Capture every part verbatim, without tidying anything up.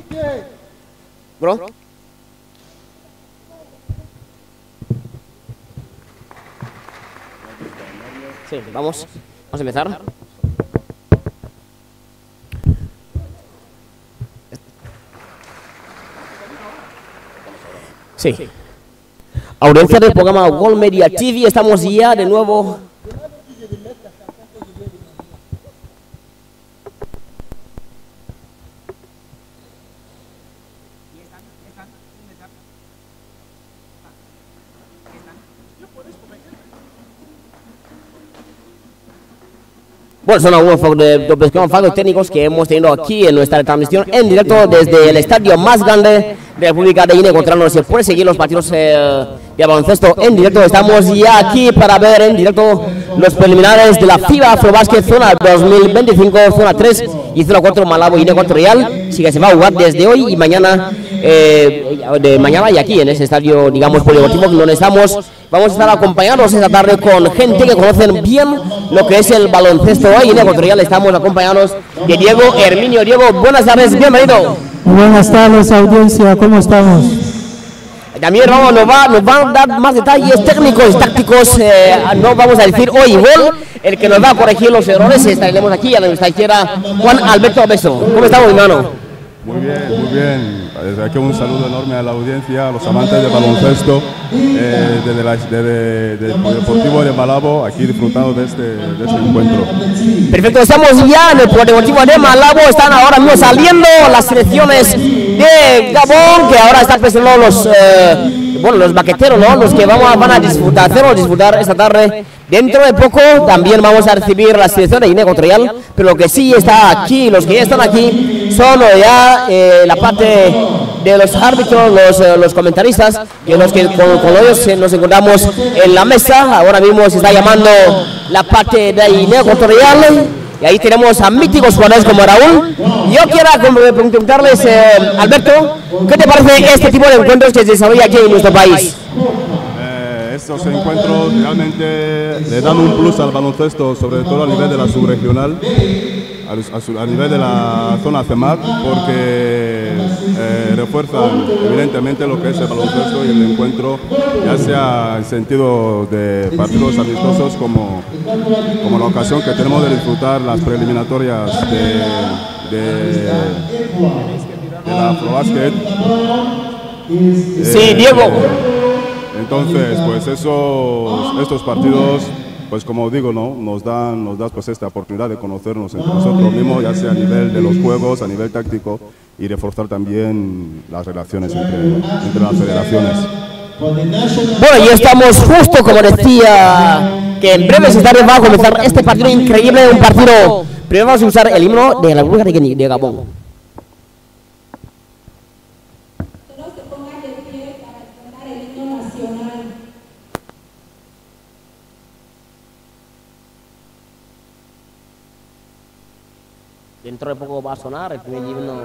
Bro. Sí, vamos. Vamos a empezar. Sí. Audiencia del programa World Media T V. Estamos ya de nuevo. Bueno, son algunos de los fallos técnicos que hemos tenido aquí en nuestra transmisión en directo desde el estadio más grande de la República de Guinea Ecuatorial. Se puede seguir los partidos eh, de baloncesto en directo. Estamos ya aquí para ver en directo los preliminares de la FIBA Afrobasket Zona dos mil veinticinco, Zona tres y Zona cuatro Malabo Guinea Ecuatorial. Sí que se va a jugar desde hoy y mañana, eh, de mañana y aquí en ese estadio, digamos, polideportivo donde estamos. Vamos a estar acompañados esta tarde con gente que conocen bien lo que es el baloncesto hoy en Ecuatorial. Estamos acompañados de Diego Herminio. Diego, buenas tardes, bienvenido. Buenas tardes, audiencia, ¿cómo estamos? También vamos, nos, va, nos van a dar más detalles técnicos, tácticos, eh, no vamos a decir hoy igual. El que nos va a corregir los errores, estaremos aquí a nuestra izquierda, Juan Alberto Beso. ¿Cómo estamos, hermano? Muy bien, muy bien. Desde aquí un saludo enorme a la audiencia, a los amantes del baloncesto, eh, desde, la, desde, desde el Deportivo de Malabo, aquí disfrutando de este, de este encuentro. Perfecto, estamos ya en el Deportivo de Malabo, están ahora mismo saliendo las selecciones de Gabón, que ahora están presentando los, eh, bueno, los baqueteros, ¿no? Los que vamos a, van a disfrutar, hacerlo disfrutar esta tarde. Dentro de poco también vamos a recibir la selección de Guinea Ecuatorial, pero lo que sí está aquí, los que ya están aquí, son ya eh, la parte de los árbitros, los, eh, los comentaristas, que los que con, con ellos nos encontramos en la mesa. Ahora mismo se está llamando la parte de Guinea Ecuatorial, y ahí tenemos a míticos jugadores como Raúl. Yo quiero preguntarles, eh, Alberto, ¿qué te parece este tipo de encuentros que se desarrolla aquí en nuestro país? Estos encuentros realmente le dan un plus al baloncesto, sobre todo a nivel de la subregional, a, a nivel de la zona CEMAC, porque eh, refuerzan evidentemente lo que es el baloncesto y el encuentro, ya sea en sentido de partidos amistosos como, como la ocasión que tenemos de disfrutar las preliminatorias de, de, de la Afrobasket. Sí, eh, Diego. Entonces, pues esos, estos partidos, pues como digo, ¿no? nos dan, nos da pues esta oportunidad de conocernos entre nosotros mismos, ya sea a nivel de los juegos, a nivel táctico, y reforzar también las relaciones entre, entre las federaciones. Bueno, ya estamos justo, como decía, que en breves instantes va a comenzar este partido increíble, un partido. Primero vamos a usar el himno de la República de Gabón. Dentro de poco va a sonar el primer himno.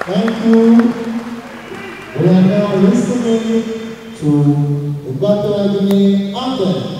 Thank you. We are now listening to Equatorial Guinea anthem.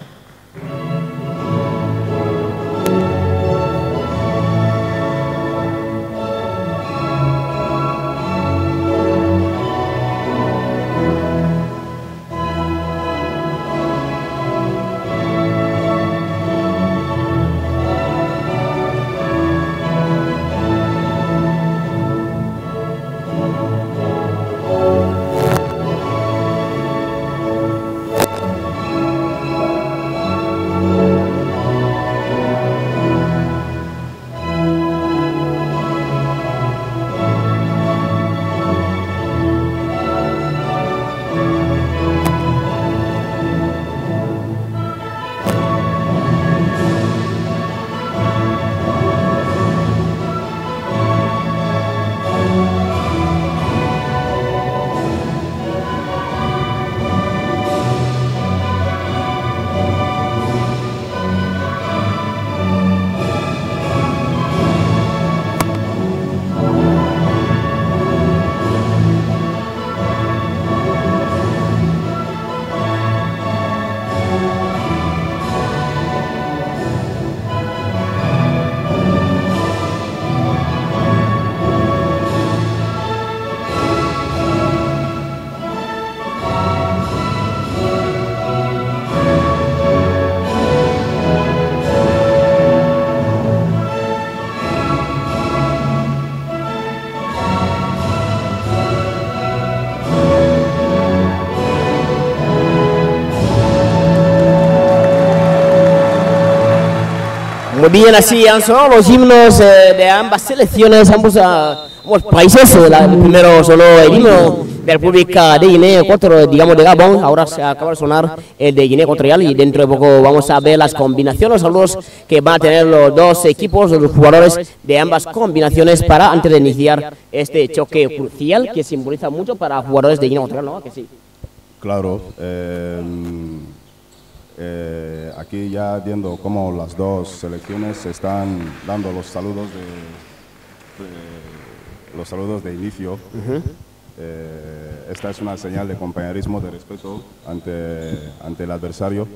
Muy bien, así han sonado los himnos eh, de ambas selecciones, ambos, uh, ambos países. Eh, la, primero sonó el himno de la República de Guinea Ecuatorial, digamos de Gabón, ahora se acaba de sonar el de Guinea Ecuatorial y dentro de poco vamos a ver las combinaciones, los saludos que van a tener los dos equipos, los jugadores de ambas combinaciones para antes de iniciar este choque crucial que simboliza mucho para jugadores de Guinea Ecuatorial, ¿no? ¿Que sí? Claro. Eh, Eh, aquí ya viendo cómo las dos selecciones están dando los saludos de, de los saludos de inicio. Uh-huh. eh, esta es una señal de compañerismo, de respeto ante, ante el adversario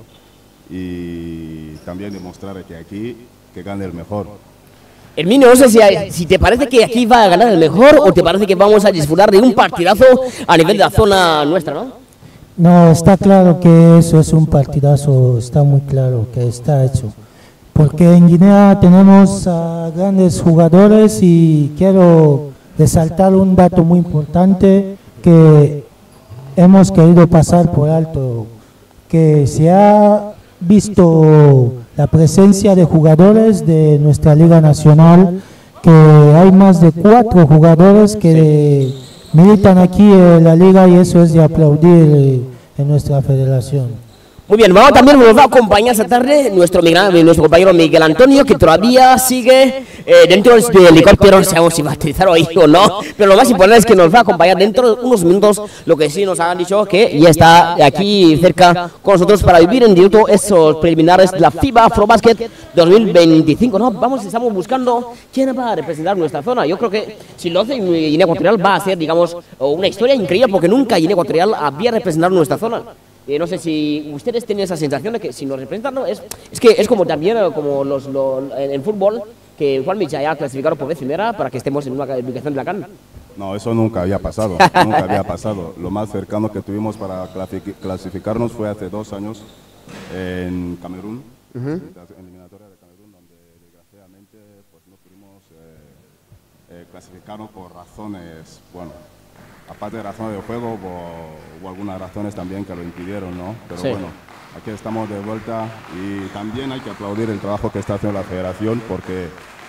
y también demostrar que aquí que gane el mejor. Herminio, no sé si, hay, si te parece que aquí va a ganar el mejor o te parece que vamos a disfrutar de un partidazo a nivel de la zona nuestra, ¿no? No, está claro que eso es un partidazo, está muy claro que está hecho. Porque en Guinea tenemos a grandes jugadores y quiero resaltar un dato muy importante que hemos querido pasar por alto, que se ha visto la presencia de jugadores de nuestra Liga Nacional, que hay más de cuatro jugadores que militan aquí en la liga y eso es de aplaudir en nuestra federación. Muy bien, vamos, también nos va a acompañar esta tarde nuestro, nuestro compañero Miguel Antonio, que todavía sigue eh, dentro del helicóptero, no sabemos si va a aterrizar hoy o no, pero lo más importante es que nos va a acompañar dentro de unos minutos, lo que sí nos han dicho que ya está aquí cerca con nosotros para vivir en directo esos preliminares de la FIBA Afrobasket dos mil veinticinco, ¿no? Vamos, estamos buscando quién va a representar nuestra zona. Yo creo que si lo hace Guinea Ecuatorial va a ser, digamos, una historia increíble porque nunca Guinea Ecuatorial había representado nuestra zona. Eh, no sé si ustedes tienen esa sensación de que si nos representan, ¿no? es, es que es como también como los, los en el fútbol, que Juanmi ya ha clasificado por vez primera para que estemos en una ubicación de la CAN. No, eso nunca había pasado, nunca había pasado. Lo más cercano que tuvimos para clasificarnos fue hace dos años en Camerún, uh-huh. en eliminatoria de Camerún, donde desgraciadamente pues, no pudimos eh, eh, clasificarnos por razones, bueno, aparte de razones de juego, hubo, hubo algunas razones también que lo impidieron, ¿no? Pero sí. Bueno, aquí estamos de vuelta y también hay que aplaudir el trabajo que está haciendo la federación porque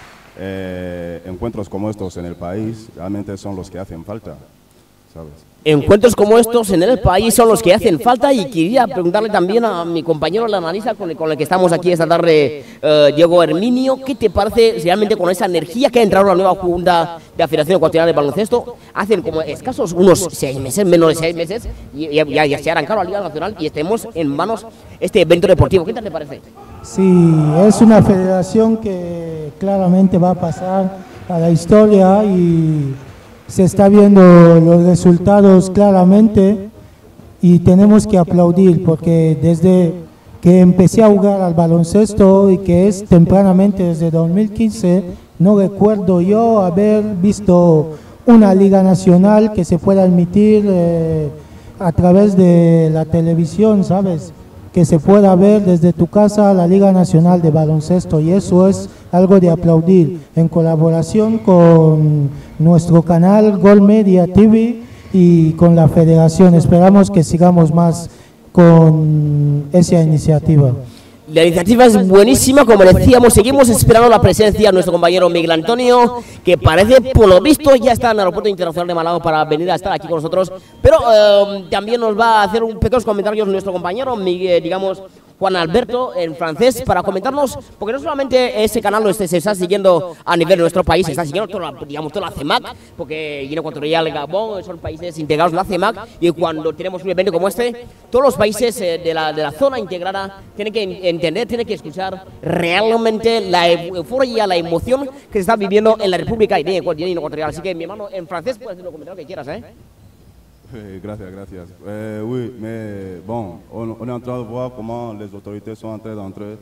eh, encuentros como estos en el país realmente son los que hacen falta, ¿sabes? Encuentros como estos en el país son los que hacen falta y quería preguntarle también a mi compañero, la analista con el, con el que estamos aquí esta tarde, uh, Diego Herminio, ¿qué te parece realmente con esa energía que ha entrado la nueva Junta de la Federación Ecuatoriana de Baloncesto? Hacen como escasos unos seis meses, menos de seis meses, y ya, ya, ya se ha arrancado la Liga Nacional y estemos en manos este evento deportivo. ¿Qué tal te parece? Sí, es una federación que claramente va a pasar a la historia y se está viendo los resultados claramente y tenemos que aplaudir porque desde que empecé a jugar al baloncesto y que es tempranamente desde dos mil quince, no recuerdo yo haber visto una liga nacional que se pueda emitir eh, a través de la televisión, ¿sabes? Que se pueda ver desde tu casa la Liga Nacional de Baloncesto y eso es algo de aplaudir en colaboración con nuestro canal Gol Media T V y con la federación. Esperamos que sigamos más con esa iniciativa. La iniciativa es buenísima, como decíamos, seguimos esperando la presencia de nuestro compañero Miguel Antonio, que parece, por lo visto, ya está en el Aeropuerto Internacional de Málaga para venir a estar aquí con nosotros, pero eh, también nos va a hacer un pequeños comentarios nuestro compañero, Miguel, digamos, Juan Alberto, en francés, para comentarnos, porque no solamente ese canal lo se, se está siguiendo a nivel de nuestro país, se está siguiendo toda la, digamos, toda la CEMAC, porque Guinea Ecuatorial, Gabón, son países integrados en la CEMAC, y cuando tenemos un evento como este, todos los países eh, de, la, de la zona integrada tienen que entender, tienen que escuchar realmente la euforia, la emoción que se está viviendo en la República Guinea Ecuatorial. Así que, mi hermano, en francés puedes hacer lo comentario que quieras, ¿eh? Gracias, gracias. Euh, oui, mais bon, on, on est en train de voir comment les autorités sont en train d'entrer.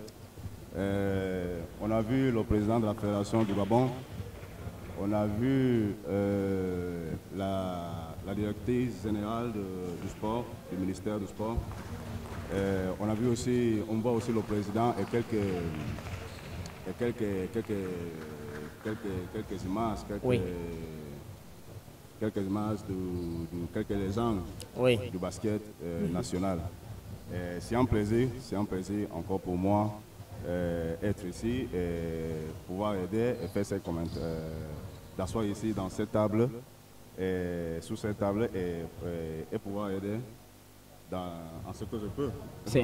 Euh, on a vu le président de la Fédération du Gabon, on a vu euh, la, la directrice générale de, du sport, du ministère du sport. Euh, on a vu aussi, on voit aussi le président et quelques, et quelques, quelques, quelques, quelques images, quelques... Oui. quelques images de, de quelques légendes oui. du basket euh, national. C'est un plaisir, c'est un plaisir encore pour moi euh, être ici et pouvoir aider et faire ces commentaires, euh, d'asseoir ici dans cette table, et, sous cette table et, et, et pouvoir aider dans, en ce que je peux. Sí.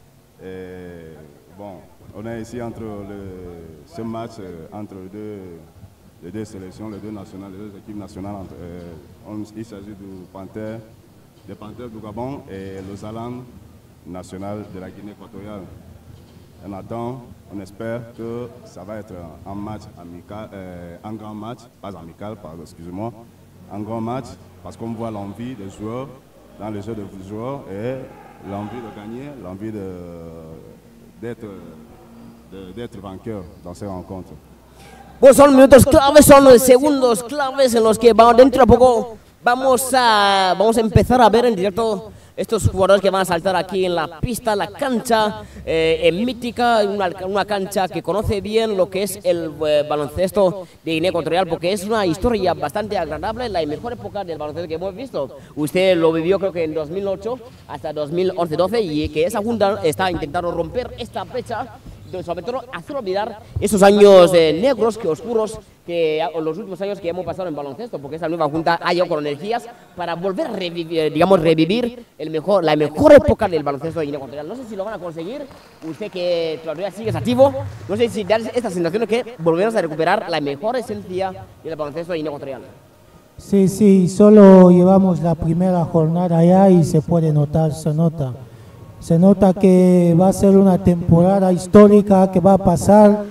Et, bon, on est ici entre le, ce match entre les deux les deux sélections, les deux nationales, les deux équipes nationales. Euh, on, il s'agit du Panthère, des Panthères du Gabon et le Zalan national de la Guinée équatoriale. On attend, on espère que ça va être un match amical, euh, un grand match, pas amical, pardon, excusez-moi, un grand match parce qu'on voit l'envie des joueurs dans les jeux des joueurs et l'envie de gagner, l'envie d'être de, d'être vainqueur dans ces rencontres. Pues son minutos claves, son segundos claves en los que vamos, dentro de poco vamos a, vamos a empezar a ver en directo estos jugadores que van a saltar aquí en la pista, la cancha eh, en mítica, una, una cancha que conoce bien lo que es el eh, baloncesto de Guinea Ecuatorial, porque es una historia bastante agradable, la mejor época del baloncesto que hemos visto. Usted lo vivió creo que en dos mil ocho hasta dos mil once doce y que esa junta está intentando romper esta brecha, sobre todo hacer olvidar esos años eh, negros, que oscuros, que los últimos años que hemos pasado en baloncesto, porque esta nueva junta ha llegado con energías para volver a revivir, digamos, revivir el mejor, la mejor época del baloncesto de Guinea Ecuatorial. No sé si lo van a conseguir, usted que todavía sigue activo, no sé si dar esta sensación de que volvemos a recuperar la mejor esencia del baloncesto de Guinea Ecuatorial. Sí, sí, solo llevamos la primera jornada allá y se puede notar, se nota. Se nota que va a ser una temporada histórica que va a pasar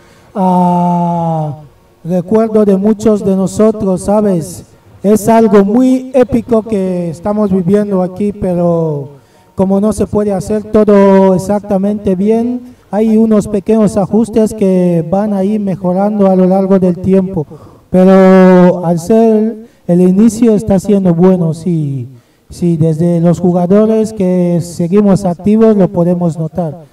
a recuerdo de muchos de nosotros, ¿sabes? Es algo muy épico que estamos viviendo aquí, pero como no se puede hacer todo exactamente bien, hay unos pequeños ajustes que van a ir mejorando a lo largo del tiempo. Pero al ser el inicio está siendo bueno, sí. Sí, desde los jugadores que seguimos activos lo podemos notar.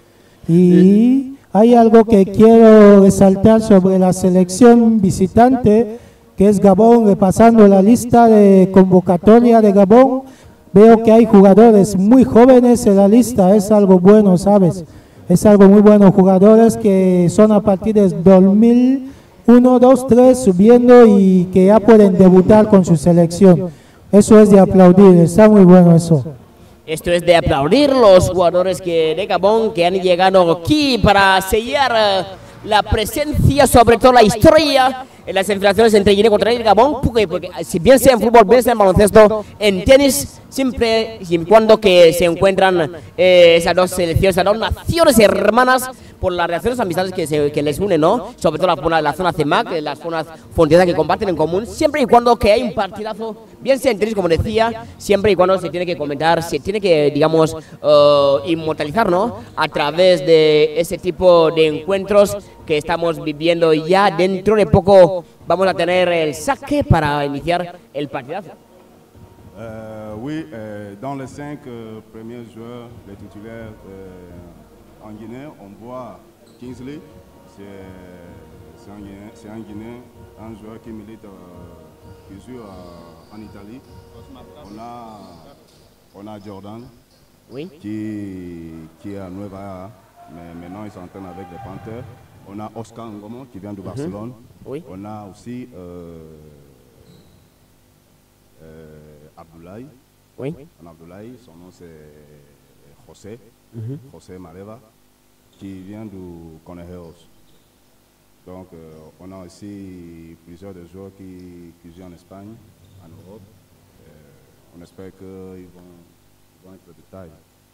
Y hay algo que quiero resaltar sobre la selección visitante, que es Gabón. Repasando la lista de convocatoria de Gabón, veo que hay jugadores muy jóvenes en la lista, es algo bueno, ¿sabes? Es algo muy bueno, jugadores que son a partir de dos mil uno, dos, tres subiendo y que ya pueden debutar con su selección. Eso es de aplaudir, está muy bueno eso. Esto es de aplaudir los jugadores que de Gabón que han llegado aquí para sellar uh, la presencia, sobre todo la historia en las enfrentaciones entre Guinea Ecuatorial y Gabón, porque, porque si bien sea en fútbol, bien sea en baloncesto, en tenis, siempre y cuando que se encuentran eh, esas dos selecciones, esas dos naciones hermanas, por las relaciones amistades que, se, que les unen, ¿no? Sobre todo la, la zona C E M A C, las zonas fronterizas que comparten en común, siempre y cuando que hay un partidazo, bien sea en tenis, como decía, siempre y cuando se tiene que comentar, se tiene que, digamos, uh, inmortalizar, ¿no? A través de ese tipo de encuentros que estamos viviendo ya. Dentro de poco vamos a tener el saque para iniciar el partidazo. Euh, oui, euh, dans les cinq euh, premiers joueurs, les titulaires euh, en Guinée, on voit Kingsley, c'est un Guinéen, c'est un Guinéen, un joueur qui milite, euh, qui joue euh, en Italie. On a, on a Jordan, oui. qui, qui est à Nueva, mais maintenant il s'entraîne avec les Panthers. On a Oscar Ngomo qui vient de Barcelone. Mm-hmm. Oui. On a aussi euh, euh, Abdoulaye. Oui. On a Abdoulaye, son nom c'est José, mm-hmm. José Mareva, qui vient du Conejos. Donc euh, on a aussi plusieurs des joueurs qui, qui jouent en Espagne, en Europe. Euh, on espère qu'ils vont, vont être de taille.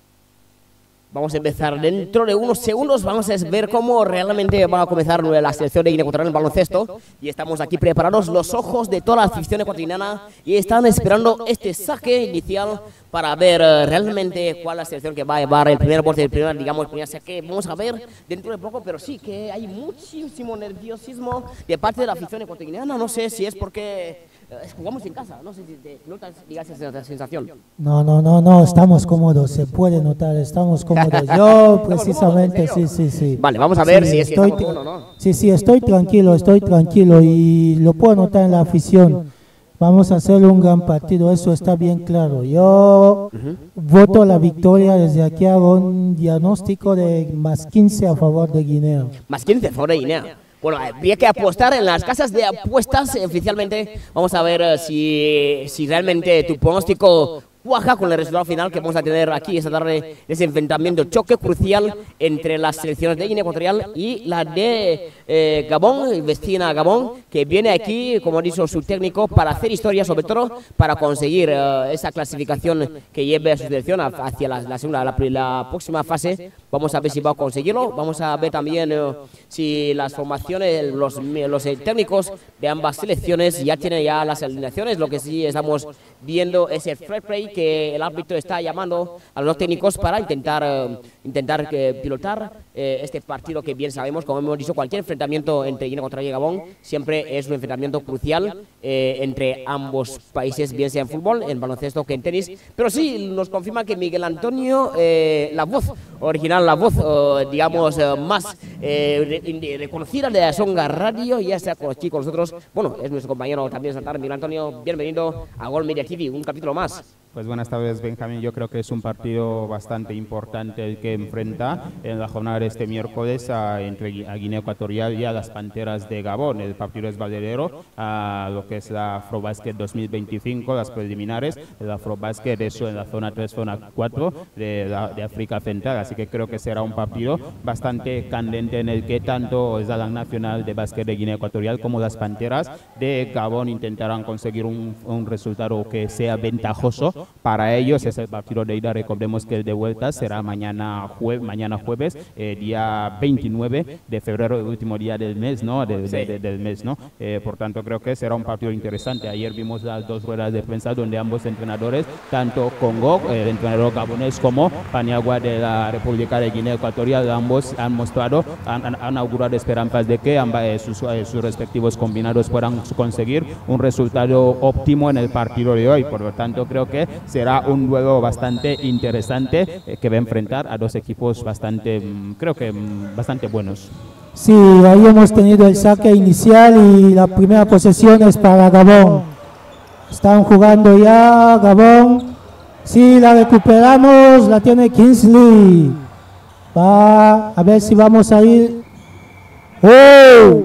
Vamos a empezar dentro de unos segundos, vamos a ver cómo realmente va a comenzar la selección de Guinea Ecuatorial en baloncesto. Y estamos aquí preparados, los ojos de toda la afición ecuatoriana, y están esperando este saque inicial para ver uh, realmente cuál es la selección que va a llevar el primer bote, el primer, digamos, el primer saque. Vamos a ver dentro de poco, pero sí que hay muchísimo nerviosismo de parte de la afición ecuatoriana. No sé si es porque uh, jugamos en casa, no sé si te notas, digas, esa sensación. No, no, no, no, estamos cómodos, se puede notar, estamos cómodos. Yo precisamente, sí, sí, sí. Vale, vamos a ver sí, si es estoy, que estamos o no. Sí, sí, estoy tranquilo, estoy tranquilo y lo puedo notar en la afición. Vamos a hacer un gran partido, eso está bien claro. Yo uh-huh. voto la victoria, desde aquí hago un diagnóstico de más quince a favor de Guinea. Más quince a favor de Guinea. Bueno, habría que apostar en las casas de apuestas oficialmente. Vamos a ver uh, si, si realmente tu pronóstico cuaja con el resultado final que vamos a tener aquí esta tarde, ese enfrentamiento, choque crucial entre las selecciones de Guinea Ecuatorial y la de eh, Gabón, vecina Gabón, que viene aquí, como ha dicho su técnico, para hacer historia, sobre todo para conseguir uh, esa clasificación que lleve a su selección hacia la, la segunda, la, la próxima fase. Vamos a ver si va a conseguirlo. Vamos a ver también uh, si las formaciones, los, los eh, técnicos de ambas selecciones ya tienen ya las alineaciones. Lo que sí estamos viendo es el fair play que el árbitro está llamando a los técnicos para intentar, uh, intentar uh, pilotar uh, este partido que bien sabemos, como hemos dicho, cualquier enfrentamiento entre Guinea Ecuatorial y Gabón siempre es un enfrentamiento crucial eh, entre ambos países, bien sea en fútbol, en baloncesto que en tenis. Pero sí, nos confirma que Miguel Antonio, eh, la voz original, la voz, uh, digamos, uh, más eh, re reconocida de Songa Radio, ya está aquí con nosotros. Bueno, es nuestro compañero también esta tarde, Miguel Antonio. Bienvenido a Gol Media T V, un capítulo más. Pues buenas tardes, Benjamín. Yo creo que es un partido bastante importante el que enfrenta en la jornada de este miércoles a, entre a Guinea Ecuatorial y a las Panteras de Gabón. El partido es valedero a lo que es la Afrobasket dos mil veinticinco, las preliminares. El Afrobasket, eso en la zona tres, zona cuatro de, la, de África Central. Así que creo que será un partido bastante candente en el que tanto el Zalang Nacional de Básquet de Guinea Ecuatorial como las Panteras de Gabón intentarán conseguir un, un resultado que sea ventajoso para ellos. Es el partido de ida. Recordemos que el de vuelta será mañana, jue mañana jueves, eh, día veintinueve de febrero, el último día del mes, ¿no? De, de, de, del mes, ¿no? Eh, por tanto, creo que será un partido interesante. Ayer vimos las dos ruedas de prensa donde ambos entrenadores, tanto Congo, el entrenador gabonés, como Paniagua de la República de Guinea Ecuatorial, ambos han mostrado, han, han, han augurado esperanzas de que ambas, eh, sus, eh, sus respectivos combinados puedan conseguir un resultado óptimo en el partido de hoy. Por lo tanto, creo que será un duelo bastante interesante eh, que va a enfrentar a dos equipos bastante, creo que bastante buenos. Sí, ahí hemos tenido el saque inicial y la primera posesión es para Gabón. Están jugando ya Gabón. Sí, la recuperamos, la tiene Kingsley. Va a ver si vamos a ir. ¡Oh!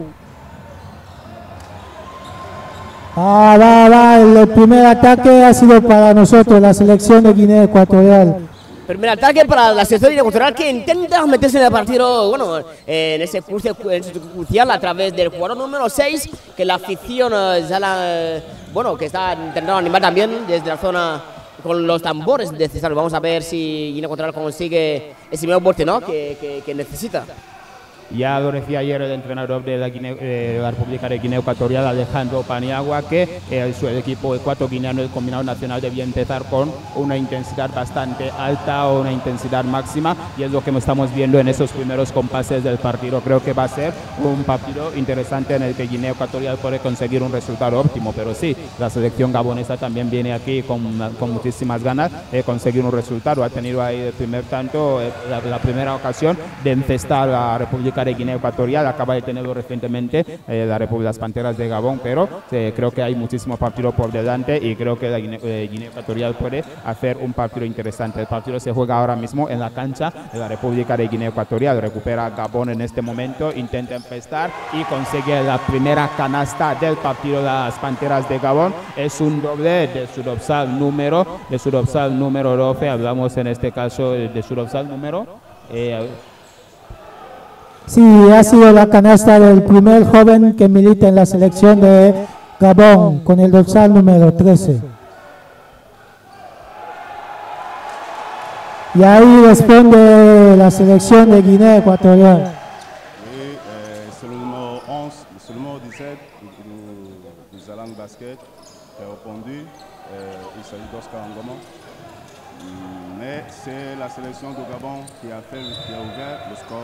Ah, va, va, el, el primer ataque ha sido para nosotros, la selección de Guinea Ecuatorial. Primer ataque para la selección de Guinea Ecuatorial, que intenta meterse en el partido, bueno, eh, en ese cruce crucial a través del jugador número seis, que la afición, eh, ya la, bueno, que está intentando animar también desde la zona con los tambores necesarios. Vamos a ver si Guinea Ecuatorial consigue ese nuevo bote, ¿no?, que, que, que necesita. Ya lo decía ayer el entrenador de la, Guinea, eh, la República de Guinea Ecuatorial, Alejandro Paniagua, que eh, su, el equipo ecuatoriano, el combinado nacional, debía empezar con una intensidad bastante alta o una intensidad máxima, y es lo que estamos viendo en esos primeros compases del partido. Creo que va a ser un partido interesante en el que Guinea Ecuatorial puede conseguir un resultado óptimo, pero sí, la selección gabonesa también viene aquí con, con muchísimas ganas de conseguir un resultado. Ha tenido ahí el primer tanto, la, la primera ocasión de encestar a la República de Guinea Ecuatorial, acaba de tenerlo recientemente eh, la República, las Panteras de Gabón, pero eh, creo que hay muchísimo partido por delante y creo que la Guinea, eh, Guinea Ecuatorial puede hacer un partido interesante. El partido se juega ahora mismo en la cancha de la República de Guinea Ecuatorial. Recupera Gabón en este momento, intenta empezar y consigue la primera canasta del partido de las Panteras de Gabón. Es un doble de su dorsal número, de su dorsal número doce, hablamos en este caso de su dorsal número. Eh, Sí, ha sido la canasta del primer joven que milita en la selección de Gabón, con el dorsal número trece. Y ahí responde la selección de Guinea Ecuatorial. Oui, euh, c'est le numéro onze, c'est le numéro dix-sept du, du Zalang Basket qui a répondu. Euh, il s'agit d'Oscar Ngoma. Mais c'est la sélection de Gabon qui a, fait, qui a ouvert le score.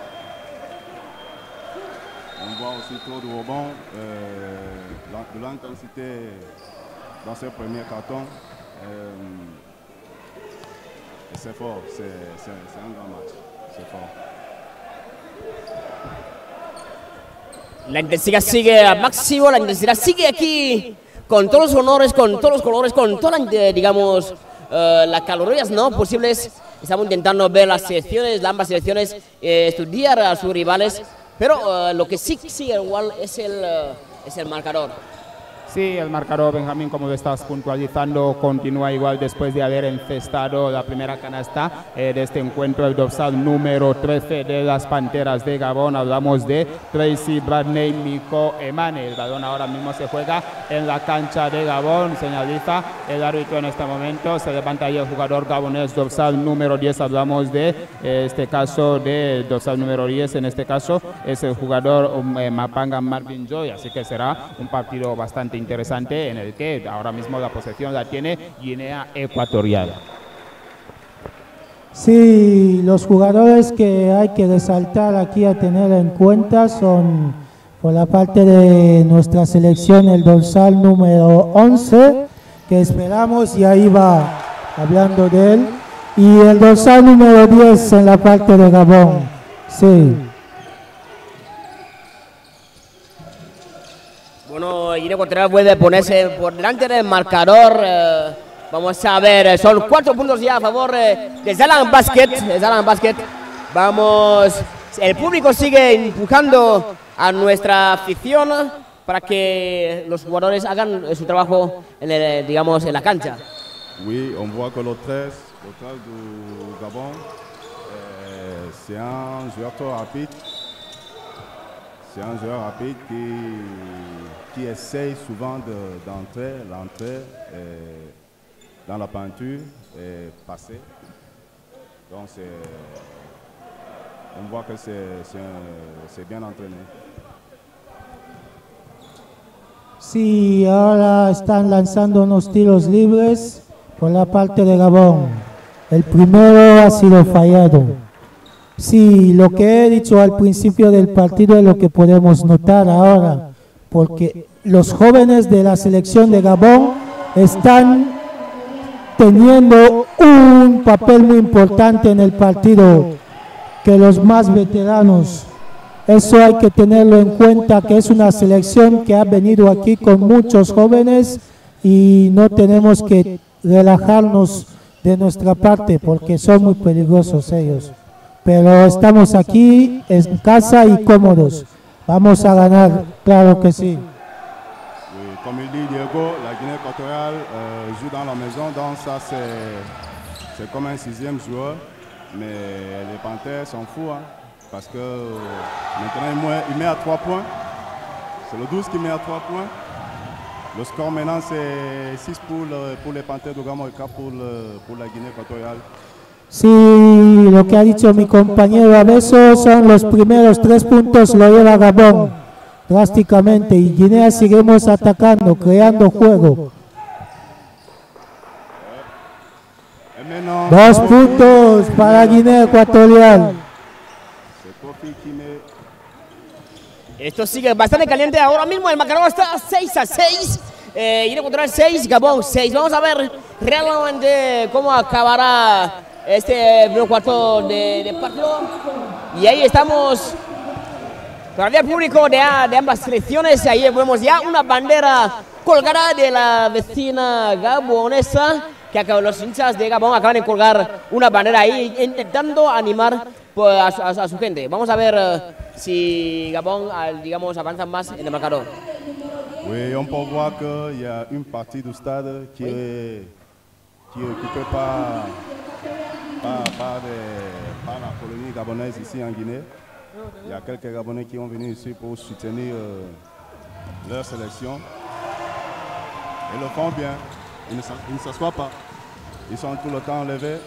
On voit aussi trop de rebonds, euh, de l'intensité dans ce premier carton. Euh, c'est fort, c'est un grand match, c'est fort. La intensidad sigue a máximo, la intensidad sigue aquí con todos los honores, con todos los colores, con todas las, digamos, uh, las calorías no posibles. Estamos intentando ver las selecciones, las ambas selecciones, eh, estudiar a sus rivales. Pero uh, lo que sí sigue igual es el, uh, es el marcador. Sí, el marcador, Benjamín, como lo estás puntualizando, continúa igual después de haber encestado la primera canasta eh, de este encuentro, el dorsal número trece de las Panteras de Gabón. Hablamos de Tracy Bradley Miko Emane. El balón ahora mismo se juega en la cancha de Gabón, señaliza el árbitro en este momento. Se levanta ahí el jugador gabonés, dorsal número diez. Hablamos de eh, este caso de dorsal número diez, en este caso es el jugador um, eh, Mapanga Marvin Joy, así que será un partido bastante interesante en el que ahora mismo la posesión la tiene Guinea Ecuatorial. Sí, los jugadores que hay que resaltar aquí a tener en cuenta son por la parte de nuestra selección el dorsal número once, que esperamos, y ahí va hablando de él, y el dorsal número diez en la parte de Gabón. Sí. Bueno, Guinea Ecuatorial puede ponerse por delante del marcador. Eh, vamos a ver, son cuatro puntos ya a favor eh, de Zalang Basket. De Zalang Basket. Vamos, el público sigue empujando a nuestra afición para que los jugadores hagan su trabajo, en el, digamos, en la cancha. Oui, on voit que le treize, le treize du Gabon, euh, c'est un joueur trop rapide. C'est un joueur rapide qui, qui essaye souvent d'entrer, de, l'entrée dans la peinture et passer. Donc on voit que c'est bien entraîné. Sí, ahora están lanzando unos tiros libres por la parte de Gabón. El primero ha sido fallado. Sí, lo que he dicho al principio del partido es lo que podemos notar ahora, porque los jóvenes de la selección de Gabón están teniendo un papel muy importante en el partido que los más veteranos. Eso hay que tenerlo en cuenta, que es una selección que ha venido aquí con muchos jóvenes y no tenemos que relajarnos de nuestra parte porque son muy peligrosos ellos. Pero estamos aquí en casa y cómodos. Vamos a ganar, claro que sí. Oui, comme il dit Diego, la Guinée équatoriale euh, joue dans la maison, donc ça c'est comme un sixième joueur. Mais les Panthères s'en foutent, hein, parce que euh, maintenant il met, il met à trois points. C'est le douze qui met à trois points. Le score maintenant c'est six pour, le, pour les Panthères de Gabon et quatre pour, le, pour la Guinée équatoriale. Sí, lo que ha dicho mi compañero Abeso son los primeros tres puntos, lo lleva Gabón drásticamente y Guinea seguimos atacando, creando juego. Dos puntos para Guinea Ecuatorial. Esto sigue bastante caliente ahora mismo, el marcador está seis a seis. Eh, Guinea Ecuatorial seis, Gabón seis. Vamos a ver realmente cómo acabará este primer cuarto de, de partido. Y ahí estamos, todavía el público de, de ambas selecciones. Ahí vemos ya una bandera colgada de la vecina gabonesa, que acá los hinchas de Gabón acaban de colgar una bandera ahí intentando animar pues, a, su, a, a su gente. Vamos a ver uh, si Gabón, uh, digamos, avanza más en el marcador. Oui, on peut voir qu'il y a une partie du stade qui oui. est, qui est occupée par, par, par, des, par la colonie gabonaise ici en Guinée. Il y a quelques Gabonais qui ont venu ici pour soutenir euh, leur sélection. Ils le font bien, ils ne s'assoient pas, ils sont tout le temps enlevés.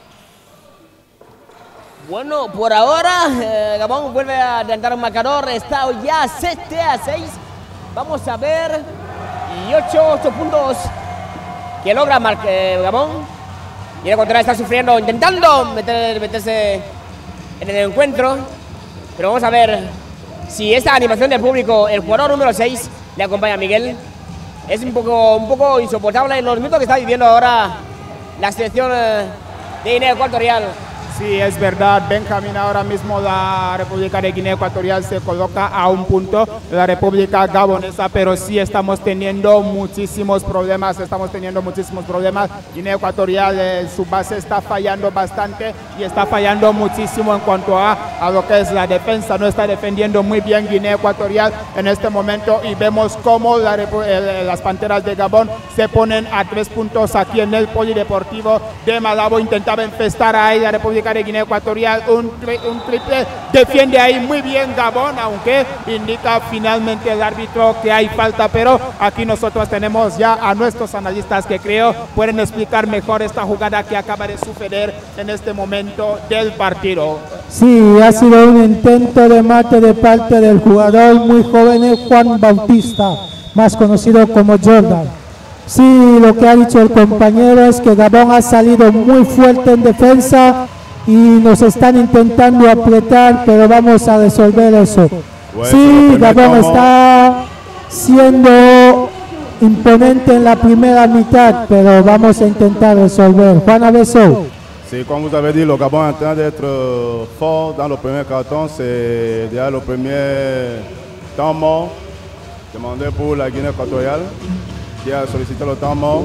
Bueno, por ahora eh, Gabón vuelve a adelantar un marcador, está ya siete a seis. Vamos a ver, y ocho puntos que logra Mar eh, Gabón. Y el contrario está sufriendo, intentando meter, meterse en el encuentro. Pero vamos a ver si esta animación del público, el jugador número seis, le acompaña a Miguel. Es un poco, un poco insoportable en los minutos que está viviendo ahora la selección eh, de Guinea Ecuatorial. Sí, es verdad, Benjamín, ahora mismo la República de Guinea Ecuatorial se coloca a un punto de la República Gabonesa, pero sí estamos teniendo muchísimos problemas, estamos teniendo muchísimos problemas. Guinea Ecuatorial, eh, su base está fallando bastante y está fallando muchísimo en cuanto a, a lo que es la defensa. No está defendiendo muy bien Guinea Ecuatorial en este momento y vemos cómo la, eh, las Panteras de Gabón se ponen a tres puntos aquí en el Polideportivo de Malabo. Intentaba infestar ahí la República de Guinea Ecuatorial, un, tri un triple, defiende ahí muy bien Gabón, aunque indica finalmente el árbitro que hay falta, pero aquí nosotros tenemos ya a nuestros analistas que creo pueden explicar mejor esta jugada que acaba de suceder en este momento del partido. Sí, ha sido un intento de mate de parte del jugador muy joven Juan Bautista, más conocido como Jordan. Sí, lo que ha dicho el compañero es que Gabón ha salido muy fuerte en defensa y nos están intentando apretar, pero vamos a resolver eso. Bueno, sí, Gabón está siendo imponente en la primera mitad, pero vamos a intentar resolver. Juan Abeso. Sí, comme vous avez dit, le Gabon est en train d'être fort dans le premier carton. C'est déjà le premier temps mort demandé pour la Guinée équatoriale, qui a sollicité le temps mort.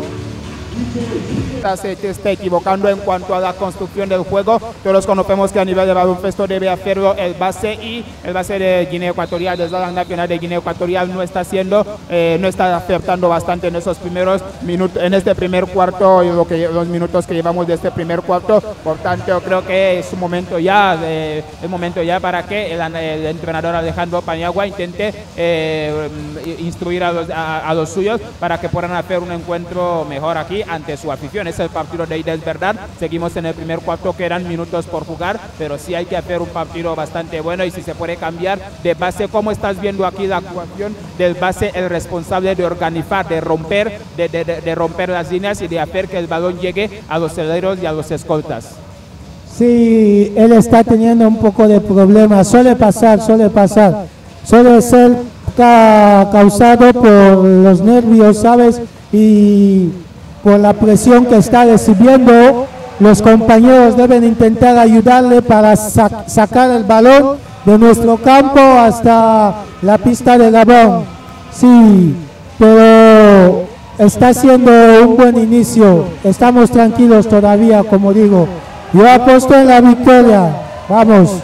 Se está equivocando en cuanto a la construcción del juego. Todos conocemos que a nivel de baloncesto debe hacerlo el base, y el base de Guinea Ecuatorial, desde la nacional de Guinea Ecuatorial, no está haciendo, eh, no está acertando bastante en esos primeros minutos, en este primer cuarto, y lo que, los minutos que llevamos de este primer cuarto. Por tanto, creo que es un momento ya, eh, el momento ya para que el, el entrenador Alejandro Paniagua intente eh, instruir a los, a, a los suyos para que puedan hacer un encuentro mejor aquí ante su afición. Es el partido de ida, es verdad. Seguimos en el primer cuarto, que eran minutos por jugar, pero sí hay que hacer un partido bastante bueno, y si se puede cambiar de base, como estás viendo aquí la actuación del base, el responsable de organizar, de romper, de, de, de, de romper las líneas y de hacer que el balón llegue a los celeros y a los escoltas. Sí, él está teniendo un poco de problemas, suele pasar, suele pasar, suele ser ca causado por los nervios, ¿sabes? Y por la presión que está recibiendo. Los compañeros deben intentar ayudarle para sac sacar el balón de nuestro campo hasta la pista de Gabón. Sí, pero está siendo un buen inicio. Estamos tranquilos todavía, como digo. Yo apuesto en la victoria. Vamos.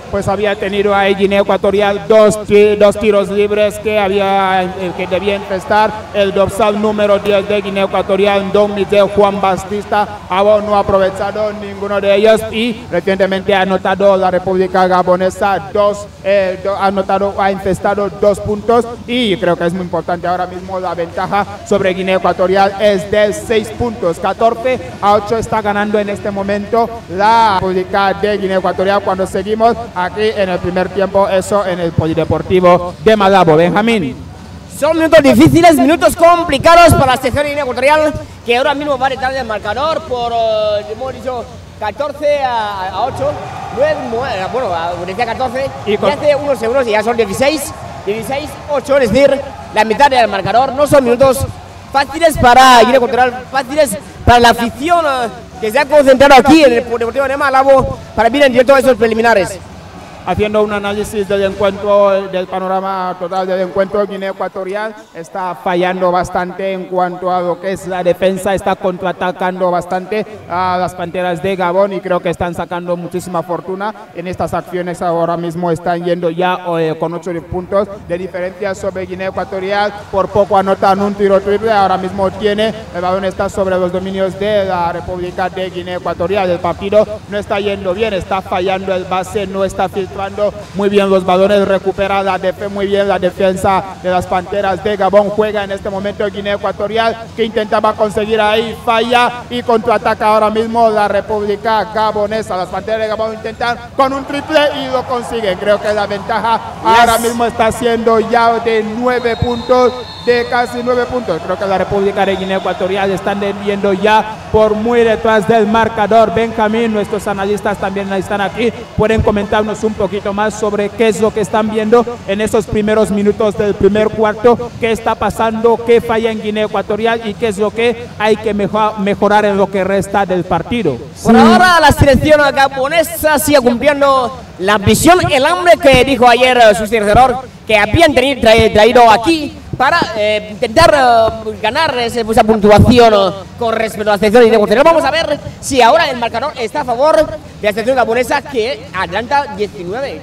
pues había tenido ahí Guinea Ecuatorial dos, dos tiros libres que había eh, que debía infestar. El dorsal número diez de Guinea Ecuatorial, Don Miguel Juan Batista, aún no ha aprovechado ninguno de ellos, y recientemente ha anotado la República Gabonesa dos, eh, do, ha anotado, ha infestado dos puntos, y creo que es muy importante ahora mismo. La ventaja sobre Guinea Ecuatorial es de seis puntos, catorce a ocho está ganando en este momento la República de Guinea Ecuatorial cuando seguimos aquí en el primer tiempo, eso en el Polideportivo de Malabo. Benjamín. Son minutos difíciles, minutos complicados para la selección de Guinea Ecuatorial, que ahora mismo va detrás del marcador por, uh, hemos dicho, catorce a ocho, nueve, bueno, decía catorce, y, y hace unos segundos y ya son dieciséis, dieciséis, ocho, es decir, la mitad del marcador. No son minutos fáciles para Guinea Ecuatorial, fáciles para la afición uh, que se ha concentrado aquí en el Polideportivo de Malabo para ver en directo esos preliminares. Haciendo un análisis del encuentro, del panorama total del encuentro, Guinea Ecuatorial está fallando bastante en cuanto a lo que es la defensa, está contraatacando bastante a las Panteras de Gabón, y creo que están sacando muchísima fortuna en estas acciones. Ahora mismo están yendo ya eh, con ocho puntos de diferencia sobre Guinea Ecuatorial. Por poco anotan un tiro triple, ahora mismo tiene, el balón está sobre los dominios de la República de Guinea Ecuatorial. El partido no está yendo bien, está fallando el base, no está filtrando muy bien los balones, recupera la def muy bien la defensa de las Panteras de Gabón. Juega en este momento Guinea Ecuatorial, que intentaba conseguir ahí, falla, y contraataca ahora mismo la República Gabonesa. Las Panteras de Gabón intentan con un triple y lo consiguen. Creo que la ventaja yes. ahora mismo está siendo ya de nueve puntos, de casi nueve puntos. Creo que la República de Guinea Ecuatorial están viendo ya por muy detrás del marcador. Benjamín, nuestros analistas también están aquí, pueden comentarnos un poquito más sobre qué es lo que están viendo en esos primeros minutos del primer cuarto, qué está pasando, qué falla en Guinea Ecuatorial y qué es lo que hay que mejor, mejorar en lo que resta del partido. Por sí. ahora la selección gabonesa sigue cumpliendo la visión, el hambre que dijo ayer su seleccionador, que habían tenido, tra traído aquí para eh, intentar uh, ganar ese, esa puntuación uh, con respecto a la selección de Guinea Ecuatorial. Vamos a ver si ahora el marcador está a favor de la selección gabonesa, que adelanta diecinueve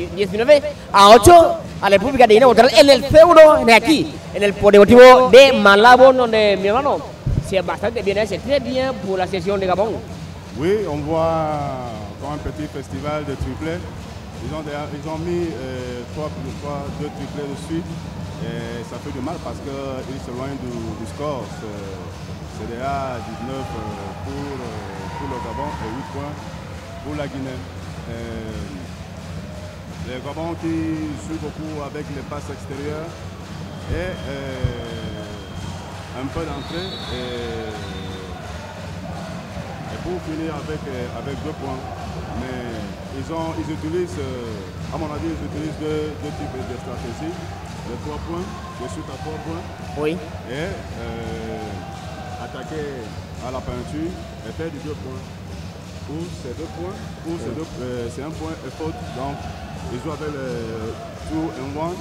a ocho a la República de Guinea Ecuatorial en el feudo de aquí, en el Polideportivo de Malabo, donde mi hermano se bastante bien, c'est très bien pour la selección de Gabón. Oui, on voit comme un petit festival de triplés. Ils ont, ils ont mis euh, trois, trois, deux triplés de suite. Et ça fait du mal parce qu'ils s'éloignent du, du score. C'est déjà dix-neuf pour, pour le Gabon et huit points pour la Guinée. Et les Gabon qui jouent beaucoup avec les passes extérieures et euh, un peu d'entrée. Et, et pour finir avec, avec deux points. Mais ils, ont, ils utilisent, à mon avis, ils utilisent deux, deux types de stratégies. De trois points, de shoot à trois points. Oui. Et euh, attaquer à la peinture et faire du deux points. Ou c'est deux points, ou c'est euh, un point et faute. Donc, ils jouent avec le two and one.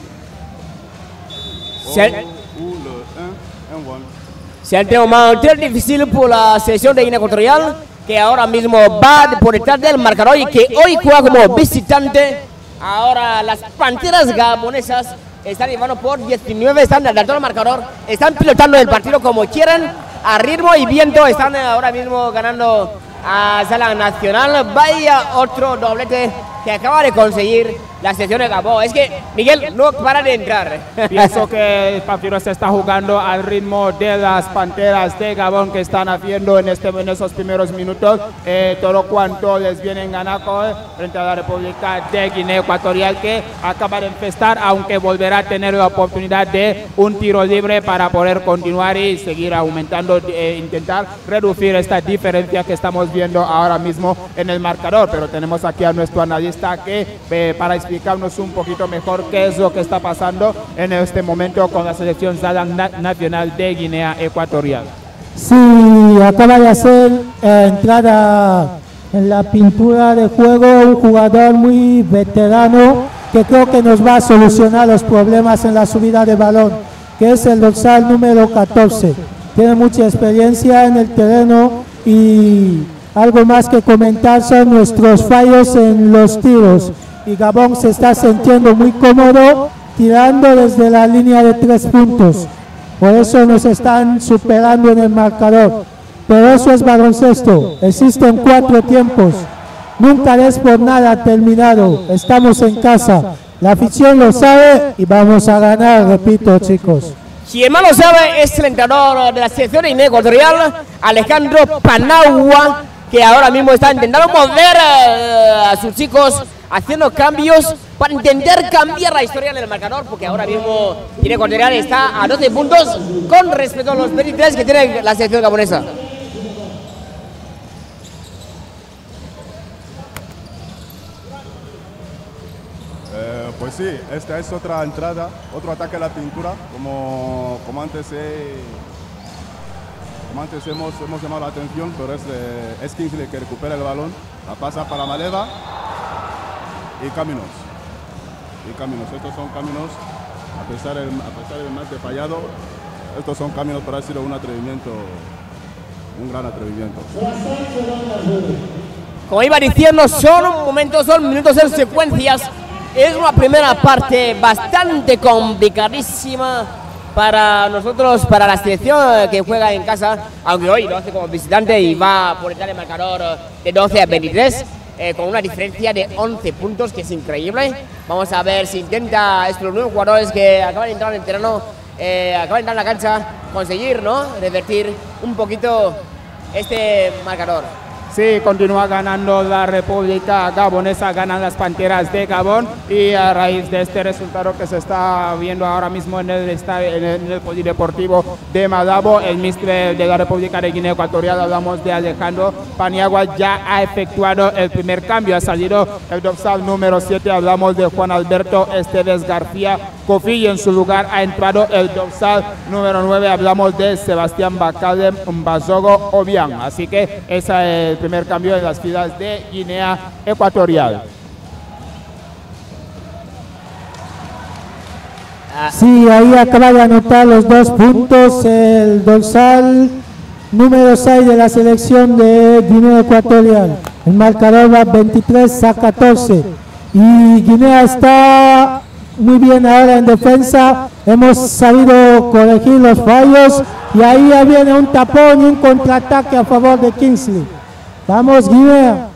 Ou, ou le un and one. C'est un moment très difficile pour la selección de Guinea Ecuatorial, que ahora mismo va por detrás del marcador y que hoy juega como visitante. Ahora las Panteras gabonesas están llevando por diecinueve, están al alto del marcador, están pilotando el partido como quieran, a ritmo y viento, están ahora mismo ganando a Sala Nacional. Vaya otro doblete que acaba de conseguir la selección de Gabón. Es que Miguel no para de entrar. Pienso que el partido se está jugando al ritmo de las Panteras de Gabón, que están haciendo en, este, en esos primeros minutos eh, todo cuanto les vienen ganando frente a la República de Guinea Ecuatorial, que acaba de empezar, aunque volverá a tener la oportunidad de un tiro libre para poder continuar y seguir aumentando, eh, intentar reducir esta diferencia que estamos viendo ahora mismo en el marcador. Pero tenemos aquí a nuestro analista que eh, para explicarnos un poquito mejor qué es lo que está pasando en este momento con la selección nacional de Guinea Ecuatorial. Sí, acaba de hacer eh, entrada en la pintura de juego un jugador muy veterano que creo que nos va a solucionar los problemas en la subida de balón, que es el dorsal número catorce. Tiene mucha experiencia en el terreno y algo más que comentar son nuestros fallos en los tiros. y Gabón se está sintiendo muy cómodo tirando desde la línea de tres puntos. Por eso nos están superando en el marcador. Pero eso es baloncesto. Existen cuatro tiempos. Nunca des por nada terminado. Estamos en casa. La afición lo sabe y vamos a ganar, repito, chicos. Quien más lo sabe es el entrenador de la selección de Guinea Ecuatorial, Alejandro Paniagua, que ahora mismo está intentando mover uh, a sus chicos haciendo cambios para intentar cambiar la historia en el marcador, porque ahora mismo Guinea Ecuatorial está a doce puntos con respecto a los veintitrés que tiene la selección gabonesa. Eh, pues sí, esta es otra entrada, otro ataque a la pintura, como, como antes he, como antes hemos, hemos llamado la atención, pero es, eh, es Kingsley que recupera el balón, la pasa para Maleva y Caminos. Y Caminos, estos son Caminos, a pesar del, a pesar del mate fallado, estos son Caminos, pero ha sido un atrevimiento, un gran atrevimiento. Como iba diciendo, son momentos, son minutos en secuencias. Es una primera parte bastante complicadísima para nosotros, para la selección que juega en casa, aunque hoy lo hace como visitante y va por entrar el marcador de doce a veintitrés, eh, con una diferencia de once puntos, que es increíble. Vamos a ver si intenta estos nuevos jugadores que acaban de entrar en el terreno, eh, acaban de entrar en la cancha, conseguir, ¿no?, revertir un poquito este marcador. Sí, continúa ganando la República Gabonesa, ganan las Panteras de Gabón, y a raíz de este resultado que se está viendo ahora mismo en el, en el, en el polideportivo de Malabo, el mister de la República de Guinea Ecuatorial, hablamos de Alejandro Paniagua, ya ha efectuado el primer cambio, ha salido el dorsal número siete, hablamos de Juan Alberto Esteves García Kofi, y en su lugar ha entrado el dorsal número nueve, hablamos de Sebastián Bacalem Mbazogo Obiang, así que esa es el primer cambio en las filas de Guinea Ecuatorial. Sí, ahí acaba de anotar los dos puntos el dorsal número seis de la selección de Guinea Ecuatorial. El marcador va veintitrés a catorce y Guinea está muy bien ahora en defensa. Hemos sabido corregir los fallos y ahí ya viene un tapón y un contraataque a favor de Kingsley. Vamos, Guinea.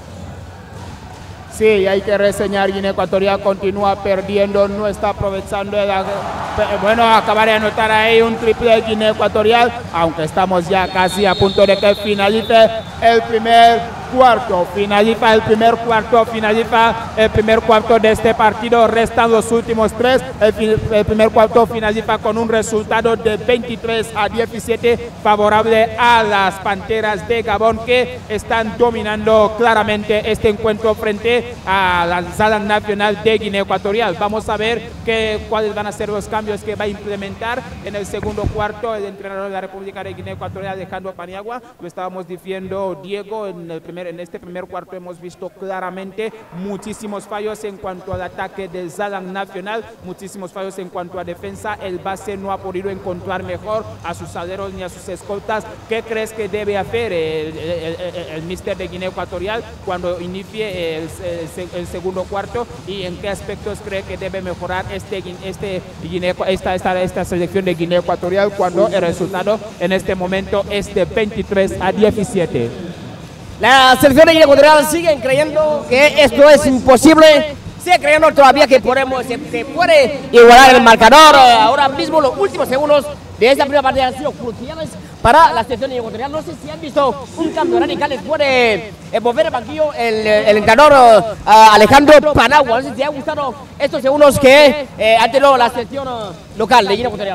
Sí, hay que reseñar, Guinea Ecuatorial continúa perdiendo, no está aprovechando la, bueno, acabar de anotar ahí un triple de Guinea Ecuatorial, aunque estamos ya casi a punto de que finalice el primer cuarto, finaliza el primer cuarto, finaliza el primer cuarto de este partido, restan los últimos tres, el, el primer cuarto finaliza con un resultado de veintitrés a diecisiete favorable a las Panteras de Gabón, que están dominando claramente este encuentro frente a la Sala Nacional de Guinea Ecuatorial. Vamos a ver que, cuáles van a ser los cambios que va a implementar en el segundo cuarto el entrenador de la República de Guinea Ecuatorial, Alejandro Paniagua. Lo estábamos diciendo, Diego, en el primer en este primer cuarto hemos visto claramente muchísimos fallos en cuanto al ataque del Zalan Nacional, muchísimos fallos en cuanto a defensa. El base no ha podido encontrar mejor a sus aleros ni a sus escoltas. ¿Qué crees que debe hacer el, el, el, el míster de Guinea Ecuatorial cuando inicie el, el, el segundo cuarto, y en qué aspectos cree que debe mejorar este, este Guinea, esta, esta, esta selección de Guinea Ecuatorial cuando el resultado en este momento es de veintitrés a diecisiete? La selección de Guinea Ecuatorial sigue creyendo que esto es imposible, sigue creyendo todavía que podemos, se, se puede igualar el marcador. Ahora mismo los últimos segundos de esta primera partida han sido cruciales para la selección de Guinea Ecuatorial. No sé si han visto un cambio radical después de eh, volver al banquillo el, el entrenador uh, Alejandro Paniagua. No sé si han gustado estos segundos que eh, ha tenido la selección uh, local de Guinea Ecuatorial.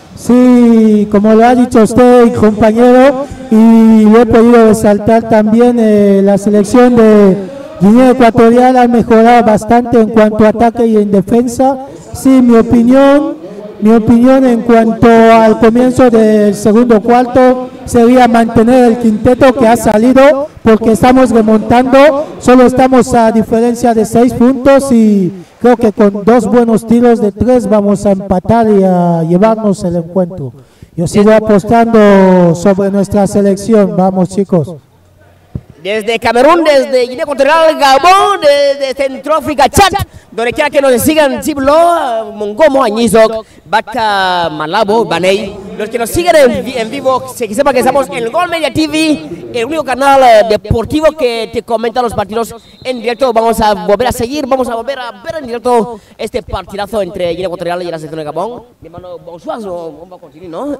Sí, como lo ha dicho usted, compañero, y lo he podido resaltar también, eh, la selección de Guinea Ecuatorial ha mejorado bastante en cuanto a ataque y en defensa. Sí, mi opinión, mi opinión en cuanto al comienzo del segundo cuarto sería mantener el quinteto que ha salido, porque estamos remontando, solo estamos a diferencia de seis puntos y creo que con dos buenos tiros de tres vamos a empatar y a llevarnos el encuentro. Yo sigo apostando sobre nuestra selección. Vamos, chicos. desde Camerún, desde Guinea Ecuatorial, Gabón, desde Centroáfrica, Chad, donde quiera que nos sigan, Ciblo, Mongomo, Añizoc, Baca, Malabo, Baney, los que nos siguen en, en vivo, que sepan que estamos en el Gol Media T V, el único canal eh, deportivo que te comenta los partidos en directo. Vamos a volver a seguir, vamos a volver a ver en directo este partidazo entre Guinea Ecuatorial y la selección de Gabón. Mi hermano Bonsoir, on va continuar, ¿no?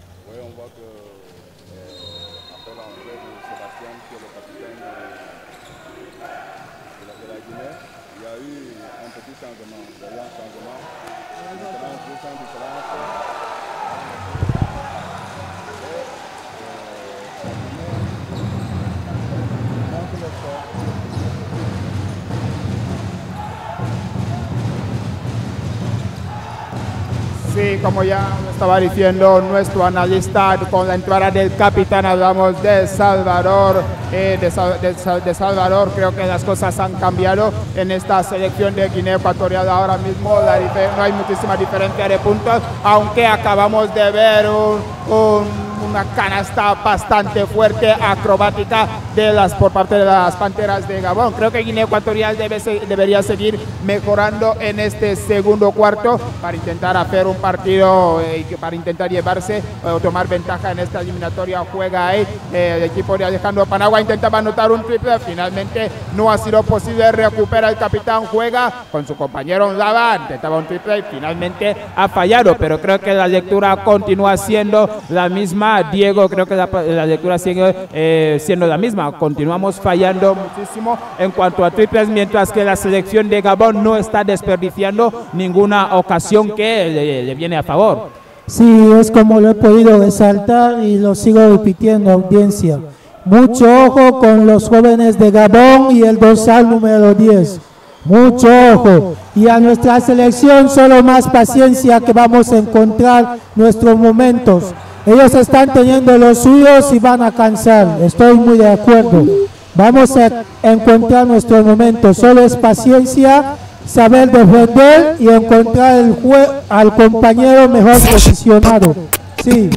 Sí, como ya estaba diciendo nuestro analista, con la entrada del capitán hablamos de Salvador, eh, de, de, de Salvador, creo que las cosas han cambiado en esta selección de Guinea Ecuatorial ahora mismo, la, no hay muchísima diferencia de puntos, aunque acabamos de ver un, un una canasta bastante fuerte, acrobática de las, por parte de las Panteras de Gabón. Creo que Guinea Ecuatorial debe, debería seguir mejorando en este segundo cuarto para intentar hacer un partido y eh, para intentar llevarse o eh, tomar ventaja en esta eliminatoria. Juega ahí eh, el equipo de Alejandro Panagua, intentaba anotar un triple, finalmente no ha sido posible, recupera el capitán, juega con su compañero Lava, intentaba un triple y finalmente ha fallado, pero creo que la lectura continúa siendo la misma. Diego, creo que la, la lectura sigue eh, siendo la misma. Continuamos fallando muchísimo en cuanto a triples, mientras que la selección de Gabón no está desperdiciando ninguna ocasión que le, le viene a favor. Sí, es como lo he podido resaltar y lo sigo repitiendo, audiencia. Mucho ojo con los jóvenes de Gabón y el dorsal número diez. Mucho ojo. Y a nuestra selección solo más paciencia, que vamos a encontrar nuestros momentos. Ellos están teniendo los suyos y van a cansar, estoy muy de acuerdo. Vamos a encontrar nuestro momento, solo es paciencia, saber defender y encontrar el al compañero mejor posicionado. Sí.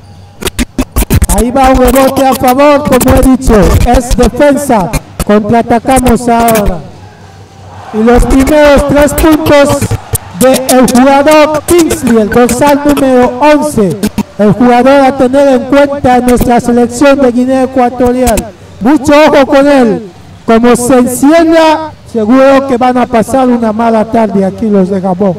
Ahí va un rebote a favor, como he dicho, es defensa. Contraatacamos ahora. Y los primeros tres puntos del jugador Kingsley, el dorsal número once. El jugador a tener en cuenta en nuestra selección de Guinea Ecuatorial. Mucho ojo con él. Como se encienda, seguro que van a pasar una mala tarde aquí los de Gabón.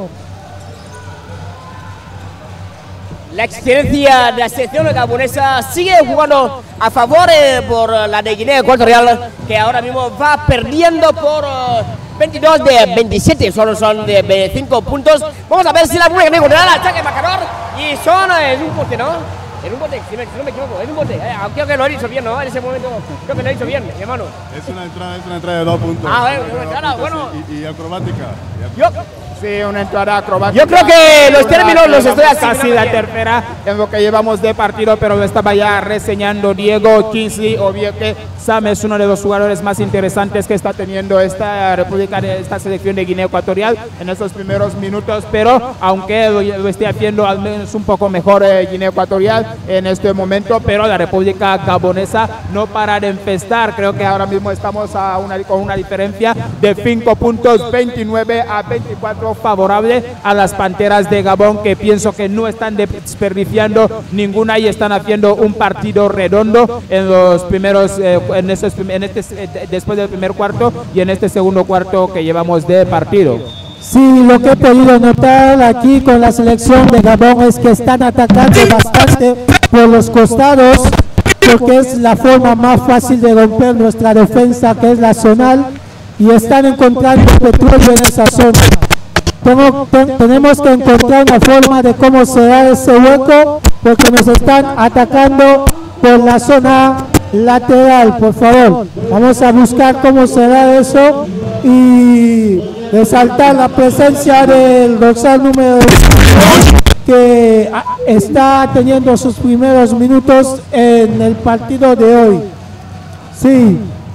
La experiencia de la selección gabonesa sigue jugando a favor eh, por la de Guinea Ecuatorial, que ahora mismo va perdiendo por uh, veintidós de veintisiete, solo son de veinticinco puntos. Vamos a ver si la Guinea Ecuatorial ataque marcador y son eh, en un bote, ¿no? En un bote, si, me, si no me equivoco, en un bote. Eh, creo que lo he dicho bien, ¿no? En ese momento creo que lo he dicho bien, mi hermano. Es una entrada, es una entrada de dos puntos. Ah, bueno, una entrada, bueno. Y, y acrobática. Yo, Sí, una entrada acrobática. Yo creo que los términos los estoy haciendo casi la tercera en lo que llevamos de partido, pero lo estaba ya reseñando Diego. Kingsley, obvio que Sam es uno de los jugadores más interesantes que está teniendo esta República, esta selección de Guinea Ecuatorial en estos primeros minutos, pero aunque lo, lo esté haciendo al menos un poco mejor eh, Guinea Ecuatorial en este momento, pero la República Gabonesa no para de empezar. Creo que ahora mismo estamos a una, con una diferencia de cinco puntos, veintinueve a veinticuatro, favorable a las Panteras de Gabón, que pienso que no están desperdiciando ninguna y están haciendo un partido redondo en los primeros, eh, en, estos, en este, después del primer cuarto y en este segundo cuarto que llevamos de partido. Sí, lo que he podido notar aquí con la selección de Gabón es que están atacando bastante por los costados, porque es la forma más fácil de romper nuestra defensa, que es la zonal, y están encontrando petróleo en esa zona. Tengo, ten, tenemos que encontrar una forma de cómo cerrar ese hueco, porque nos están atacando por la zona lateral. Por favor, vamos a buscar cómo cerrar eso y resaltar la presencia del dorsal número que está teniendo sus primeros minutos en el partido de hoy. Sí.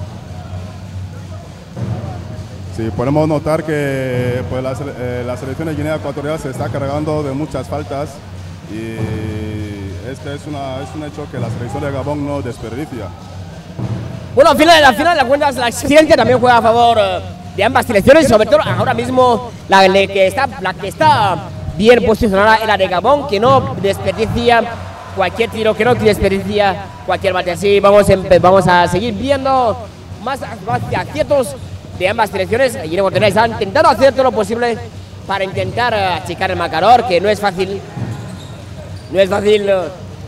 Sí, podemos notar que pues, la, eh, la selección de Guinea Ecuatorial se está cargando de muchas faltas y este es, una, es un hecho que la selección de Gabón no desperdicia. Bueno, al final, al final de cuentas, la exigencia también juega a favor eh, de ambas selecciones, sobre todo ahora mismo la, la que está, la que está bien posicionada es la de Gabón, que no desperdicia cualquier tiro, que no desperdicia cualquier bate. Así vamos, vamos a seguir viendo más, más aciertos de ambas selecciones. Guinea Ecuatorial está intentando hacer todo lo posible para intentar uh, achicar el marcador, que no es fácil. No es fácil. Uh,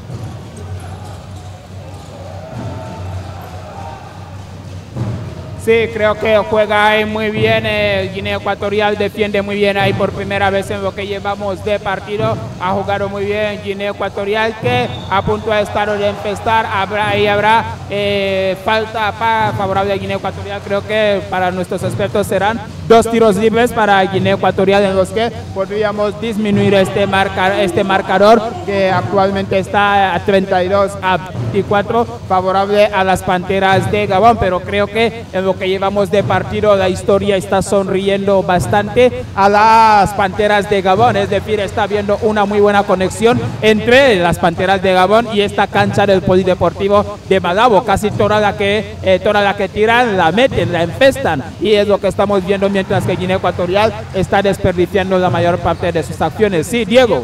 Sí, creo que juega ahí muy bien, el Guinea Ecuatorial defiende muy bien ahí por primera vez en lo que llevamos de partido, ha jugado muy bien Guinea Ecuatorial, que a punto de estar o de empezar, habrá, ahí habrá eh, falta para favorable a Guinea Ecuatorial. Creo que para nuestros expertos serán dos tiros libres para Guinea Ecuatorial, en los que podríamos disminuir este, marca, este marcador, que actualmente está a treinta y dos a veinticuatro, favorable a las Panteras de Gabón, pero creo que en lo que llevamos de partido la historia está sonriendo bastante a las Panteras de Gabón, es decir, está habiendo una muy buena conexión entre las Panteras de Gabón y esta cancha del Polideportivo de Malabo. Casi toda la que, eh, toda la que tiran la meten, la infestan, y es lo que estamos viendo, mientras que Guinea Ecuatorial está desperdiciando la mayor parte de sus acciones. Sí, Diego.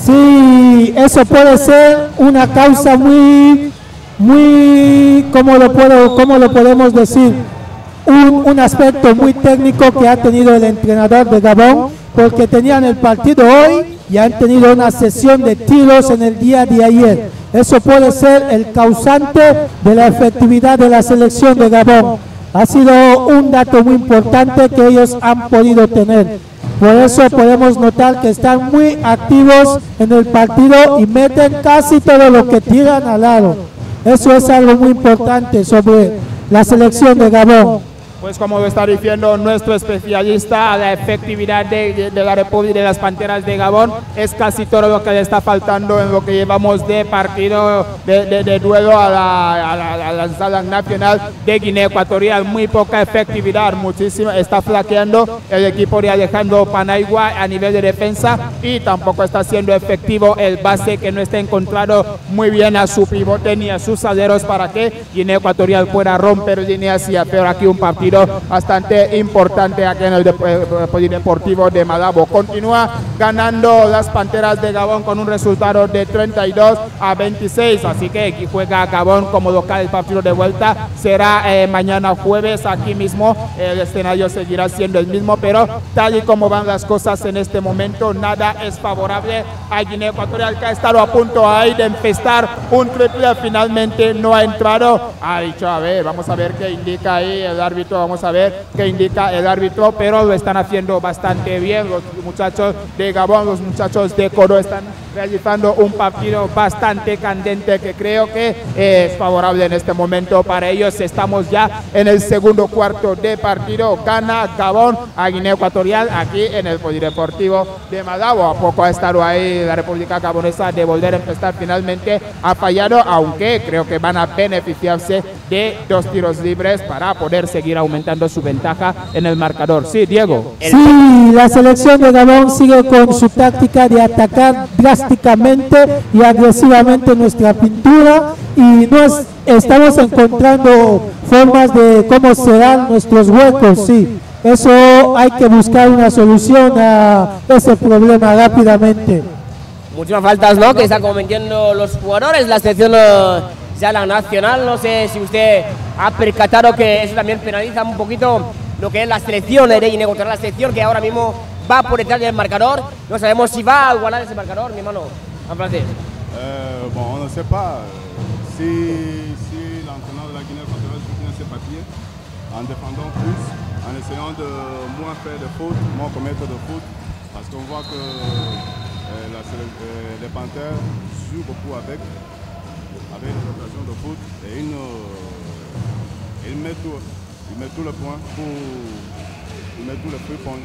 Sí, eso puede ser una causa muy, muy, ¿cómo lo, puedo, cómo lo podemos decir? Un, un aspecto muy técnico que ha tenido el entrenador de Gabón, porque tenían el partido hoy y han tenido una sesión de tiros en el día de ayer. Eso puede ser el causante de la efectividad de la selección de Gabón. Ha sido un dato muy importante que ellos han podido tener. Por eso podemos notar que están muy activos en el partido y meten casi todo lo que tiran al aro. Eso es algo muy importante sobre la selección de Gabón. Pues como lo está diciendo nuestro especialista, la efectividad de, de, de la República de las Panteras de Gabón es casi todo lo que le está faltando en lo que llevamos de partido, de, de, de duelo a la, a, la, a la sala nacional de Guinea Ecuatorial. Muy poca efectividad, muchísimo, está flaqueando el equipo de Alejandro Paniagua a nivel de defensa, y tampoco está siendo efectivo el base, que no está encontrando muy bien a su pivote ni a sus aleros para que Guinea Ecuatorial pueda romper líneas y hacer aquí un partido bastante importante aquí en el Polideportivo de Malabo. Continúa ganando las Panteras de Gabón con un resultado de treinta y dos a veintiséis, así que aquí juega Gabón como local. El partido de vuelta será eh, mañana jueves aquí mismo. El escenario seguirá siendo el mismo, pero tal y como van las cosas en este momento, nada es favorable a Guinea Ecuatorial, que ha estado a punto ahí de empezar un triple, finalmente no ha entrado. Ha dicho, a ver, vamos a ver qué indica ahí el árbitro. Vamos a ver qué indica el árbitro, pero lo están haciendo bastante bien los muchachos de Gabón, los muchachos de Coro están realizando un partido bastante candente, que creo que es favorable en este momento para ellos. Estamos ya en el segundo cuarto de partido. Gana Gabón a Guinea Ecuatorial aquí en el Polideportivo de Malabo. A poco ha estado ahí la República Gabonesa de volver a empezar, finalmente ha fallado, aunque creo que van a beneficiarse de dos tiros libres para poder seguir aumentando su ventaja en el marcador. Sí, Diego. Sí, la selección de Gabón sigue con su táctica de atacar drásticamente y agresivamente nuestra pintura, y nos estamos encontrando formas de cómo cerrar nuestros huecos. Sí, eso hay que buscar una solución a ese problema rápidamente. Muchísimas faltas, ¿no?, que están cometiendo los jugadores, la selección uh, ya la nacional. No sé si usted ha percatado que eso también penaliza un poquito lo que es la selección de Guinea Ecuatorial, la selección que ahora mismo va por detrás del marcador. No sabemos si va a igualar ese marcador, mi hermano, en francés. Euh, bon, on ne sait pas si, si l'entraîneur de la Guinée Equatoriale soutient ses papiers en défendant plus, en essayant de moins faire de fautes, moins commettre de fautes, parce qu'on voit que euh, la, euh, les Panthères jouent beaucoup avec, avec les occasions de foot, et ils, euh, ils mettent tout, ils mettent tout le point pour, ils mettent tout le free point.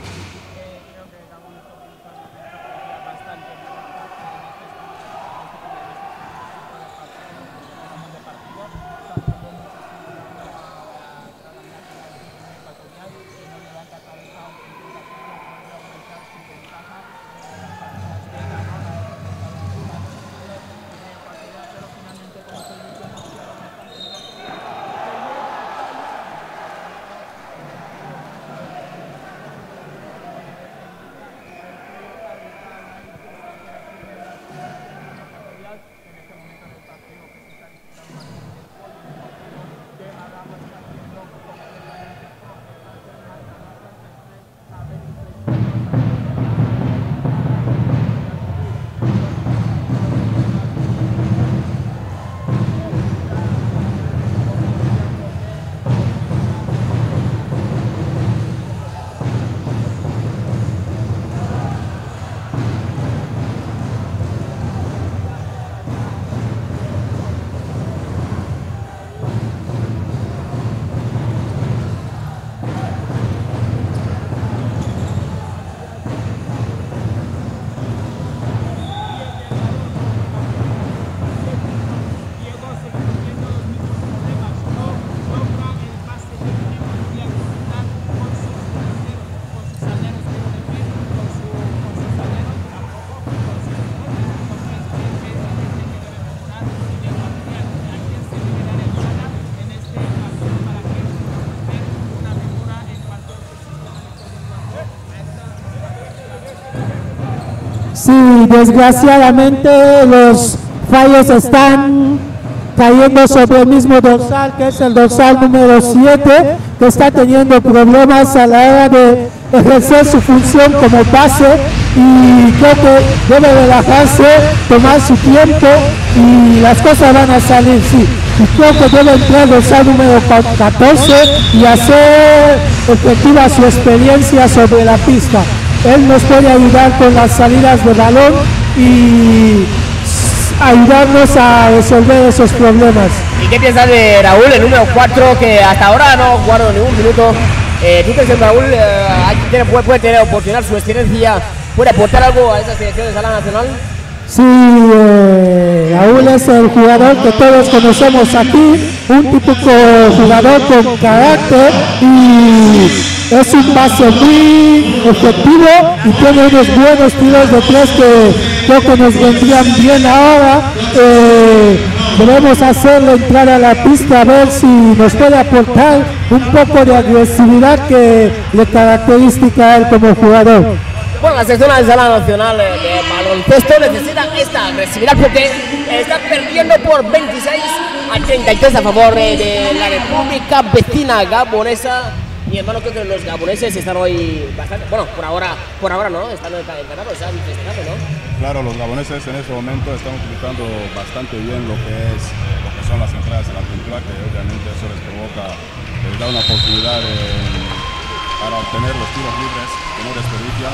Sí, desgraciadamente los fallos están cayendo sobre el mismo dorsal, que es el dorsal número siete, que está teniendo problemas a la hora de ejercer su función como base, y creo que debe relajarse, tomar su tiempo y las cosas van a salir, sí. Y creo que debe entrar el dorsal número catorce y hacer efectiva su experiencia sobre la pista. Él nos puede ayudar con las salidas de balón y ayudarnos a resolver esos problemas. ¿Y qué piensas de Raúl, el número cuatro, que hasta ahora no ha jugado ningún minuto? Eh, ¿Tú crees que Raúl eh, puede, puede tener oportunidad, su experiencia, puede aportar algo a esa selección de sala nacional? Sí, eh, Raúl es el jugador que todos conocemos aquí, un típico jugador con carácter y es un base muy efectivo y tiene unos buenos tiros de tres que creo que nos vendrían bien ahora. Eh, debemos hacerle entrar a la pista a ver si nos puede aportar un poco de agresividad que le caracteriza a él como jugador. Bueno, la sección de sala nacional de baloncesto necesita esta agresividad porque está perdiendo por veintiséis a treinta y tres a favor de, de la República Vecina Gabonesa. Y hermano, creo que los gaboneses están hoy bastante, bueno, por ahora, por ahora no, están encantados, están festejando, ¿no? Claro, los gaboneses en este momento están utilizando bastante bien lo que es lo que son las entradas en la pintura, que obviamente eso les provoca, les da una oportunidad eh, para obtener los tiros libres que no desperdician.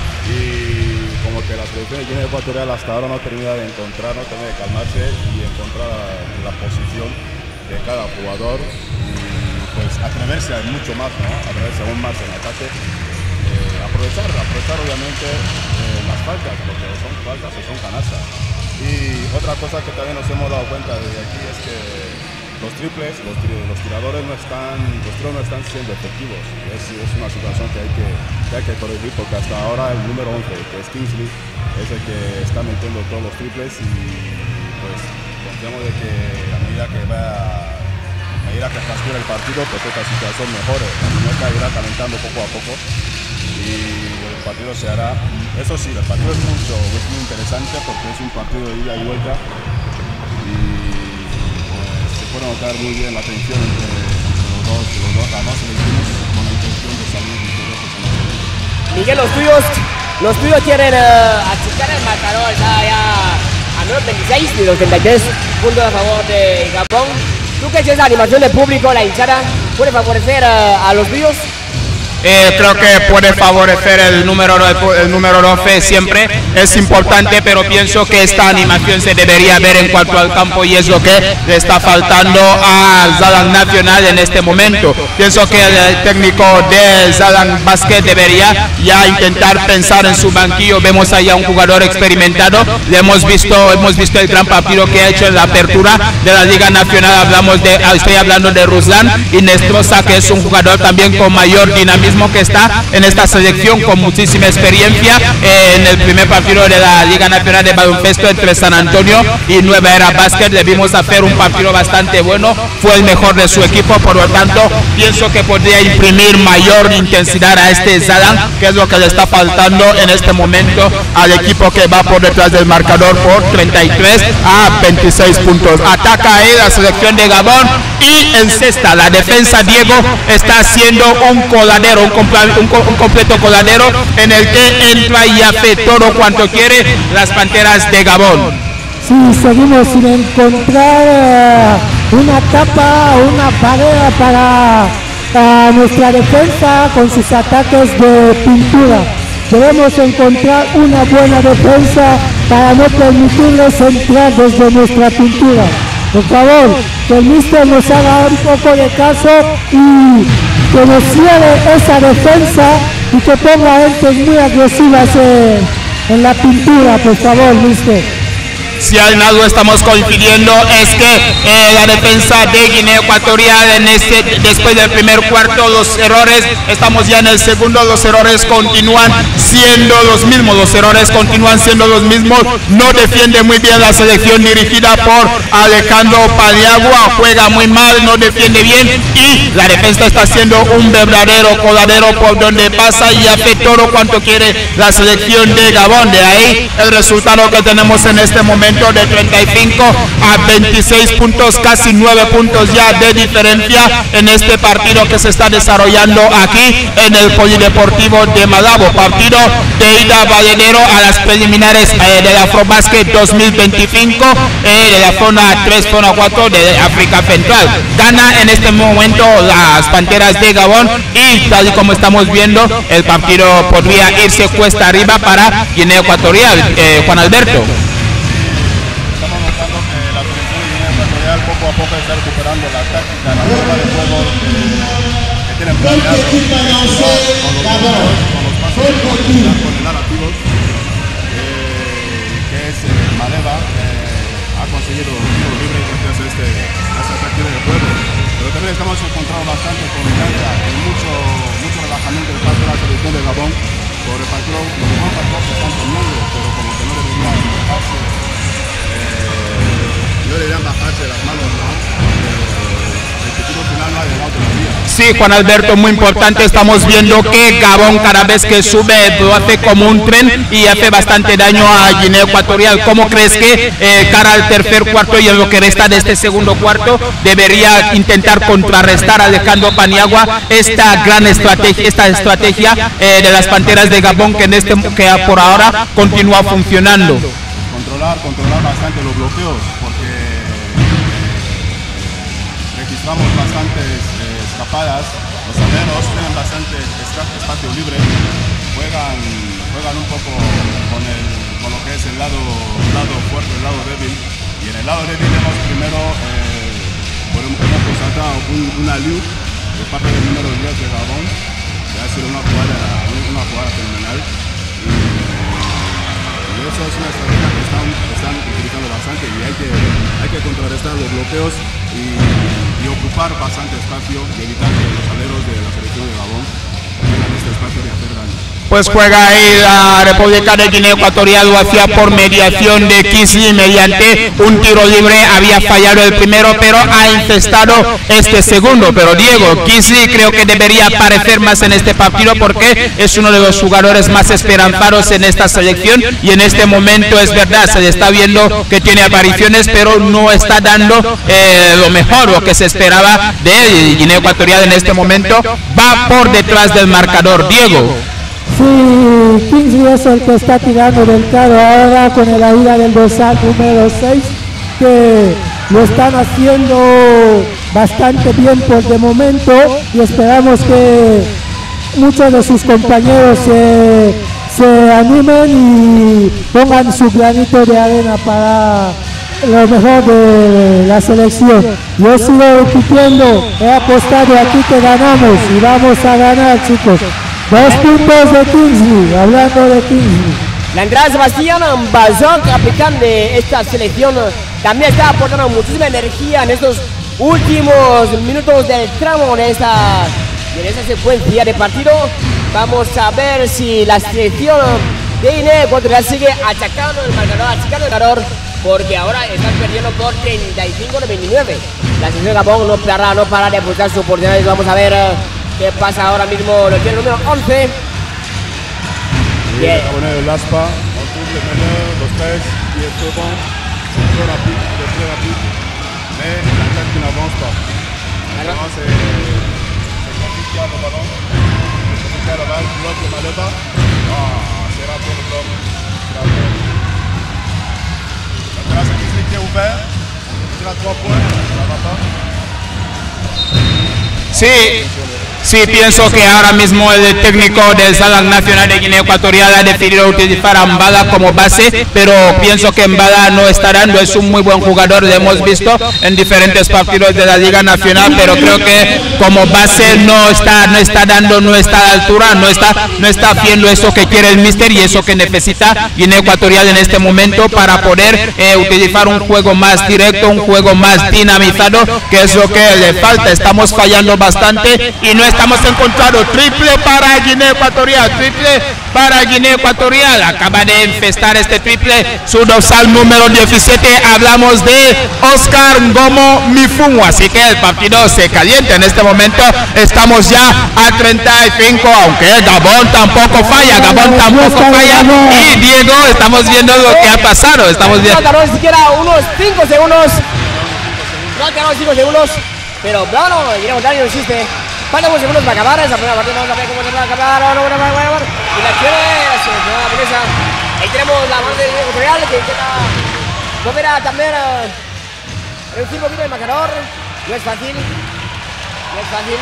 Y como que la selección de Guinea Ecuatorial hasta ahora no termina de encontrar, no termina de calmarse y encontrar la, la posición de cada jugador y pues atreverse a mucho más, ¿no? Atreverse aún más en ataque, eh, aprovechar, aprovechar obviamente eh, las faltas, porque son faltas o son canastas. Y otra cosa que también nos hemos dado cuenta desde aquí es que los triples, los, los tiradores no están, los tiros no están siendo efectivos. Es, es una situación que hay que, que hay que corregir porque hasta ahora el número once, que es Kingsley, es el que está metiendo todos los triples y pues confiamos de que a medida que va a medida que transcurre el partido, pues esta situación mejore. La muñeca irá calentando poco a poco y el partido se hará. Eso sí, el partido es mucho, es muy interesante porque es un partido de ida y vuelta y puede notar muy bien la tensión entre, entre los dos, los dos, las dos selecciones con la intención de salir victoriosos en la selección. Miguel, los tuyos, los tuyos quieren uh, achicar el marcador, está ya a menos veintiséis y los treinta y tres puntos a favor de Gabón. ¿Tú crees que esa animación del público, la hinchada, puede favorecer uh, a los tuyos? Eh, creo que puede favorecer el número, el número doce siempre, es importante, pero pienso que esta animación se debería ver en cuanto al campo y es lo que le está faltando al Zalan Nacional en este momento. Pienso que el técnico del Zalan Basket debería ya intentar pensar en su banquillo. Vemos allá un jugador experimentado, le hemos visto, hemos visto el gran partido que ha hecho en la apertura de la Liga Nacional. Hablamos de, estoy hablando de Ruslan Inestrosa, que es un jugador también con mayor dinamismo que está en esta selección con muchísima experiencia. Eh, en el primer partido de la Liga Nacional de Baloncesto entre San Antonio y Nueva Era Basket debimos hacer un partido bastante bueno, fue el mejor de su equipo, por lo tanto pienso que podría imprimir mayor intensidad a este Zalan, que es lo que le está faltando en este momento al equipo que va por detrás del marcador por treinta y tres a veintiséis puntos. Ataca ahí la selección de Gabón y encesta. La defensa, Diego, está haciendo un coladero, un, un, un completo coladero en el que entra y hace todo cuanto quiere las Panteras de Gabón. Sí, seguimos sin encontrar uh, una tapa, una pared para uh, nuestra defensa con sus ataques de pintura. Debemos encontrar una buena defensa para no permitirles entrar desde nuestra pintura. Por favor, que el míster nos haga un poco de caso y que nos cierre esa defensa y que ponga gentes muy agresivas en, en la pintura, por favor, míster. si en algo estamos coincidiendo es que eh, la defensa de Guinea Ecuatorial en este, después del primer cuarto, los errores, estamos ya en el segundo, los errores continúan siendo los mismos, los errores continúan siendo los mismos, no defiende muy bien la selección dirigida por Alejandro Paniagua, juega muy mal, no defiende bien y la defensa está haciendo un verdadero coladero por donde pasa y hace todo cuanto quiere la selección de Gabón. De ahí el resultado que tenemos en este momento de treinta y cinco a veintiséis puntos, casi nueve puntos ya de diferencia en este partido que se está desarrollando aquí en el Polideportivo de Malabo, partido de ida Vallenero a las preliminares eh, del Afrobasket dos mil veinticinco eh, de la zona tres, zona cuatro de África Central. Gana en este momento las Panteras de Gabón y tal y como estamos viendo el partido podría irse cuesta arriba para Guinea Ecuatorial. eh, Juan Alberto. Estamos notando que la selección de Guinea Ecuatorial poco a poco está recuperando la táctica, la forma de juego que, que tienen planeado con los, con los pasos de con el narrativos, eh, que es eh, Maleva, eh, ha conseguido un tiro libre gracias a este, a esta táctica de juego. Pero también estamos encontrando bastante confianza y mucho, mucho relajamiento de parte de la selección de Gabón por el partido, lo mejor partido que están teniendo, pero como que no deberían bajarse, eh, no deberían bajarse las manos, ¿no? El título final no ha llegado todavía. Sí, Juan Alberto, muy importante, estamos viendo que Gabón cada vez que sube lo hace como un tren y hace bastante daño a Guinea Ecuatorial. ¿Cómo crees que eh, cara al tercer cuarto y en lo que resta de este segundo cuarto debería intentar contrarrestar a Alejandro Paniagua esta gran estrategia, esta estrategia eh, de las Panteras de Gabón que, en este, que por ahora continúa funcionando? Controlar, controlar bastante los bloqueos, porque eh, registramos bastantes eh, escapadas, los aleros tienen bastante espacio libre, juegan, juegan un poco con, el, con lo que es el lado, el lado fuerte, el lado débil, y en el lado débil hemos primero eh, hemos constatado un, una liu de parte del número diez de Gabón, que ha sido una jugada, una jugada fenomenal. Y eso es una estrategia que están, están utilizando bastante y hay que, hay que contrarrestar los bloqueos y, y ocupar bastante espacio y evitar que los aleros de la selección de Gabón tengan este espacio de hacer daño. Pues juega ahí la República de Guinea Ecuatorial, lo hacía por mediación de Kingsley mediante un tiro libre, había fallado el primero pero ha infestado este segundo. Pero Diego, Kingsley creo que debería aparecer más en este partido porque es uno de los jugadores más esperanzados en esta selección y en este momento es verdad, se le está viendo que tiene apariciones pero no está dando eh, lo mejor, lo que se esperaba de él. Guinea Ecuatorial en este momento va por detrás del marcador. Diego. Sí, Kingsley es el que está tirando del carro ahora con el ayuda del dorsal número seis, que lo están haciendo bastante bien por de momento y esperamos que muchos de sus compañeros se, se animen y pongan su granito de arena para lo mejor de la selección. Yo sigo repitiendo, he apostado aquí que ganamos y vamos a ganar, chicos. Dos puntos de Kingsley, hablando de Kingsley. La entrada de Sebastián Bazón, capitán de esta selección, también está aportando muchísima energía en estos últimos minutos del tramo de esta, de esta secuencia de partido. Vamos a ver si la selección de Guinea Ecuatorial sigue achacando el marcador, achacando el marcador, porque ahora están perdiendo por treinta y cinco a veintinueve. La selección de Gabón no para, no para de buscar sus oportunidades. Vamos a ver qué pasa ahora mismo. Lo tiene el número once. Bien. On est l'Aspa, on trouve le meneur, le stress qui est très bon, c'est très rapide, c'est très rapide, mais l'attaque qui n'avance pas. Alors c'est compliqué à le ballon, c'est compliqué à la balle, bloque le Maleva, ah, c'est raté le bloc, c'est raté. Maintenant c'est Kingsley qui est ouvert, on tire à trois points, ça va pas. Sí, sí, pienso que ahora mismo el técnico del Salón Nacional de Guinea Ecuatorial ha decidido utilizar a Mbada como base, pero pienso que Mbada no está dando, es un muy buen jugador, lo hemos visto en diferentes partidos de la Liga Nacional, pero creo que como base no está, no está dando, no está a la altura, no está, no está haciendo eso que quiere el míster y eso que necesita Guinea Ecuatorial en este momento para poder eh, utilizar un juego más directo, un juego más dinamizado, que es lo que le falta. Estamos fallando bastante y no estamos encontrando. Triple para Guinea Ecuatorial, triple para Guinea Ecuatorial, acaba de infestar este triple su dorsal número diecisiete, hablamos de Oscar Ngomo Mifungo, así que el partido se calienta en este momento, estamos ya a treinta y cinco, aunque Gabón tampoco falla, Gabón tampoco falla, y Diego, estamos viendo lo que ha pasado, estamos viendo. No ganó ni siquiera unos cinco segundos, no ganó cinco segundos, pero bueno, Guinea Ecuatorial no existe. Faltan unos segundos para acabar esa primera partida, vamos a ver cómo se va a acabar, ahora va a acabar, y la acción es una japonesa. Ahí tenemos la mano de Guinea Ecuatorial que intenta volver a también a reducir un poquito el marcador, no es fácil, no es fácil.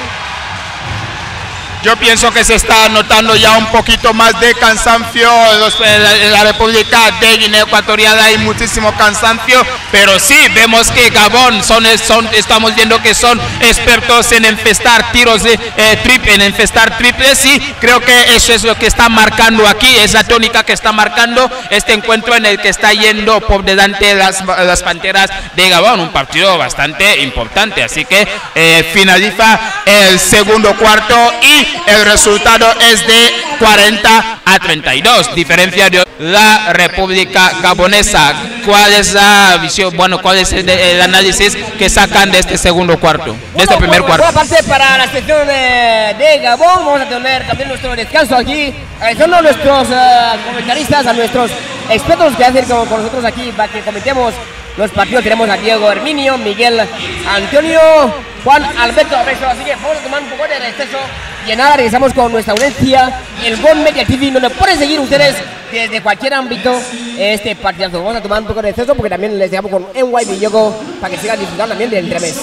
Yo pienso que se está notando ya un poquito más de cansancio en la, en la República de Guinea Ecuatorial, hay muchísimo cansancio, pero sí vemos que Gabón son, son estamos viendo que son expertos en infestar tiros de eh, triple, en infestar triples, y creo que eso es lo que está marcando aquí, es la tónica que está marcando este encuentro en el que está yendo por delante de las, las Panteras de Gabón, un partido bastante importante, así que eh, finaliza el segundo cuarto y el resultado es de cuarenta a treinta y dos, diferencia de la República Gabonesa. ¿Cuál es la visión, bueno, cuál es el, el análisis que sacan de este segundo cuarto, de este primer cuarto? Buena parte para la sección de, de Gabón, vamos a tener también nuestro descanso aquí, agradeciendo a nuestros uh, comentaristas, a nuestros expertos que hacen con, con nosotros aquí para que comentemos los partidos. Tenemos a Diego Herminio, Miguel Antonio, Juan Alberto Abrexo, así que vamos a tomar un poco de receso y en nada regresamos con nuestra audiencia, el Gol Media T V, donde pueden seguir ustedes desde cualquier ámbito este partidazo. Vamos a tomar un poco de receso porque también les dejamos con N Y Videoco para que sigan disfrutando también del entremés.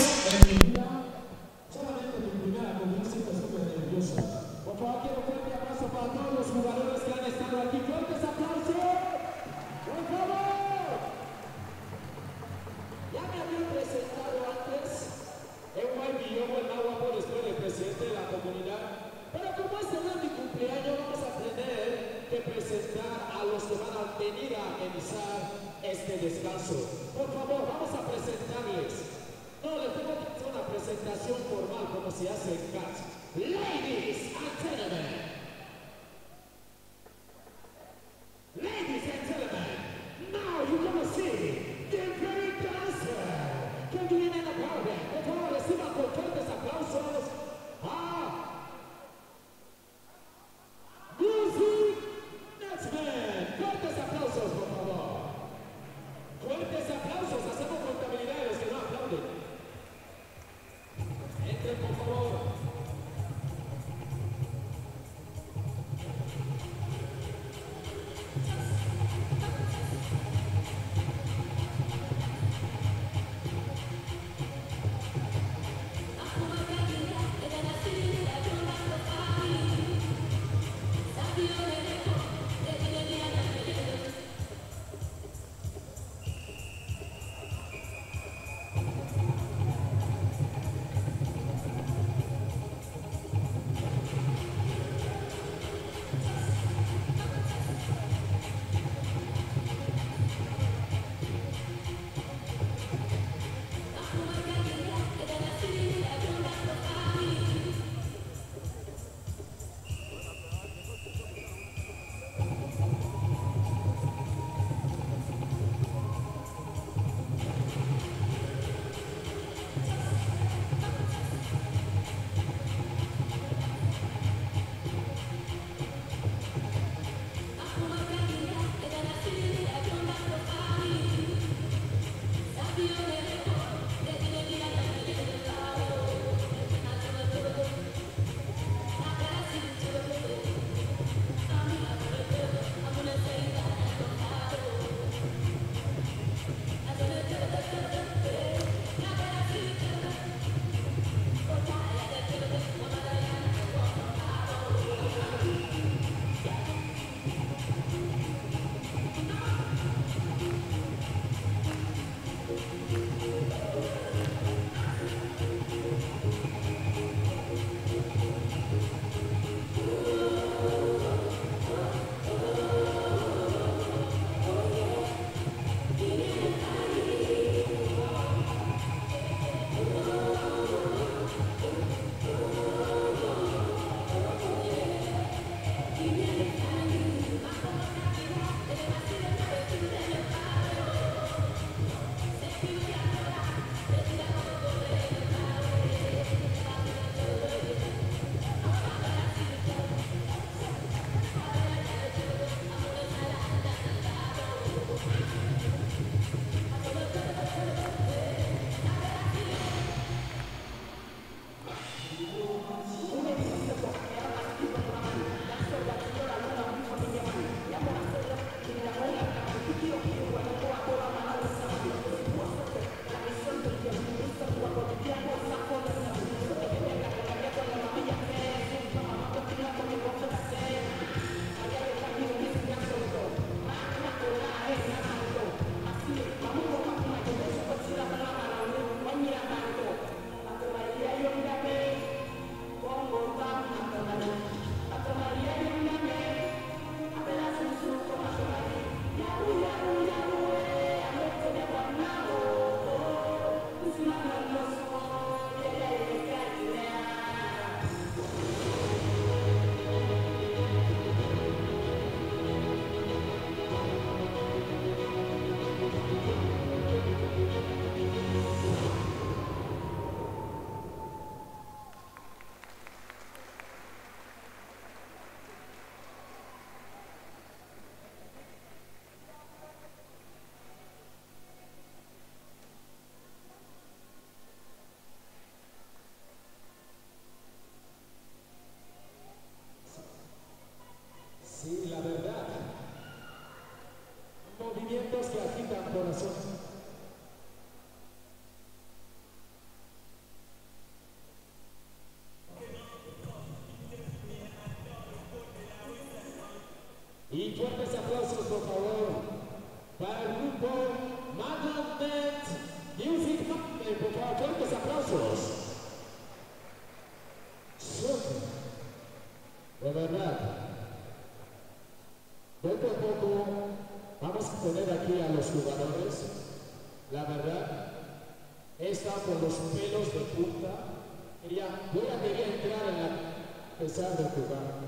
La verdad, está por los pelos de punta. Ella, yo la quería entrar en la, a pesar de jugar.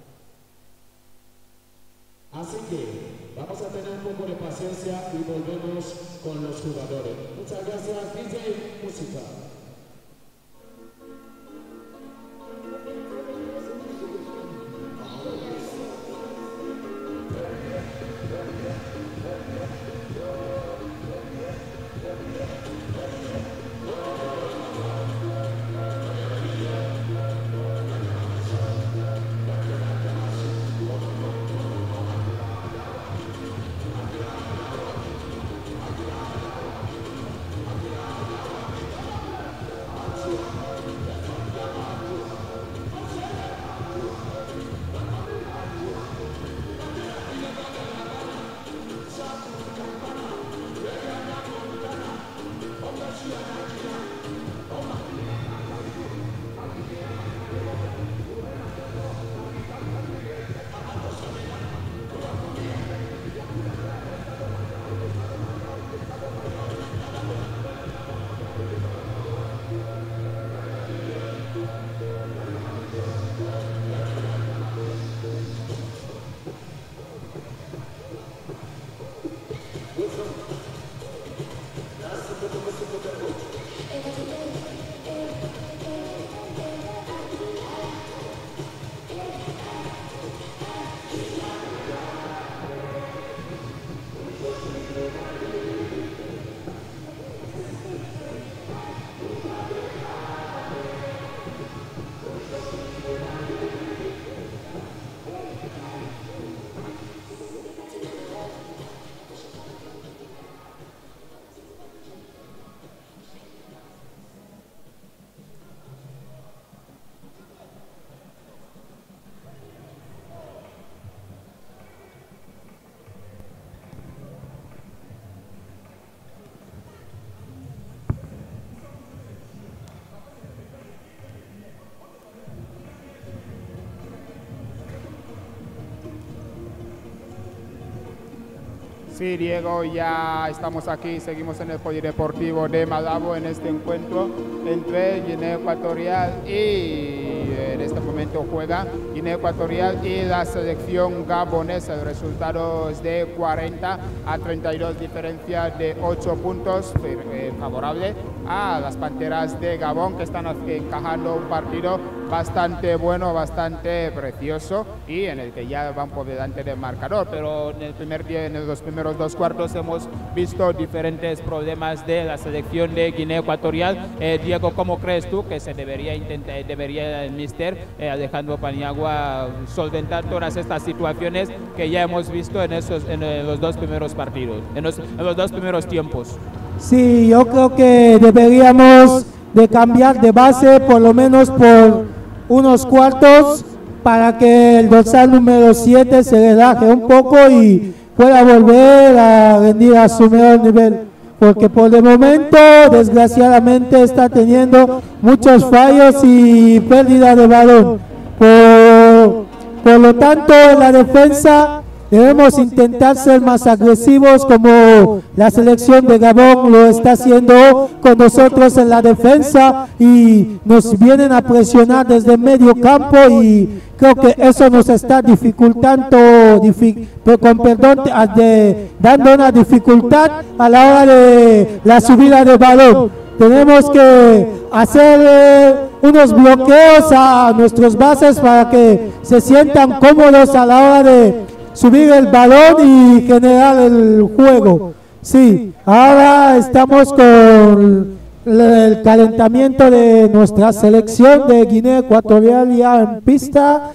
Así que vamos a tener un poco de paciencia y volvemos con los jugadores. Muchas gracias, D J Música. Sí, Diego, ya estamos aquí, seguimos en el polideportivo de Malabo en este encuentro entre Guinea Ecuatorial y en este momento juega Guinea Ecuatorial y la selección gabonesa. El resultado es de cuarenta a treinta y dos, diferencia de ocho puntos, eh, favorable a las Panteras de Gabón, que están encajando un partido bastante bueno, bastante precioso y en el que ya van por delante del marcador, pero en el primer día, en los primeros dos cuartos hemos visto diferentes problemas de la selección de Guinea Ecuatorial. Eh, Diego, ¿cómo crees tú que se debería intentar, debería el míster eh, Alejandro Paniagua solventar todas estas situaciones que ya hemos visto en, esos, en los dos primeros partidos, en los, en los dos primeros tiempos? Sí, yo creo que deberíamos de cambiar de base por lo menos por unos cuartos para que el dorsal número siete se relaje un poco y pueda volver a rendir a su mejor nivel, porque por el momento desgraciadamente está teniendo muchos fallos y pérdida de balón. Por, por lo tanto, en la defensa debemos intentar ser más agresivos, como la selección de Gabón lo está haciendo con nosotros en la defensa, y nos vienen a presionar desde medio campo, y creo que eso nos está dificultando, dific, con perdón, de, dando una dificultad a la hora de la subida de balón. Tenemos que hacer eh, unos bloqueos a nuestros bases para que se sientan cómodos a la hora de subir el balón y generar el juego. Sí, ahora estamos con el calentamiento de nuestra selección de Guinea Ecuatorial ya en pista,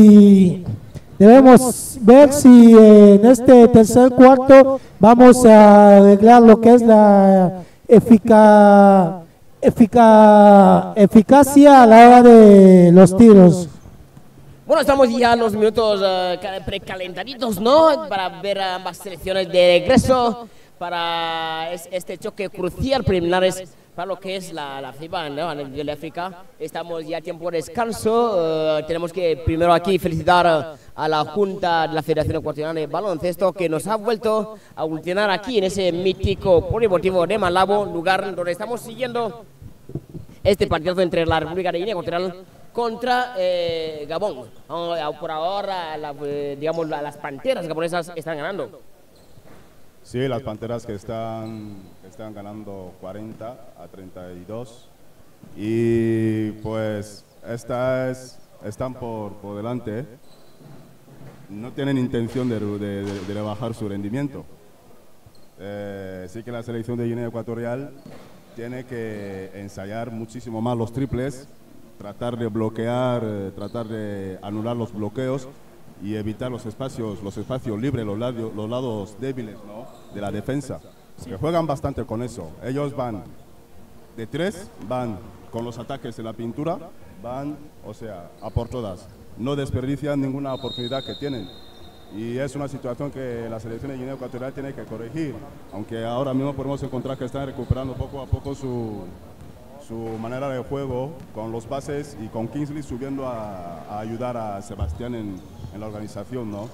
y debemos ver si en este tercer cuarto vamos a arreglar lo que es la efica, efica, eficacia a la hora de los tiros. Bueno, estamos ya en los minutos uh, precalentaditos, ¿no? Para ver ambas selecciones de regreso para es, este choque crucial preliminares para lo que es la, la FIBA, ¿no? A nivel de África. Estamos ya a tiempo de descanso. Uh, tenemos que primero aquí felicitar a la Junta de la Federación Ecuatoriana de Baloncesto, que nos ha vuelto a ultimar aquí en ese mítico polideportivo de Malabo, lugar donde estamos siguiendo este partido entre la República de Guinea Ecuatorial contra eh, Gabón. Oh, por ahora, la, eh, digamos, la, las Panteras gabonesas están ganando. Sí, las Panteras que están, que están ganando cuarenta a treinta y dos. Y pues esta es, están por, por delante. No tienen intención de, de, de, de rebajar su rendimiento. Eh, sí que la selección de Guinea Ecuatorial tiene que ensayar muchísimo más los triples, tratar de bloquear, eh, tratar de anular los bloqueos y evitar los espacios, los espacios libres, los lados, los lados débiles, ¿no?, de la defensa. Sí. Que juegan bastante con eso. Ellos van de tres, van con los ataques de la pintura, van, o sea, a por todas. No desperdician ninguna oportunidad que tienen. Y es una situación que la selección de Guinea Ecuatorial tiene que corregir, aunque ahora mismo podemos encontrar que están recuperando poco a poco su, su manera de juego con los pases y con Kingsley subiendo a, a ayudar a Sebastián en, en la organización, ¿no?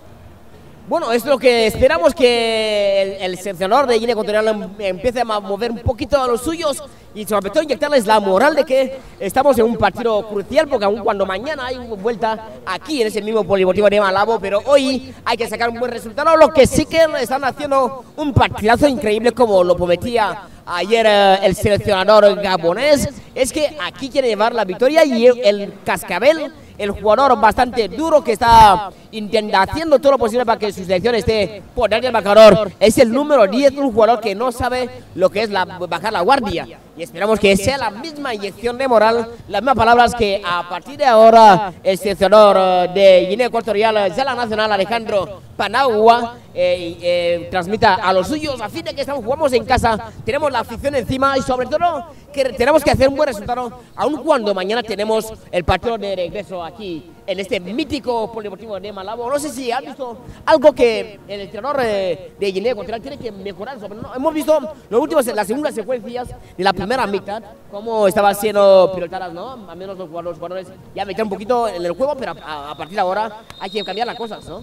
Bueno, es lo que esperamos, que el, el seleccionador de Guinea Ecuatorial empiece a mover un poquito a los suyos y sobre todo inyectarles la moral de que estamos en un partido crucial, porque aun cuando mañana hay vuelta aquí en ese mismo polideportivo de Malabo, pero hoy hay que sacar un buen resultado, lo que sí que están haciendo un partidazo increíble como lo prometía ayer eh, el seleccionador gabonés, es que aquí quiere llevar la victoria y el, el Cascabel, el jugador bastante duro que está intentando haciendo todo lo posible para que su selección esté por delante del marcador, es el número diez, un jugador que no sabe lo que es la, bajar la guardia. Y esperamos que sea la misma inyección de moral, las mismas palabras que a partir de ahora el seleccionador de Guinea Ecuatorial, de la Nacional, Alejandro Panagua, eh, eh, transmita a los suyos, a fin de que estamos, jugamos en casa, tenemos la afición encima y sobre todo que tenemos que hacer un buen resultado, aun cuando mañana tenemos el partido de regreso aquí en este mítico polideportivo de Malabo. No sé si han visto algo que el entrenador eh, de Guinea Ecuatorial tiene que mejorar. Sobre, ¿no? Hemos visto los últimos, las segundas secuencias de la primera mitad, cómo estaban siendo pilotadas, ¿no? Al menos los jugadores, los jugadores ya metían un poquito en el juego, pero a, a partir de ahora hay que cambiar las cosas, ¿no?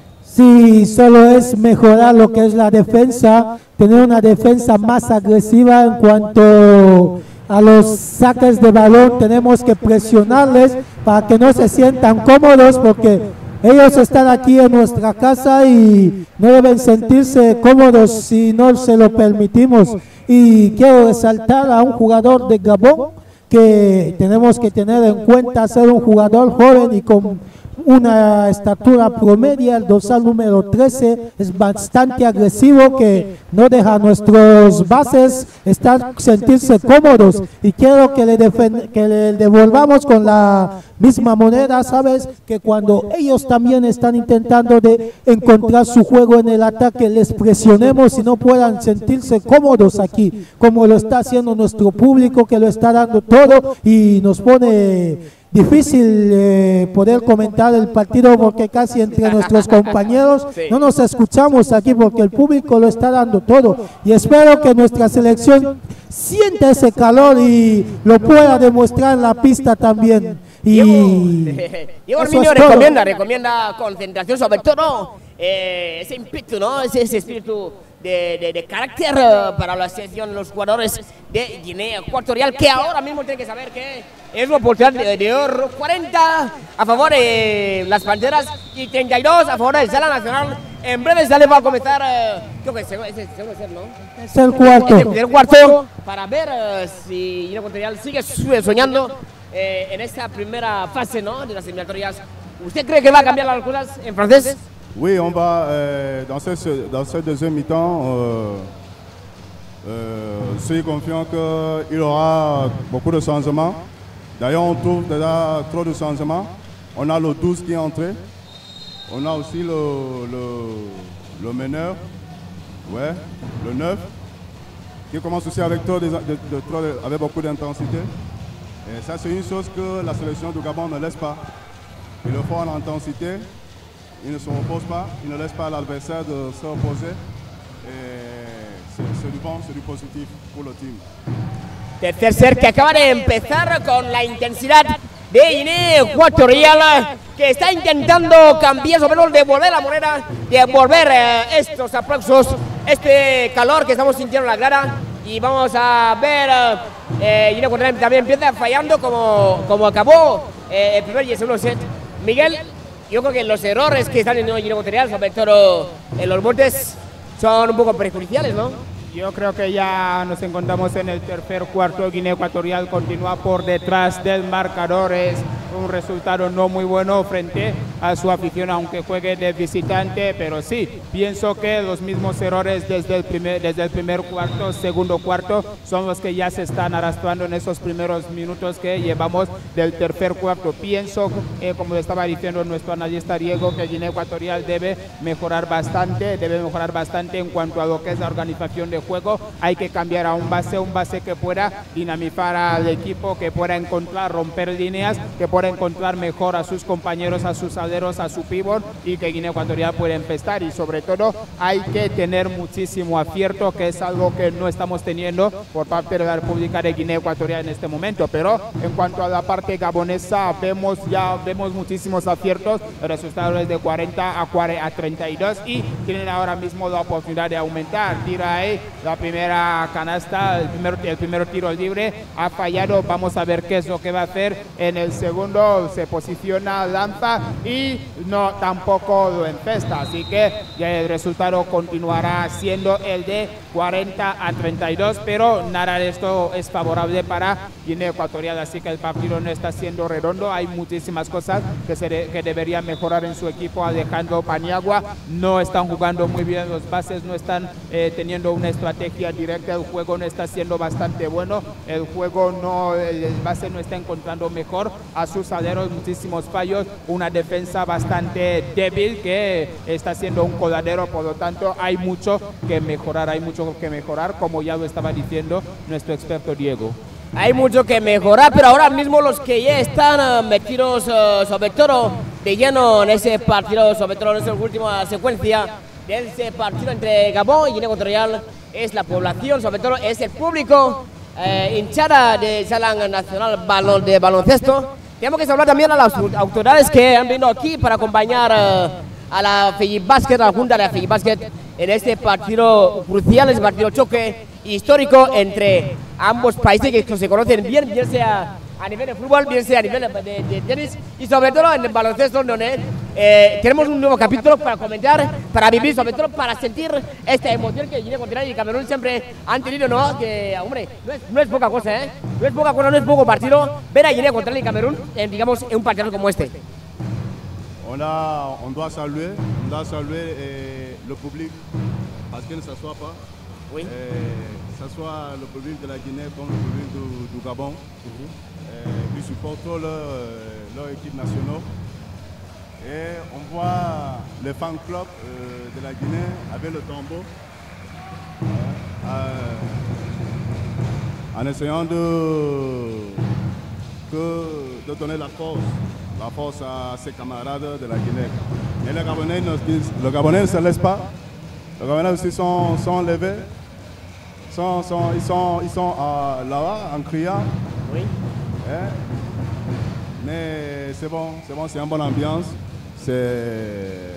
Sí, solo es mejorar lo que es la defensa, tener una defensa más agresiva en cuanto a los saques de balón. Tenemos que presionarles para que no se sientan cómodos, porque ellos están aquí en nuestra casa y no deben sentirse cómodos si no se lo permitimos. Y quiero resaltar a un jugador de Gabón que tenemos que tener en cuenta, ser un jugador joven y con una estatura promedia. El dorsal número trece es bastante agresivo, que no deja a nuestros bases estar, sentirse cómodos, y quiero que le, que le devolvamos con la misma moneda, sabes, que cuando ellos también están intentando de encontrar su juego en el ataque, les presionemos y no puedan sentirse cómodos aquí, como lo está haciendo nuestro público, que lo está dando todo, y nos pone difícil eh, poder comentar el partido porque casi entre nuestros compañeros no nos escuchamos aquí, porque el público lo está dando todo, y espero que nuestra selección sienta ese calor y lo pueda demostrar en la pista también. Y Diego Arminio recomienda, recomienda concentración, sobre todo eh, ese ímpetu, ¿no? Ese, ese espíritu de, de, de carácter uh, para la selección, los jugadores de Guinea Ecuatorial, que ahora mismo tienen que saber que es una oportunidad de, de oro. Cuarenta a favor de las Panteras y treinta y dos a favor de Sala Nacional. En breve ya le va a comenzar, uh, creo que es el segundo set, ¿no? Es el cuarto. Es el, el cuarto, para ver uh, si Guinea Ecuatorial sigue soñando eh, en esta primera fase, ¿no?, de las eliminatorias. ¿Usted cree que va a cambiar las cosas en francés? Oui, on va, euh, dans, ce, dans ce deuxième mi-temps, euh, euh, je suis confiant qu'il y aura beaucoup de changements. D'ailleurs, on trouve déjà trop de changements. On a le douze qui est entré. On a aussi le, le, le meneur, ouais, le neuf, qui commence aussi avec, trop de, de, de, trop de, avec beaucoup d'intensité. Et ça, c'est une chose que la sélection du Gabon ne laisse pas. Il le faut en intensité. Il ne se repose pas, il ne laisse pas l'adversaire de se reposer. C'est du bon, c'est du positif pour le team. Tercer set que acaba de empezar con la intensidad de Guinea Ecuatorial, que está intentando cambiar, sobre todo devolver la moneda, devolver eh, estos aplausos, este calor que estamos sintiendo en la grada. Y vamos a ver, eh, Guinea Ecuatorial también empieza fallando como, como acabó eh, el primer y el segundo set. Miguel, yo creo que los errores que están en Guinea Ecuatorial, sobre todo en los botes, son un poco perjudiciales, ¿no? Yo creo que ya nos encontramos en el tercer cuarto. Guinea Ecuatorial continúa por detrás del marcador. Es un resultado no muy bueno frente a su afición, aunque juegue de visitante, pero sí, pienso que los mismos errores desde el primer, desde el primer cuarto, segundo cuarto, son los que ya se están arrastrando en esos primeros minutos que llevamos del tercer cuarto. Pienso, eh, como estaba diciendo nuestro analista Diego, que Guinea Ecuatorial debe mejorar bastante, debe mejorar bastante en cuanto a lo que es la organización de juego. Hay que cambiar a un base, un base que pueda dinamizar al equipo, que pueda encontrar, romper líneas, que pueda encontrar mejor a sus compañeros, a sus aleros, a su pívot, y que Guinea Ecuatorial pueda empezar. Y sobre todo hay que tener muchísimo acierto, que es algo que no estamos teniendo por parte de la República de Guinea Ecuatorial en este momento. Pero en cuanto a la parte gabonesa, vemos ya vemos muchísimos aciertos. El resultado es de cuarenta a treinta y dos y tienen ahora mismo la oportunidad de aumentar. Tira ahí la primera canasta, el primer, el primer tiro libre ha fallado. Vamos a ver qué es lo que va a hacer en el segundo. Se posiciona, lanza y no tampoco lo empesta, así que ya el resultado continuará siendo el de cuarenta a treinta y dos, pero nada de esto es favorable para Guinea Ecuatorial, así que el partido no está siendo redondo. Hay muchísimas cosas que, se de, que deberían mejorar en su equipo. Alejandro Paniagua no están jugando muy bien, los bases no están eh, teniendo una estrategia directa, el juego no está siendo bastante bueno, el juego no, el base no está encontrando mejor a sus aleros, muchísimos fallos, una defensa bastante débil que está siendo un coladero. Por lo tanto hay mucho que mejorar, hay mucho que mejorar, como ya lo estaba diciendo nuestro experto Diego. Hay mucho que mejorar, pero ahora mismo los que ya están uh, metidos uh, sobre todo de lleno en ese partido, sobre todo en esa última secuencia de ese partido entre Gabón y Guinea Ecuatorial, es la población, sobre todo es el público eh, hinchada de Salán Nacional balón de baloncesto. Tenemos que hablar también a las autoridades que han venido aquí para acompañar uh, a la FEGIBásquet, a la Junta de la FEGIBásquet, en este partido crucial, este partido choque histórico entre ambos países que se conocen bien, bien sea a nivel de fútbol, bien sea a nivel de, de, de tenis y sobre todo en el baloncesto, donde eh, tenemos un nuevo capítulo para comentar, para vivir, sobre todo para sentir esta emoción que Guinea Ecuatorial y Camerún siempre han tenido, ¿no? Que, hombre, no es, no es poca cosa, ¿eh? No es poca cosa, no es poco partido ver a Guinea Ecuatorial y Camerún, en, digamos, en un partido como este. On, a, on doit saluer, on doit saluer eh, le public, parce qu'il ne s'assoit pas. Oui. Eh, que ce soit le public de la Guinée comme le public du, du Gabon, mm-hmm. eh, qui supportent leur, leur équipe nationale. Et on voit les fan clubs euh, de la Guinée avec le tambour, euh, en essayant de, que, de donner la force. la force à ses camarades de la Guinée. Et les Gabonais, le Gabonais ne se laisse pas. Les Gabonais aussi sont, sont levés. Sont, sont, ils sont, ils sont euh, là-bas en criant. Oui. Eh? Mais c'est bon, c'est bon, c'est une bonne ambiance. C'est...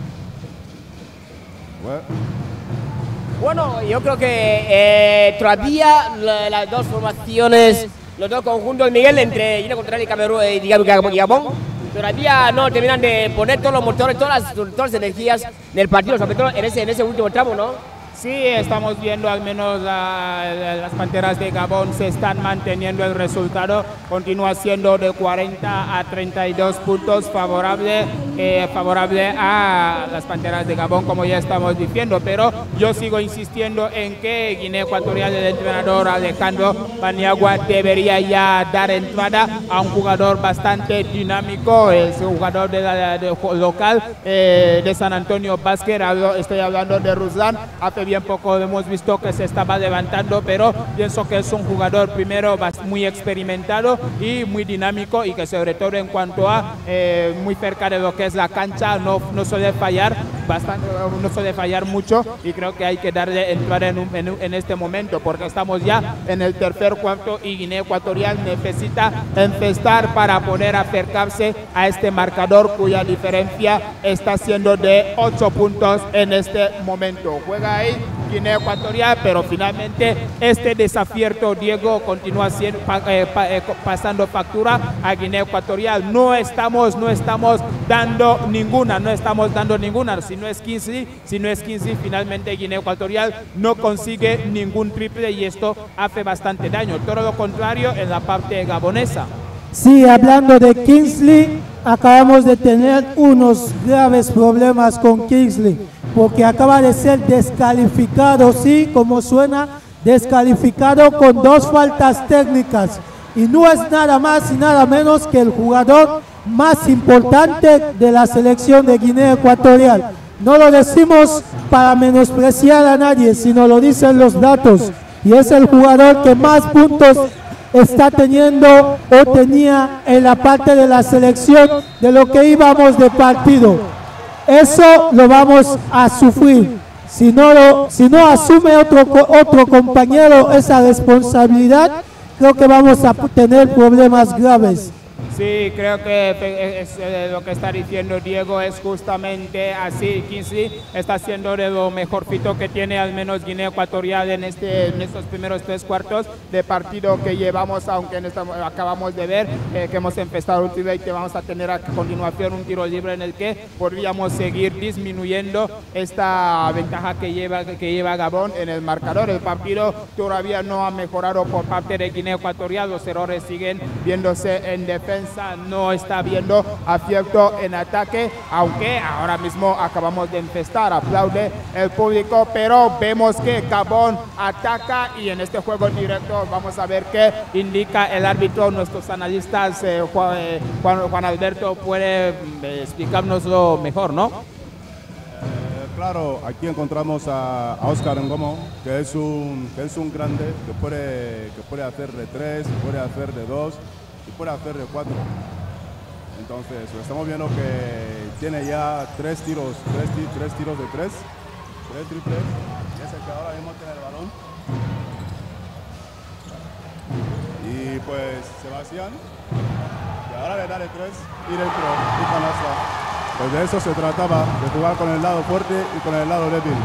Ouais. Bueno, yo creo que eh, todavía la, las dos formaciones, los dos conjuntos, Miguel, entre Guinea Ecuatorial y Camerún y Gabón, todavía no terminan de poner todos los motores, todas las, todas las energías del partido, sobre todo en ese, en ese último tramo, ¿no? Sí, estamos viendo al menos la, las Panteras de Gabón se están manteniendo el resultado, continúa siendo de cuarenta a treinta y dos puntos favorable, eh, favorable a las Panteras de Gabón, como ya estamos diciendo, pero yo sigo insistiendo en que Guinea Ecuatorial, el entrenador Alejandro Paniagua, debería ya dar entrada a un jugador bastante dinámico, el jugador de la, de, de, local eh, de San Antonio Basket, estoy hablando de Ruslan. Hace bien poco hemos visto que se estaba levantando, pero pienso que es un jugador primero muy experimentado y muy dinámico, y que sobre todo en cuanto a eh, muy cerca de lo que es la cancha no, no suele fallar. bastante, no suele fallar mucho y creo que hay que darle entrar en, un, en, en este momento porque estamos ya en el tercer cuarto y Guinea Ecuatorial necesita empezar para poder acercarse a este marcador cuya diferencia está siendo de ocho puntos en este momento. Juega ahí Guinea Ecuatorial, pero finalmente este desacierto, Diego, continúa siendo, eh, pa, eh, pasando factura a Guinea Ecuatorial. No estamos, no estamos dando ninguna, no estamos dando ninguna. Si no es quince, si no es quince, finalmente Guinea Ecuatorial no consigue ningún triple y esto hace bastante daño. Todo lo contrario en la parte gabonesa. Sí, hablando de Kingsley, acabamos de tener unos graves problemas con Kingsley, porque acaba de ser descalificado, sí, como suena, descalificado con dos faltas técnicas. Y no es nada más y nada menos que el jugador más importante de la selección de Guinea Ecuatorial. No lo decimos para menospreciar a nadie, sino lo dicen los datos. Y es el jugador que más puntos está teniendo o tenía en la parte de la selección de lo que íbamos de partido. Eso lo vamos a sufrir. Si no, lo, si no asume otro, otro compañero esa responsabilidad, creo que vamos a tener problemas graves. Sí, creo que es, eh, lo que está diciendo Diego es justamente así. quince está siendo de lo mejorcito que tiene al menos Guinea Ecuatorial en, este, en estos primeros tres cuartos de partido que llevamos, aunque en esta, acabamos de ver eh, que hemos empezado un tiro y que vamos a tener a continuación un tiro libre en el que podríamos seguir disminuyendo esta ventaja que lleva, que lleva Gabón en el marcador. El partido todavía no ha mejorado por parte de Guinea Ecuatorial, los errores siguen viéndose en defensa. No está viendo acierto en ataque, aunque ahora mismo acabamos de empezar, aplaude el público, pero vemos que Gabón ataca y en este juego directo vamos a ver qué indica el árbitro. Nuestros analistas, eh, Juan, eh, Juan, Juan Alberto puede eh, explicárnoslo mejor, ¿no? Eh, claro, aquí encontramos a, a Oscar Ngomo, que es un, que es un grande que puede, que puede hacer de tres, puede hacer de dos y puede hacer de cuatro. Entonces estamos viendo que tiene ya tres tiros, tres, tres tiros de tres, tres triples, y es el que ahora mismo tiene el balón. Y pues Sebastián, y ahora le da de tres y dentro y canasta. Pues de eso se trataba, de jugar con el lado fuerte y con el lado débil.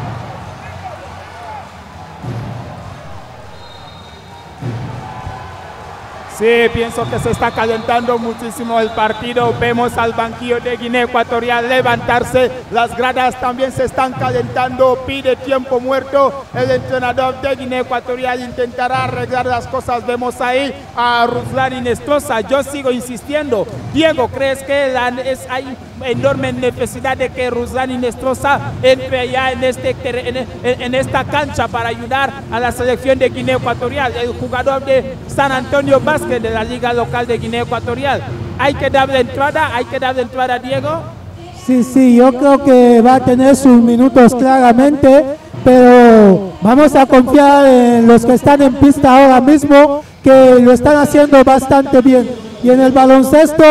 Sí, pienso que se está calentando muchísimo el partido. Vemos al banquillo de Guinea Ecuatorial levantarse. Las gradas también se están calentando. Pide tiempo muerto. El entrenador de Guinea Ecuatorial intentará arreglar las cosas. Vemos ahí a Ruslan Inestrosa. Yo sigo insistiendo. Diego, ¿crees que la, es, hay enorme necesidad de que Ruslan Inestrosa entre ya en, este, en, en, en esta cancha para ayudar a la selección de Guinea Ecuatorial? El jugador de San Antonio Básquet de la liga local de Guinea Ecuatorial. ¿Hay que darle entrada? ¿Hay que darle entrada a Diego? Sí, sí, yo creo que va a tener sus minutos claramente, pero vamos a confiar en los que están en pista ahora mismo, que lo están haciendo bastante bien. Y en el baloncesto,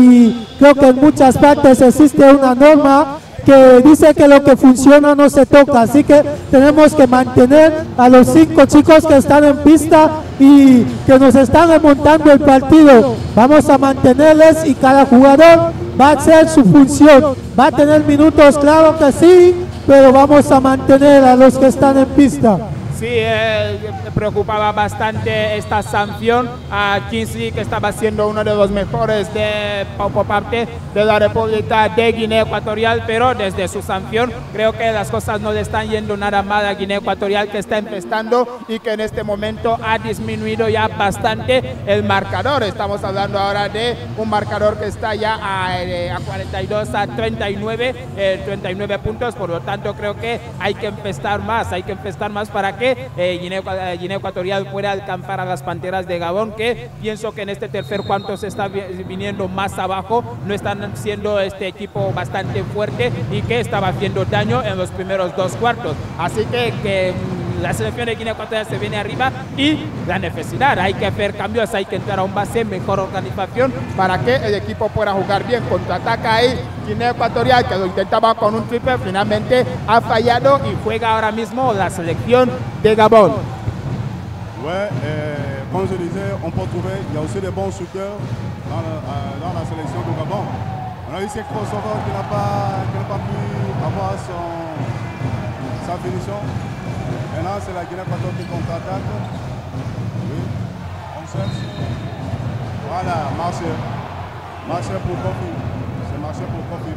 y creo que en muchas partes existe una norma que dice que lo que funciona no se toca, así que tenemos que mantener a los cinco chicos que están en pista y que nos están remontando el partido. Vamos a mantenerles y cada jugador va a hacer su función. Va a tener minutos, claro que sí, pero vamos a mantener a los que están en pista. Sí, eh, me preocupaba bastante esta sanción a Kingsley, que estaba siendo uno de los mejores de, por parte de la República de Guinea Ecuatorial, pero desde su sanción creo que las cosas no le están yendo nada mal a Guinea Ecuatorial, que está empezando y que en este momento ha disminuido ya bastante el marcador. Estamos hablando ahora de un marcador que está ya a, a cuarenta y dos a treinta y nueve, eh, treinta y nueve puntos, por lo tanto creo que hay que empezar más, hay que empezar más para que Eh, Guinea, Guinea Ecuatorial puede alcanzar a las Panteras de Gabón, que pienso que en este tercer cuarto se está viniendo más abajo, no están siendo este equipo bastante fuerte y que estaba haciendo daño en los primeros dos cuartos. Así que, que la selección de Guinea Ecuatorial se viene arriba y la necesidad, hay que hacer cambios, hay que entrar a un base, mejor organización para que el equipo pueda jugar bien. Contraataca ahí Guinea Ecuatorial, que lo intentaba con un triple, finalmente ha fallado y juega ahora mismo la selección de Gabón. Ouais, euh, comme je disais, on peut trouver, il y a aussi des bons shooters dans, le, euh, dans la sélection du Gabon. On a eu ces crossovers qui n'a pas, qui n'a pas pu avoir son, sa finition. Maintenant, c'est la Guinée Équatoriale qui contre-attaque. Oui, on cherche. Voilà, marché. Marché pour Kofi. C'est marché pour Kofi.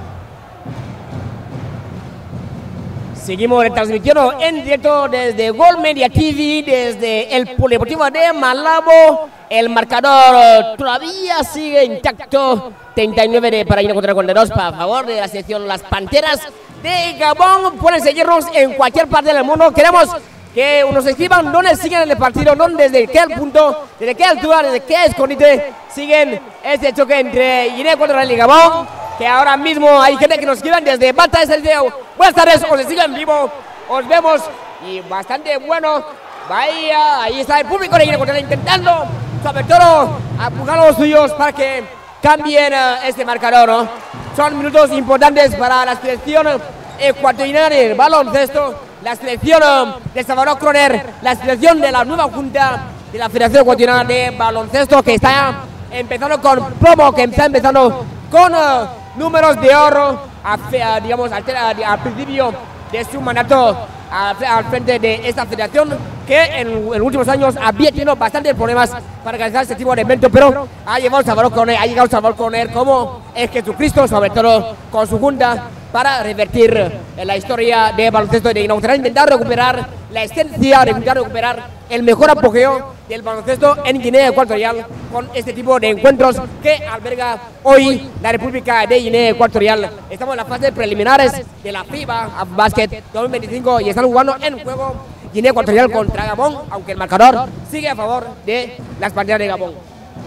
Seguimos retransmitiendo en directo desde Gol Media T V, desde el Polideportivo de Malabo. El marcador todavía sigue intacto. treinta y nueve de para Guinea contra cuarenta y dos para favor de la selección Las Panteras de Gabón. Pueden seguirnos en cualquier parte del mundo. Queremos que nos escriban dónde siguen el partido, dónde, desde qué punto, desde qué altura, desde qué escondite siguen este choque entre Guinea Ecuatorial y Gabón. Que ahora mismo hay gente que nos escriban desde Bata, es el video. Buenas tardes, os sigo en vivo, os vemos y bastante bueno. Vaya, ahí está el público de Guinea Ecuatorial intentando, sobre todo, apujar a los suyos para que cambien uh, este marcador, ¿no? Son minutos importantes para la selección ecuatoriana del baloncesto, la selección uh, de Salvador Croner, la selección de la nueva junta de la Federación Ecuatoriana de Baloncesto, que está empezando con promo, que está empezando con uh, números de oro, a, a, digamos, al, al principio de su mandato al frente de esta federación, que en, en los últimos años había tenido bastantes problemas para realizar este tipo de eventos, pero ha llegado Salvador Croner, ha llegado Salvador Croner como es Jesucristo, sobre todo con su junta, para revertir la historia de baloncesto de Guinea Ecuatorial, intentar recuperar la esencia, intentar recuperar el mejor apogeo del baloncesto en Guinea Ecuatorial con este tipo de encuentros que alberga hoy la República de Guinea Ecuatorial. Estamos en las fases preliminares de la FIBA Basket dos mil veinticinco y están jugando en juego Guinea Ecuatorial contra Gabón, aunque el marcador sigue a favor de las Panteras de Gabón.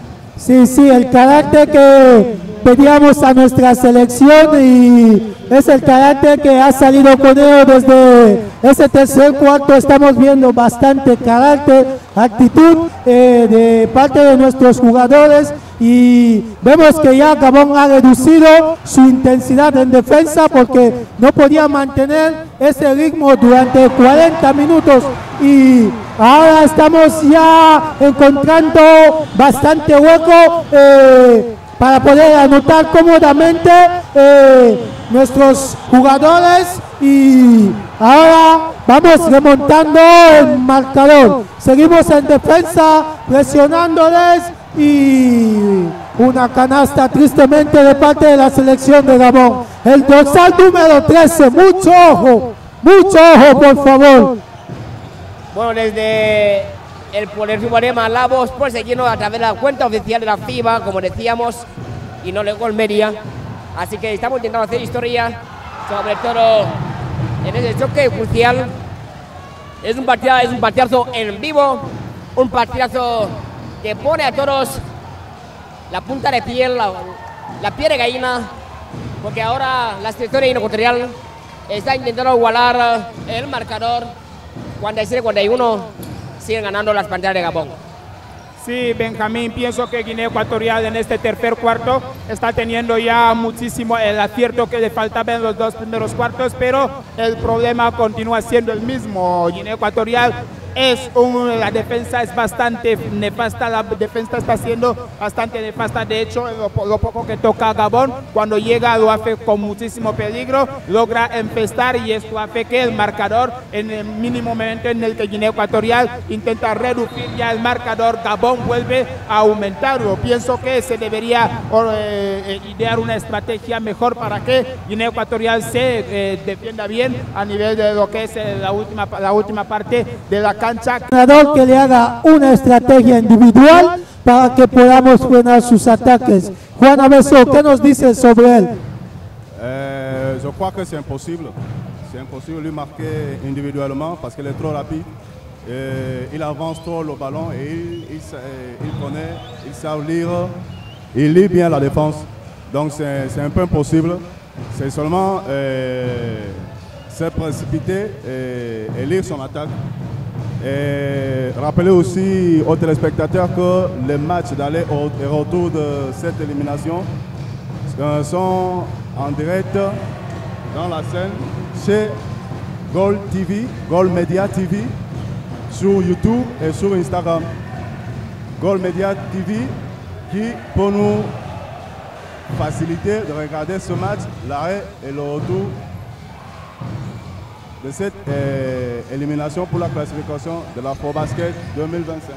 Sí, sí, el carácter que pedíamos a nuestra selección y es el carácter que ha salido con ellos desde ese tercer cuarto. Estamos viendo bastante carácter, actitud eh, de parte de nuestros jugadores y vemos que ya Gabón ha reducido su intensidad en defensa porque no podía mantener ese ritmo durante cuarenta minutos y ahora estamos ya encontrando bastante hueco eh, para poder anotar cómodamente eh, nuestros jugadores y ahora vamos remontando el marcador. Seguimos en defensa, presionándoles y una canasta tristemente de parte de la selección de Gabón. El dorsal número trece, mucho ojo, mucho ojo por favor. Bueno, desde el Polideportivo de Malabo, por seguirnos a través de la cuenta oficial de la FIBA, como decíamos, y no le Gol Media. Así que estamos intentando hacer historia, sobre todo en ese choque crucial. Es un partidazo, es un partidazo en vivo, un partidazo que pone a todos la punta de piel, la, la piel de gallina, porque ahora la selección de Guinea Ecuatorial está intentando igualar el marcador. cuarenta y siete a cuarenta y uno siguen ganando las Panteras de Gabón. Sí, Benjamín, pienso que Guinea Ecuatorial en este tercer cuarto está teniendo ya muchísimo el acierto que le faltaba en los dos primeros cuartos, pero el problema continúa siendo el mismo. Guinea Ecuatorial es un, la defensa es bastante nefasta, la defensa está siendo bastante nefasta. De hecho, lo, lo poco que toca a Gabón, cuando llega lo hace con muchísimo peligro, logra empezar y esto hace que el marcador, en el mínimo momento en el que Guinea Ecuatorial intenta reducir ya el marcador, Gabón vuelve a aumentarlo. Pienso que se debería eh, idear una estrategia mejor para que Guinea Ecuatorial se eh, defienda bien a nivel de lo que es eh, la, última, la última parte de la cancha. Entrenador que le haga una estrategia individual para que podamos frenar sus ataques. Juan Abeso, ¿qué nos dices sobre él? Euh, je crois que c'est impossible. C'est impossible de lui marquer individuellement parce qu'il est trop rapide. Euh, il avance trop le ballon et il, il, il connaît, il sait lire, il lit bien la défense. Donc c'est un peu impossible. C'est seulement euh, se précipiter et, et lire son attaque. Et rappeler aussi aux téléspectateurs que les matchs d'aller et retour de cette élimination sont en direct dans la scène chez Goal T V, Goal Media T V, sur YouTube et sur Instagram. Goal Media T V qui peut nous faciliter de regarder ce match, l'arrêt et le retour de cette euh, élimination pour la clasificación de la Afrobasket deux mille vingt-cinq.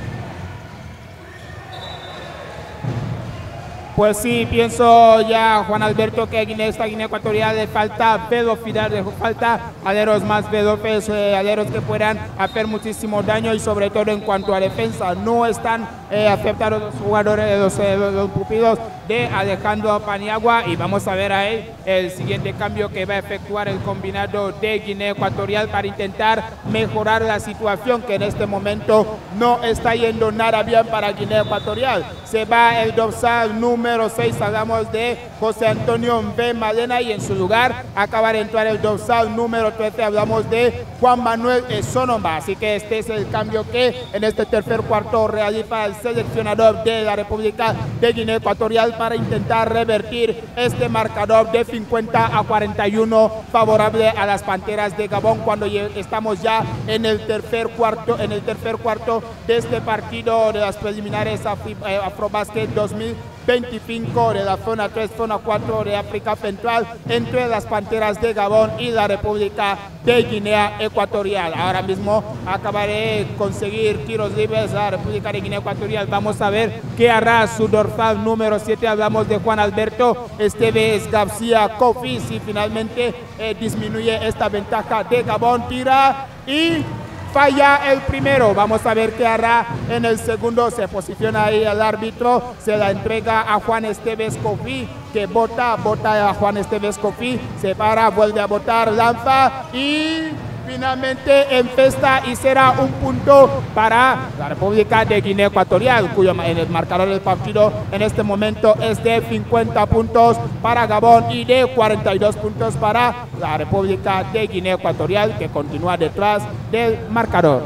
Pues sí, pienso ya, Juan Alberto, que en esta Guinea Ecuatorial le falta velocidad, le falta aleros más veloces, eh, aleros que puedan hacer muchísimo daño y sobre todo en cuanto a defensa. No están eh, aceptados los jugadores, los, eh, los, los pupilos de Alejandro Paniagua y vamos a ver ahí el siguiente cambio que va a efectuar el combinado de Guinea Ecuatorial para intentar mejorar la situación que en este momento no está yendo nada bien para Guinea Ecuatorial. Se va el dorsal número seis, hablamos de José Antonio B. Malena y en su lugar acaba de entrar el dorsal número trece, hablamos de Juan Manuel Sonomba. Así que este es el cambio que en este tercer cuarto realiza el seleccionador de la República de Guinea Ecuatorial para intentar revertir este marcador de cincuenta a cuarenta y uno favorable a las Panteras de Gabón cuando estamos ya en el tercer cuarto, en el tercer cuarto de este partido de las preliminares Afrobasket dos mil veinticinco de la zona tres, zona cuatro de África Central entre las Panteras de Gabón y la República de Guinea Ecuatorial. Ahora mismo acaba de conseguir tiros libres la República de Guinea Ecuatorial. Vamos a ver qué hará su dorsal número siete. Hablamos de Juan Alberto Esteves García Kofi si finalmente eh, disminuye esta ventaja de Gabón. Tira y falla el primero. Vamos a ver qué hará en el segundo. Se posiciona ahí el árbitro, se la entrega a Juan Esteves Kofi, que bota, bota a Juan Esteves Kofi, se para, vuelve a botar, lanza y finalmente empesta y será un punto para la República de Guinea Ecuatorial, cuyo en el marcador del partido en este momento es de cincuenta puntos para Gabón y de cuarenta y dos puntos para la República de Guinea Ecuatorial, que continúa detrás del marcador.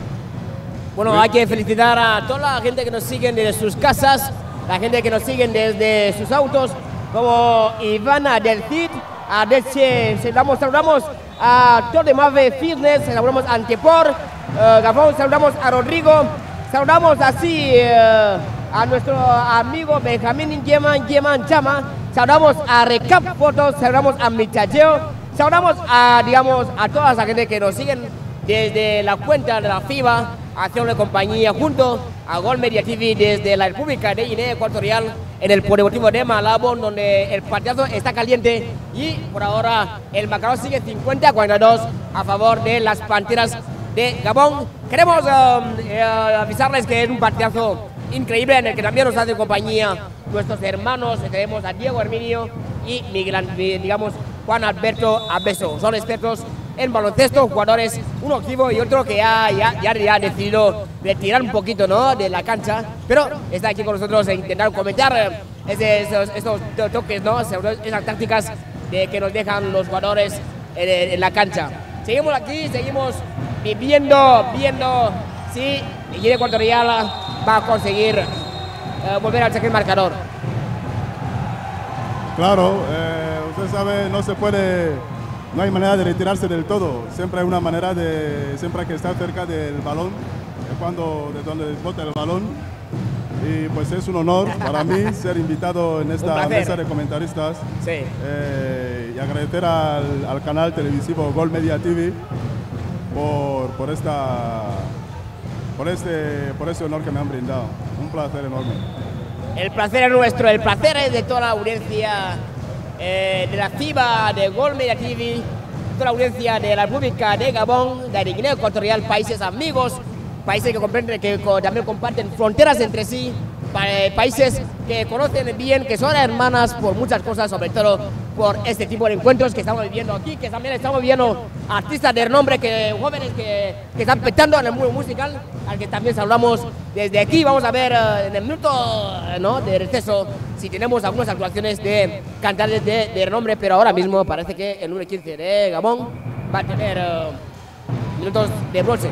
Bueno, hay que felicitar a toda la gente que nos sigue desde sus casas, la gente que nos sigue desde sus autos, como Ivana del Cid, a Delce, saludamos, saludamos a Torre Mave Fitness, saludamos a Antepor, uh, Gabón, saludamos a Rodrigo, saludamos así uh, a nuestro amigo Benjamín Yeman, Yeman Chama, saludamos a Recap Fotos, saludamos a Michacheo, saludamos a, digamos, a toda esa gente que nos siguen desde la cuenta de la FIBA, haciendo compañía junto a Goal Media T V desde la República de Guinea Ecuatorial en el Polideportivo de Malabo, donde el partidazo está caliente y por ahora el marcador sigue cincuenta a cuarenta y dos a favor de las Panteras de Gabón. Queremos um, eh, avisarles que es un partidazo increíble en el que también nos hacen compañía nuestros hermanos. Tenemos a Diego Herminio y Miguel, digamos, Juan Alberto Abeso. Son expertos en baloncesto, jugadores, uno activo y otro que ya, ya, ya, ya ha decidido retirar un poquito, ¿no?, de la cancha, pero está aquí con nosotros e intentar comentar ese, esos, esos toques, ¿no?, esas tácticas de que nos dejan los jugadores en, en la cancha. Seguimos aquí, seguimos viendo, viendo si Guinea Ecuatorial va a conseguir eh, volver al sacar el marcador. Claro, eh, usted sabe, no se puede... No hay manera de retirarse del todo, siempre hay una manera de, siempre hay que estar cerca del balón, cuando, de donde bota el balón, y pues es un honor para mí ser invitado en esta mesa de comentaristas, sí. eh, y agradecer al, al canal televisivo Goal Media T V por, por, esta, por, este, por este honor que me han brindado, un placer enorme. El placer es nuestro, el placer es de toda la audiencia Eh, de la FIBA, de Goal Media T V, toda la audiencia de la República de Gabón, de Guinea Ecuatorial, países amigos, países que comprenden, que también comparten fronteras entre sí, países que conocen bien, que son hermanas por muchas cosas, sobre todo por este tipo de encuentros que estamos viviendo aquí, que también estamos viendo artistas de renombre, que, jóvenes que, que están petando en el mundo musical, al que también saludamos desde aquí. Vamos a ver uh, en el minuto uh, ¿no? de receso si tenemos algunas actuaciones de cantantes de, de renombre, pero ahora mismo parece que el número quince de Gabón va a tener uh, minutos de bronce.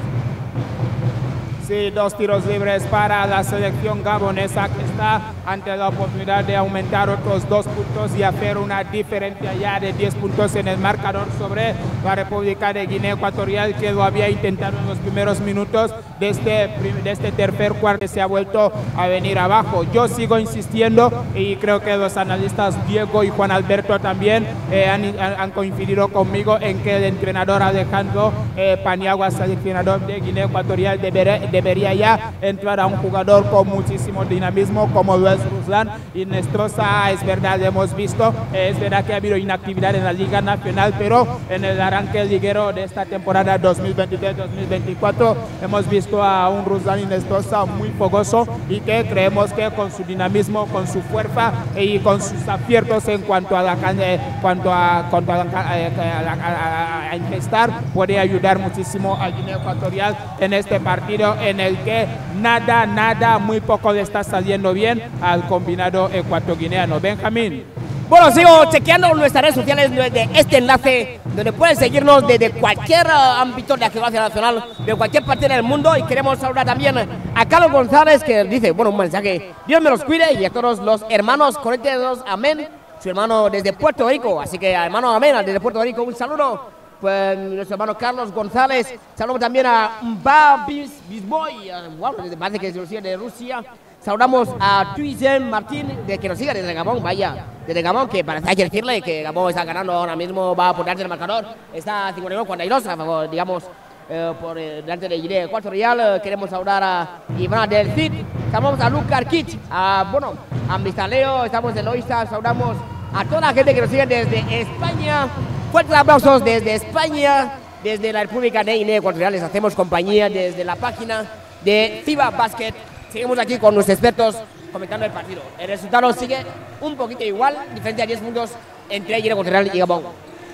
Sí, dos tiros libres para la selección gabonesa, que está ante la oportunidad de aumentar otros dos puntos y hacer una diferencia ya de diez puntos en el marcador sobre la República de Guinea Ecuatorial, que lo había intentado en los primeros minutos de este, de este tercer cuarto, se ha vuelto a venir abajo. Yo sigo insistiendo y creo que los analistas Diego y Juan Alberto también eh, han, han coincidido conmigo en que el entrenador Alejandro eh, Paniagua, seleccionador de Guinea Ecuatorial, deberá, debería ya entrar a un jugador con muchísimo dinamismo como lo es Ruslan y Nestroza. Es verdad, hemos visto, eh, es verdad que ha habido inactividad en la Liga Nacional, pero en el arranque liguero de esta temporada dos mil veintitrés dos mil veinticuatro hemos visto a un Ruslan y Nestroza muy fogoso y que creemos que con su dinamismo, con su fuerza y con sus aciertos en cuanto a la eh, cuanto a, cuanto a, a, a, a, a infestar, puede ayudar muchísimo a Guinea Ecuatorial en este partido en el que nada, nada, muy poco le está saliendo bien al combinado ecuatoguineano. Benjamín. Bueno, sigo chequeando nuestras redes sociales de este enlace, donde pueden seguirnos desde cualquier uh, ámbito de la geografía nacional, de cualquier parte del mundo, y queremos saludar también a Carlos González, que dice, bueno, un mensaje, Dios me los cuide, y a todos los hermanos, conéctenos, amén, su hermano desde Puerto Rico, así que hermano, amén, desde Puerto Rico, un saludo. Pues nuestro hermano Carlos González, saludamos también a Mba Bisboy, uh, wow, parece que se de Rusia. Saludamos a Tuizen Martín, de que nos siga desde Gabón, vaya, desde Gabón, que parece hay que decirle que Gabón está ganando ahora mismo, va a ponerse el marcador, está cincuenta y uno a cuarenta y dos, a favor, digamos, eh, por eh, delante de Guinea Ecuatorial. Eh, queremos saludar a Iván del Cid, saludamos a Luca Arquich, a, bueno, a Mistaleo, estamos en Loiza, saludamos a toda la gente que nos sigue desde España, fuertes aplausos desde España, desde la República de Guinea Ecuatorial, les hacemos compañía desde la página de FIBA Basket. Seguimos aquí con nuestros expertos comentando el partido. El resultado sigue un poquito igual, diferencia de diez puntos entre Guinea Ecuatorial y Gabón.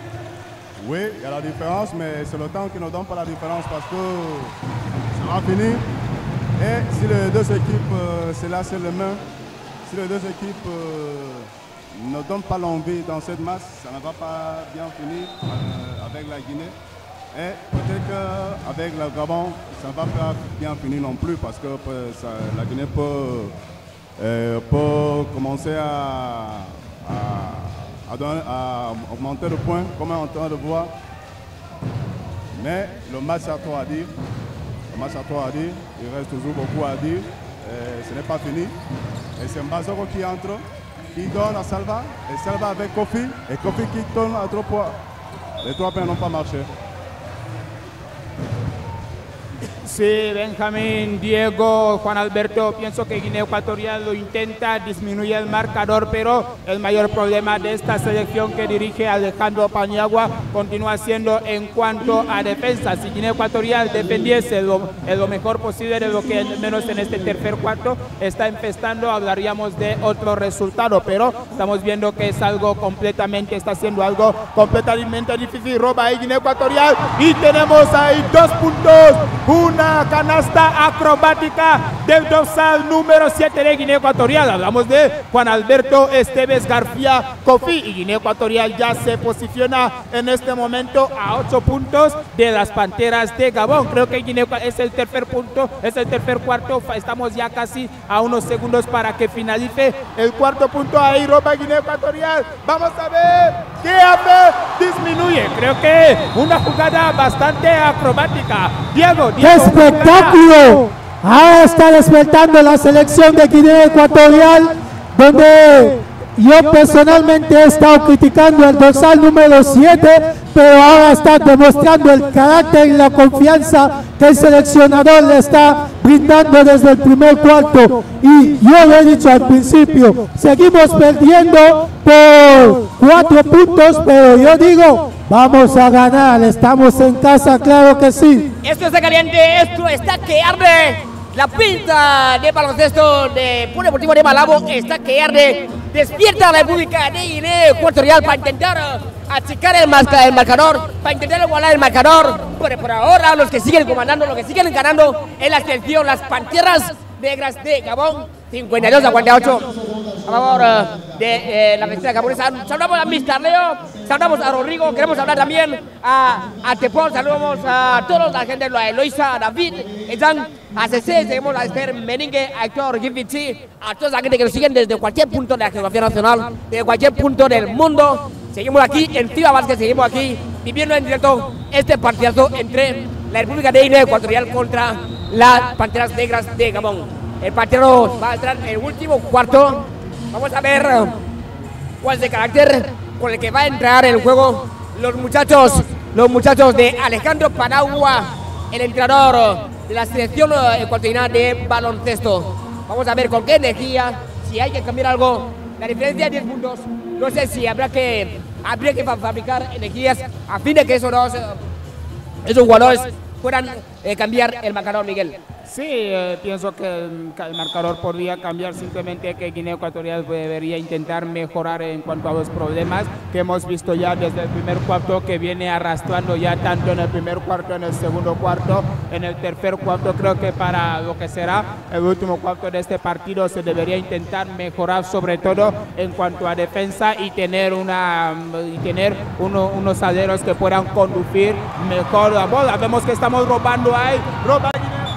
Oui, il y a la différence, mais c'est le temps qui ne donne pas la différence parce que ça va finir. Et si les deux équipes euh, se lassent les mains, si les deux équipes euh, ne donnent pas l'envie dans cette match, ça ne va pas bien finir euh, avec la Guinée. Et peut-être qu'avec le Gabon, ça ne va pas bien finir non plus parce que ça, la Guinée peut, euh, peut commencer à, à, à, donner, à augmenter le point, comme on est en train de voir. Mais le match a trop à dire. Le match a trop à dire. Il reste toujours beaucoup à dire. Et ce n'est pas fini. Et c'est Mbazoro qui entre, qui donne à Salva. Et Salva avec Kofi. Et Kofi qui donne à trois points. Les trois points n'ont pas marché. Sí, Benjamín, Diego, Juan Alberto, pienso que Guinea Ecuatorial lo intenta, disminuye el marcador, pero el mayor problema de esta selección que dirige Alejandro Paniagua continúa siendo en cuanto a defensa. Si Guinea Ecuatorial defendiese lo, lo mejor posible, de lo que al menos en este tercer cuarto está infestando, hablaríamos de otro resultado, pero estamos viendo que es algo completamente, está siendo algo completamente difícil. Roba ahí Guinea Ecuatorial y tenemos ahí dos puntos, una canasta acrobática del dorsal número siete de Guinea Ecuatorial. Hablamos de Juan Alberto Esteves García Kofi, y Guinea Ecuatorial ya se posiciona en este momento a ocho puntos de las Panteras de Gabón. Creo que Guinea es el tercer punto, es el tercer cuarto, estamos ya casi a unos segundos para que finalice el cuarto punto. Ahí roba Guinea Ecuatorial, vamos a ver qué hace, disminuye, creo que una jugada bastante acrobática. Diego, Diego. ¡Espectáculo! Ahora está despertando la selección de Guinea Ecuatorial, donde yo personalmente he estado criticando el dorsal número siete, pero ahora está demostrando el carácter y la confianza que el seleccionador le está brindando desde el primer cuarto. Y yo lo he dicho al principio, seguimos perdiendo por cuatro puntos, pero yo digo, vamos a ganar, estamos en casa, claro que sí. Esto está caliente, esto está que arde. La pinta de baloncesto de Polo Deportivo de Malabo está que arde. Despierta la República de Guinea Ecuatorial para intentar achicar el, marca, el marcador, para intentar igualar el marcador. Pero por ahora los que siguen comandando, los que siguen ganando es la selección, las Panteras Negras de Gabón. cincuenta y dos a cuarenta y ocho a favor uh, de eh, la vecina japonesa. Saludamos a mister Leo, saludamos a Rodrigo, queremos hablar también a, a Tepol, saludamos a todos, la gente de Eloisa, a David, a C C, seguimos a Esther Meningue, a Héctor Gifitsi, a toda la gente que nos siguen desde cualquier punto de la geografía nacional, desde cualquier punto del mundo. Seguimos aquí en FIBA Basket, seguimos aquí viviendo en directo este partidazo entre la República de Guinea Ecuatorial contra las Panteras Negras de Gabón. El partido va a entrar en el último cuarto. Vamos a ver uh, cuál es el carácter con el que va a entrar el juego los muchachos, los muchachos de Alejandro Panagua, el entrenador uh, de la selección uh, ecuatoriana de baloncesto. Vamos a ver con qué energía, si hay que cambiar algo. La diferencia de diez puntos, no sé si habrá que, habría que fabricar energías a fin de que esos dos, uh, esos jugadores puedan eh, cambiar el marcador, Miguel. Sí, eh, pienso que el, el marcador podría cambiar, simplemente que Guinea Ecuatorial debería intentar mejorar en cuanto a los problemas que hemos visto ya desde el primer cuarto, que viene arrastrando ya tanto en el primer cuarto, en el segundo cuarto, en el tercer cuarto. Creo que para lo que será el último cuarto de este partido se debería intentar mejorar, sobre todo en cuanto a defensa, y tener, una, y tener uno, unos aleros que puedan conducir mejor la bola. Vemos que estamos robando ahí, roba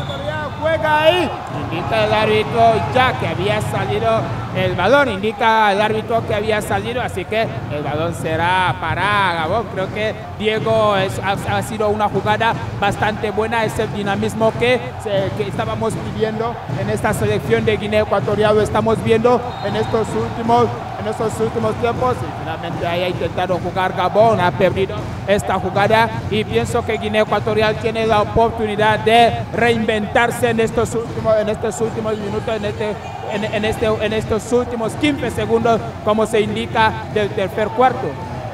juega ahí, indica el árbitro ya que había salido el balón, indica el árbitro que había salido, así que el balón será para Gabón. Creo que Diego es, ha, ha sido una jugada bastante buena, es el dinamismo que, se, que estábamos pidiendo en esta selección de Guinea Ecuatorial, lo estamos viendo en estos últimos en estos últimos tiempos, y finalmente haya intentado jugar Gabón, ha perdido esta jugada, y pienso que Guinea Ecuatorial tiene la oportunidad de reinventarse en estos últimos, en estos últimos minutos, en, este, en, en, este, en estos últimos quince segundos, como se indica del tercer cuarto.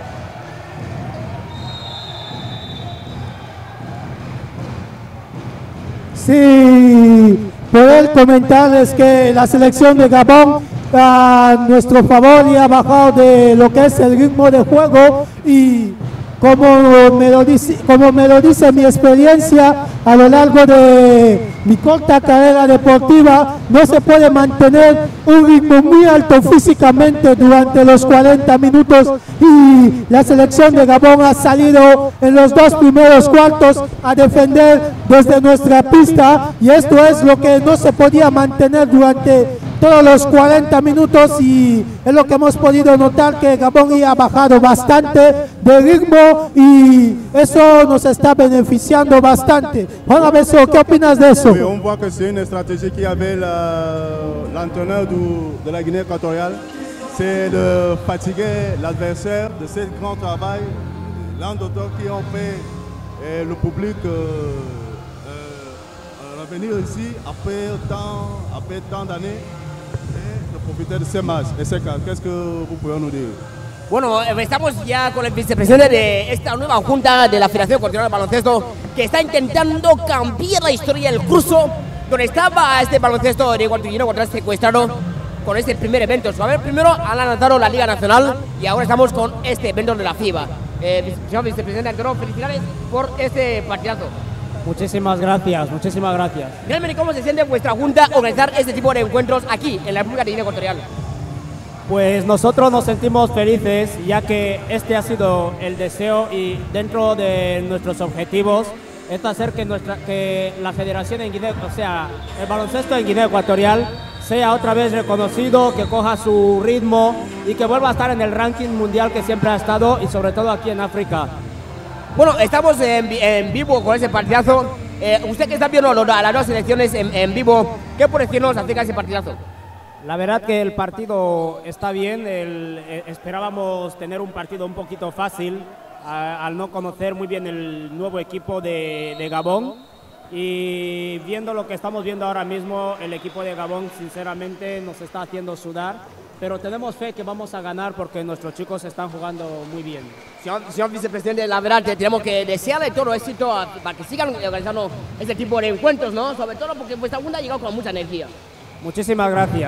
Sí, poder comentarles que la selección de Gabón a nuestro favor y ha bajado de lo que es el ritmo de juego, y como me lo dice, como me lo dice mi experiencia a lo largo de mi corta carrera deportiva, no se puede mantener un ritmo muy alto físicamente durante los cuarenta minutos, y la selección de Gabón ha salido en los dos primeros cuartos a defender desde nuestra pista, y esto es lo que no se podía mantener durante todos los cuarenta minutos, y es lo que hemos podido notar, que Gabón ha bajado bastante de ritmo y eso nos está beneficiando bastante. Juan Abeso, ¿qué opinas de eso? Oui, on voit que c'est une stratégie qui avait l'entraîneur de la Guinée équatoriale, c'est de fatiguer l'adversaire de ce grand travail, l'un d'autres qui ont fait et le public euh, euh, revenir ici après tant, après tant d'années et de profiter de ces matchs. Et c'est qu'est-ce que vous pouvez nous dire? Bueno, estamos ya con el vicepresidente de esta nueva junta de la Federación Ecuatoriana de Baloncesto, que está intentando cambiar la historia del curso donde estaba este baloncesto de Guinea Ecuatorial secuestrado con este primer evento. A ver, primero han lanzado la Liga Nacional y ahora estamos con este evento de la FIBA. Eh, señor vicepresidente Antero, felicidades por este partidazo. Muchísimas gracias, muchísimas gracias. Díganme cómo se siente vuestra junta organizar este tipo de encuentros aquí en la República de Guinea Ecuatorial. Pues nosotros nos sentimos felices, ya que este ha sido el deseo y dentro de nuestros objetivos es hacer que, nuestra, que la federación en Guinea, o sea, el baloncesto en Guinea Ecuatorial sea otra vez reconocido, que coja su ritmo y que vuelva a estar en el ranking mundial que siempre ha estado, y sobre todo aquí en África. Bueno, estamos en, en vivo con ese partidazo. Eh, usted que está viendo lo, las dos selecciones en, en vivo, ¿qué puede decirnos acerca de ese partidazo? La verdad que el partido está bien, el, eh, esperábamos tener un partido un poquito fácil a, al no conocer muy bien el nuevo equipo de, de Gabón, y viendo lo que estamos viendo ahora mismo, el equipo de Gabón sinceramente nos está haciendo sudar, pero tenemos fe que vamos a ganar porque nuestros chicos están jugando muy bien. Señor, señor vicepresidente, la verdad que tenemos que desearle todo éxito a, para que sigan organizando este tipo de encuentros, ¿no? Sobre todo porque vuestra junta ha llegado con mucha energía. Muchísimas gracias.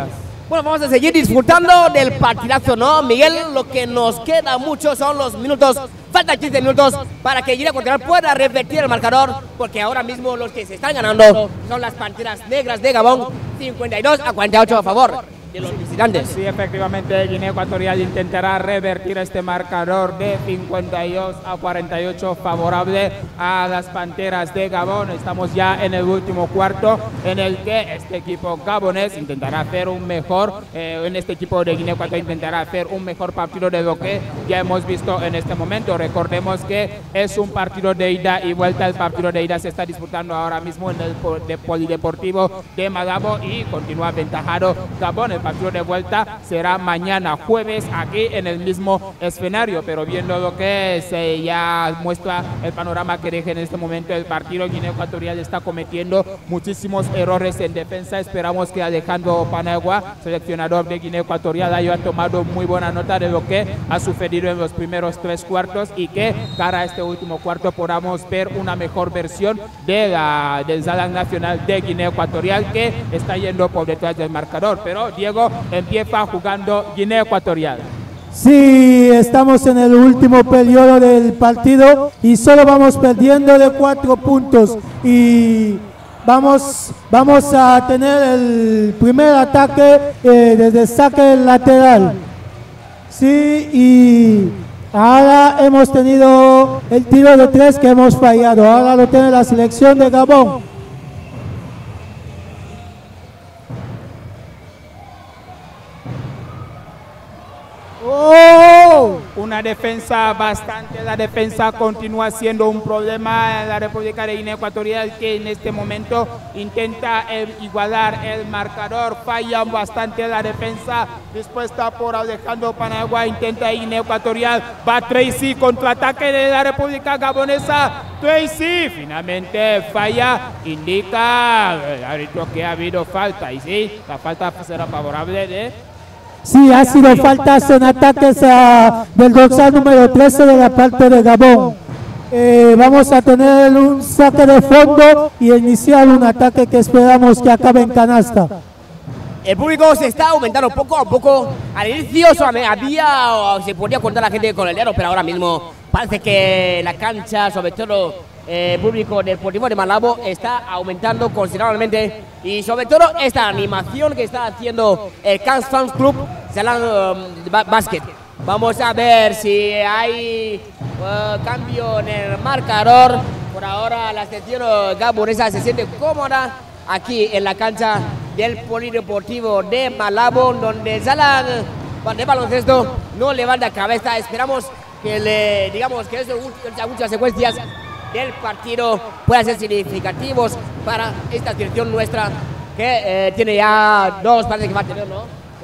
Bueno, vamos a seguir disfrutando del partidazo, ¿no, Miguel? Lo que nos queda mucho son los minutos, faltan quince minutos para que Guinea Ecuatorial pueda revertir el marcador, porque ahora mismo los que se están ganando son las Panteras Negras de Gabón, cincuenta y dos a cuarenta y ocho a favor de los visitantes. Sí, efectivamente, Guinea Ecuatorial intentará revertir este marcador de cincuenta y dos a cuarenta y ocho favorable a las Panteras de Gabón. Estamos ya en el último cuarto en el que este equipo gabonés intentará hacer un mejor, eh, en este equipo de Guinea Ecuatorial intentará hacer un mejor partido de lo que ya hemos visto en este momento. Recordemos que es un partido de ida y vuelta. El partido de ida se está disputando ahora mismo en el de Polideportivo de Malabo y continúa aventajado Gabón. El partido de vuelta será mañana jueves aquí en el mismo escenario, pero viendo lo que se ya muestra el panorama que deja en este momento el partido, Guinea Ecuatorial está cometiendo muchísimos errores en defensa. Esperamos que Alejandro Paniagua, seleccionador de Guinea Ecuatorial, haya tomado muy buena nota de lo que ha sucedido en los primeros tres cuartos y que cara a este último cuarto podamos ver una mejor versión de la, del Zalang Nacional de Guinea Ecuatorial, que está yendo por detrás del marcador. Pero Diego, empieza jugando Guinea Ecuatorial. Sí, estamos en el último periodo del partido y solo vamos perdiendo de cuatro puntos y vamos, vamos a tener el primer ataque eh, desde saque lateral. Sí, y ahora hemos tenido el tiro de tres que hemos fallado, ahora lo tiene la selección de Gabón. Oh, una defensa bastante, la defensa continúa siendo un problema en la República de Guinea Ecuatorial, que en este momento intenta eh, igualar el marcador, falla bastante la defensa dispuesta por Alejandro Paniagua, intenta Guinea Ecuatorial, va Tracy, contraataque de la República Gabonesa, Tracy finalmente falla, indica el árbitro que ha habido falta, y sí, la falta será favorable de... Sí, ha sido faltas en ataques a, del dorsal número trece de la parte de Gabón. Eh, vamos a tener un saque de fondo y iniciar un ataque que esperamos que acabe en canasta. El público se está aumentando poco a poco. Al inicio solamente había, o se podía contar la gente con el dedo, pero ahora mismo parece que la cancha, sobre todo el eh, público del Deportivo de Malabo, está aumentando considerablemente, y sobre todo esta animación que está haciendo el Cans Fans Club Zalang um, Basket. Vamos a ver si hay uh, cambio en el marcador. Por ahora la selección gabonesa se siente cómoda aquí en la cancha del Polideportivo de Malabo, donde Zalang de baloncesto no levanta cabeza. Esperamos que le digamos que eso, muchas secuencias del partido puedan ser significativos para esta selección nuestra, que eh, tiene ya dos partes que va a tener, ¿no?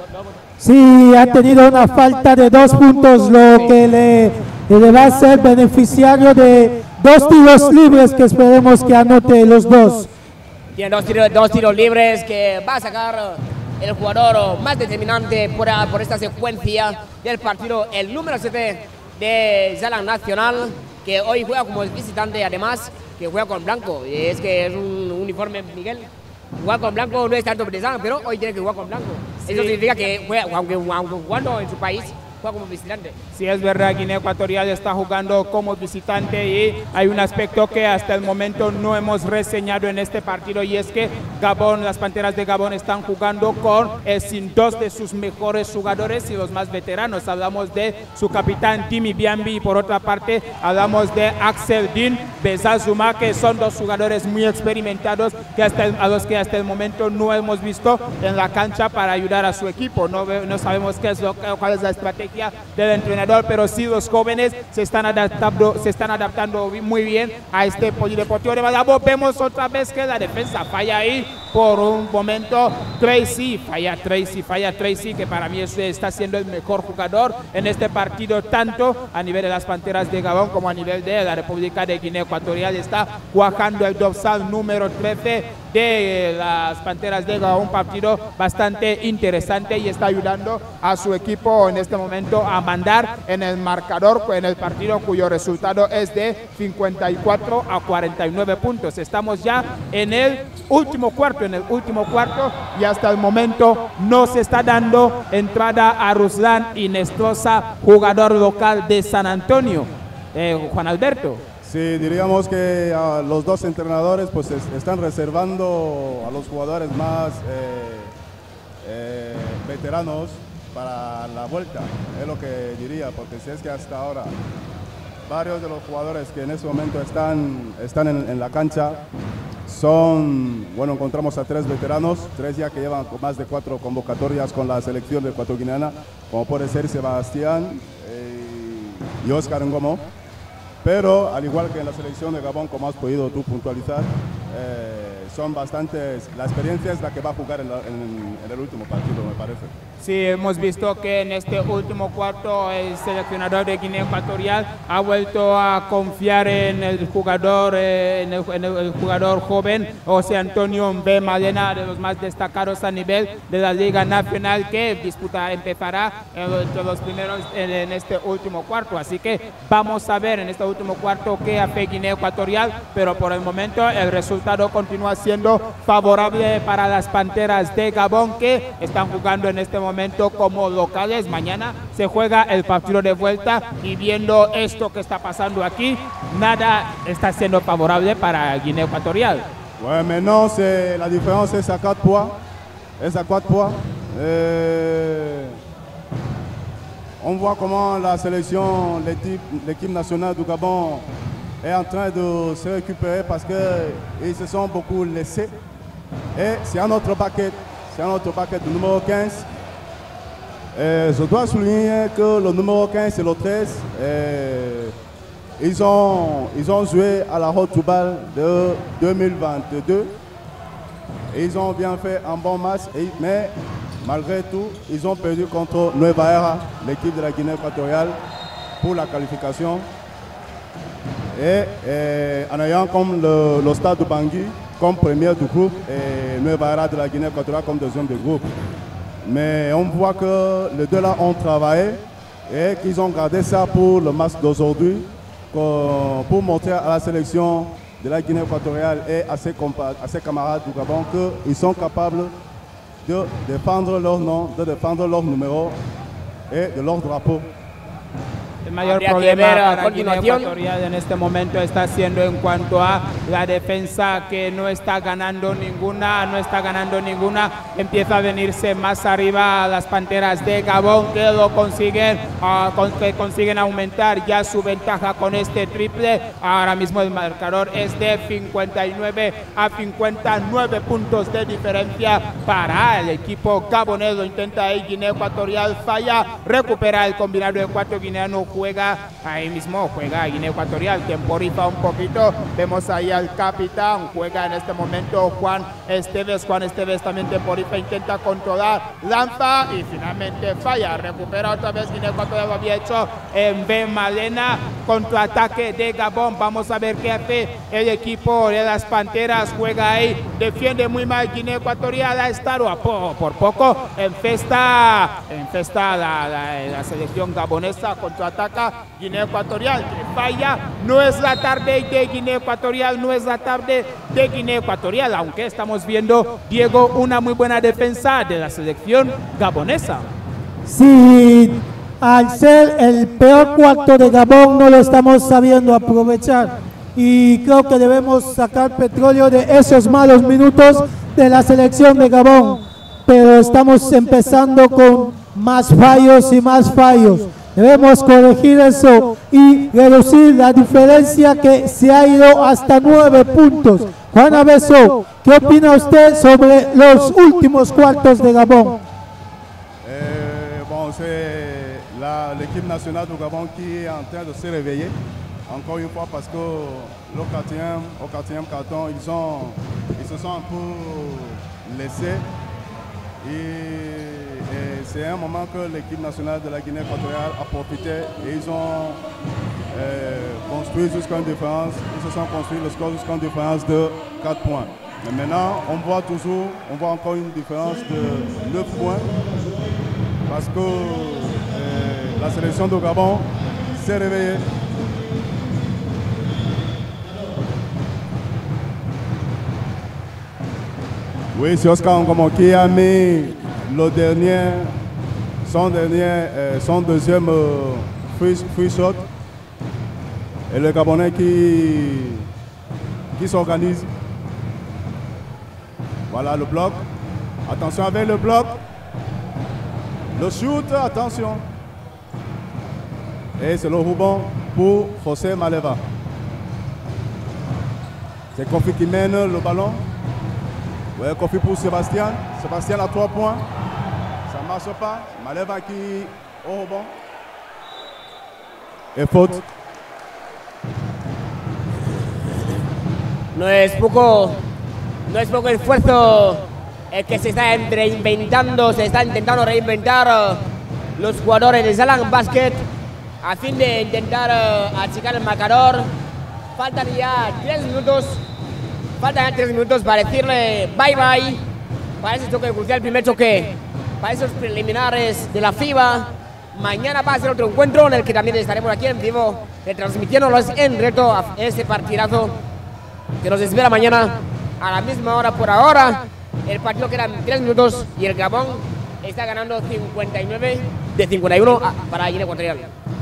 Sí, ha tenido una falta de dos puntos, lo que le, le va a ser beneficiario de dos tiros libres que esperemos que anote los dos. Tiene dos tiros, dos tiros libres que va a sacar el jugador más determinante por, por esta secuencia del partido, el número siete de Zalang Nacional, que hoy juega como visitante, además que juega con blanco. Y es que es un uniforme, Miguel. Jugar con blanco no es tanto interesante, pero hoy tiene que jugar con blanco. Sí. Eso significa que juega, aunque, aunque jugando en su país, juega como visitante. Sí, es verdad, Guinea Ecuatorial está jugando como visitante y hay un aspecto que hasta el momento no hemos reseñado en este partido, y es que Gabón, las Panteras de Gabón están jugando con eh, sin dos de sus mejores jugadores y los más veteranos. Hablamos de su capitán Timmy Biambi y por otra parte hablamos de Axel Din Bezazuma, que son dos jugadores muy experimentados que hasta el, a los que hasta el momento no hemos visto en la cancha para ayudar a su equipo. No, no sabemos qué es lo, cuál es la estrategia del entrenador, pero sí los jóvenes se están adaptando, se están adaptando muy bien a este Polideportivo de Malabo. Vemos otra vez que la defensa falla ahí por un momento. Tracy, falla Tracy, falla Tracy, que para mí está siendo el mejor jugador en este partido, tanto a nivel de las Panteras de Gabón como a nivel de la República de Guinea Ecuatorial. Está cuajando el dorsal número trece de las Panteras de Gabón, un partido bastante interesante, y está ayudando a su equipo en este momento a mandar en el marcador en el partido, cuyo resultado es de cincuenta y cuatro a cuarenta y nueve puntos. Estamos ya en el último cuarto, en el último cuarto y hasta el momento no se está dando entrada a Ruslan Inestrosa, jugador local de San Antonio. Eh, Juan Alberto. Sí, diríamos que uh, los dos entrenadores pues es, están reservando a los jugadores más eh, eh, veteranos para la vuelta, es lo que diría, porque si es que hasta ahora varios de los jugadores que en ese momento están, están en, en la cancha son, bueno, encontramos a tres veteranos, tres ya que llevan más de cuatro convocatorias con la selección de ecuatoriana, como puede ser Sebastián eh, y Oscar Ngomo. Pero al igual que en la selección de Gabón, como has podido tú puntualizar, eh, son bastantes, la experiencia es la que va a jugar en, la, en, en el último partido, me parece. Sí, hemos visto que en este último cuarto el seleccionador de Guinea Ecuatorial ha vuelto a confiar en el jugador, eh, en, el, en el jugador joven José Antonio B. Malena, de los más destacados a nivel de la Liga Nacional, que disputa, empezará entre los primeros en, en este último cuarto. Así que vamos a ver en este último cuarto qué hace Guinea Ecuatorial, pero por el momento el resultado continúa siendo favorable para las Panteras de Gabón, que están jugando en este momento como locales. Mañana se juega el partido de vuelta y viendo esto que está pasando aquí, nada está siendo favorable para Guinea Ecuatorial. Ouais, maintenant la différence es a quatre points. Es a quatre points. Euh, on voit comment la sélection, l'équipe nationale du Gabon est en train de se récupérer parce qu'ils se sont beaucoup laissés. Et c'est un autre paquet, c'est un autre paquet du numéro quinze. Euh, je dois souligner que le numéro quinze et le treize, euh, ils, ont, ils ont joué à la Haute Balle de deux mille vingt-deux. Ils ont bien fait un bon match, et, mais malgré tout, ils ont perdu contre Nueva Era, l'équipe de la Guinée équatoriale, pour la qualification. Et, et en ayant comme le, le Stade de Bangui comme premier du groupe et Nueva Era de la Guinée équatoriale comme deuxième du groupe. Mais on voit que les deux là ont travaillé et qu'ils ont gardé ça pour le match d'aujourd'hui, pour montrer à la sélection de la Guinée équatoriale et à ses, à ses camarades du Gabon qu'ils sont capables de défendre leur nom, de défendre leur numéro et de leur drapeau. El mayor Habría problema que ver a para Guinea continuación. Ecuatorial en este momento está siendo en cuanto a la defensa, que no está ganando ninguna, no está ganando ninguna. Empieza a venirse más arriba a las Panteras de Gabón, que lo consiguen, uh, con, que consiguen aumentar ya su ventaja con este triple. Ahora mismo el marcador es de cincuenta y nueve a cincuenta y nueve puntos de diferencia para el equipo gabonés. Lo intenta ahí Guinea Ecuatorial, falla, recupera el combinado ecuatoriano, juega ahí mismo, juega Guinea Ecuatorial, temporiza un poquito. Vemos ahí al capitán, juega en este momento Juan Esteves. Juan Esteves también temporiza, intenta controlar, lanza y finalmente falla. Recupera otra vez Guinea Ecuatorial, lo había hecho en B. Malena. Contraataque de Gabón, vamos a ver qué hace el equipo de las Panteras. Juega ahí, defiende muy mal Guinea Ecuatorial, ha estado a po por poco en festa, en festa la, la, la selección gabonesa. Contraataca Guinea Ecuatorial, que falla. No es la tarde de Guinea Ecuatorial, no es la tarde de Guinea Ecuatorial, aunque estamos viendo, Diego, una muy buena defensa de la selección gabonesa. Sí, al ser el peor cuarto de Gabón no lo estamos sabiendo aprovechar y creo que debemos sacar petróleo de esos malos minutos de la selección de Gabón, pero estamos empezando con más fallos y más fallos. Debemos corregir eso y reducir la diferencia que se ha ido hasta nueve puntos. Juan Abeso, ¿qué opina usted sobre los últimos cuartos de Gabón? Eh, bon, c'est l'équipe nationale du Gabon qui est en train de se réveiller, encore une fois, parce que le quatrième, au quatrième carton, ils, ont, ils se sont un peu laissés. Et, et c'est un moment que l'équipe nationale de la Guinée équatoriale a profité et ils ont euh, construit jusqu'à une différence, ils se sont construits le score jusqu'à une différence de quatre points. Mais maintenant, on voit toujours, on voit encore une différence de neuf points parce que euh, la sélection du Gabon s'est réveillée. Oui, si Oscar comme qui a mis le dernier, son dernier, euh, son deuxième euh, free, free shot. Et le Gabonais qui, qui s'organise. Voilà le bloc. Attention avec le bloc. Le shoot, attention. Et c'est le rebond pour José Maleva. C'est Kofi qui mène le ballon. Ouais, Kofi pour Sébastien. Sébastien à trois points. Ça ne marche pas. Maleva qui au rebond. Et faute. No es poco, no es poco esfuerzo el que se está reinventando, se está intentando reinventar uh, los jugadores de Zalan Basket a fin de intentar uh, achicar el marcador. Faltan ya tres minutos, faltan ya tres minutos para decirle bye bye para ese choque crucial, el primer choque, para esos preliminares de la FIBA. Mañana va a ser otro encuentro en el que también estaremos aquí en vivo, retransmitiéndolos en reto a ese partidazo que nos espera mañana a la misma hora. Por ahora, el partido quedan tres minutos y el Gabón está ganando cincuenta y nueve de cincuenta y uno para Guinea Ecuatorial.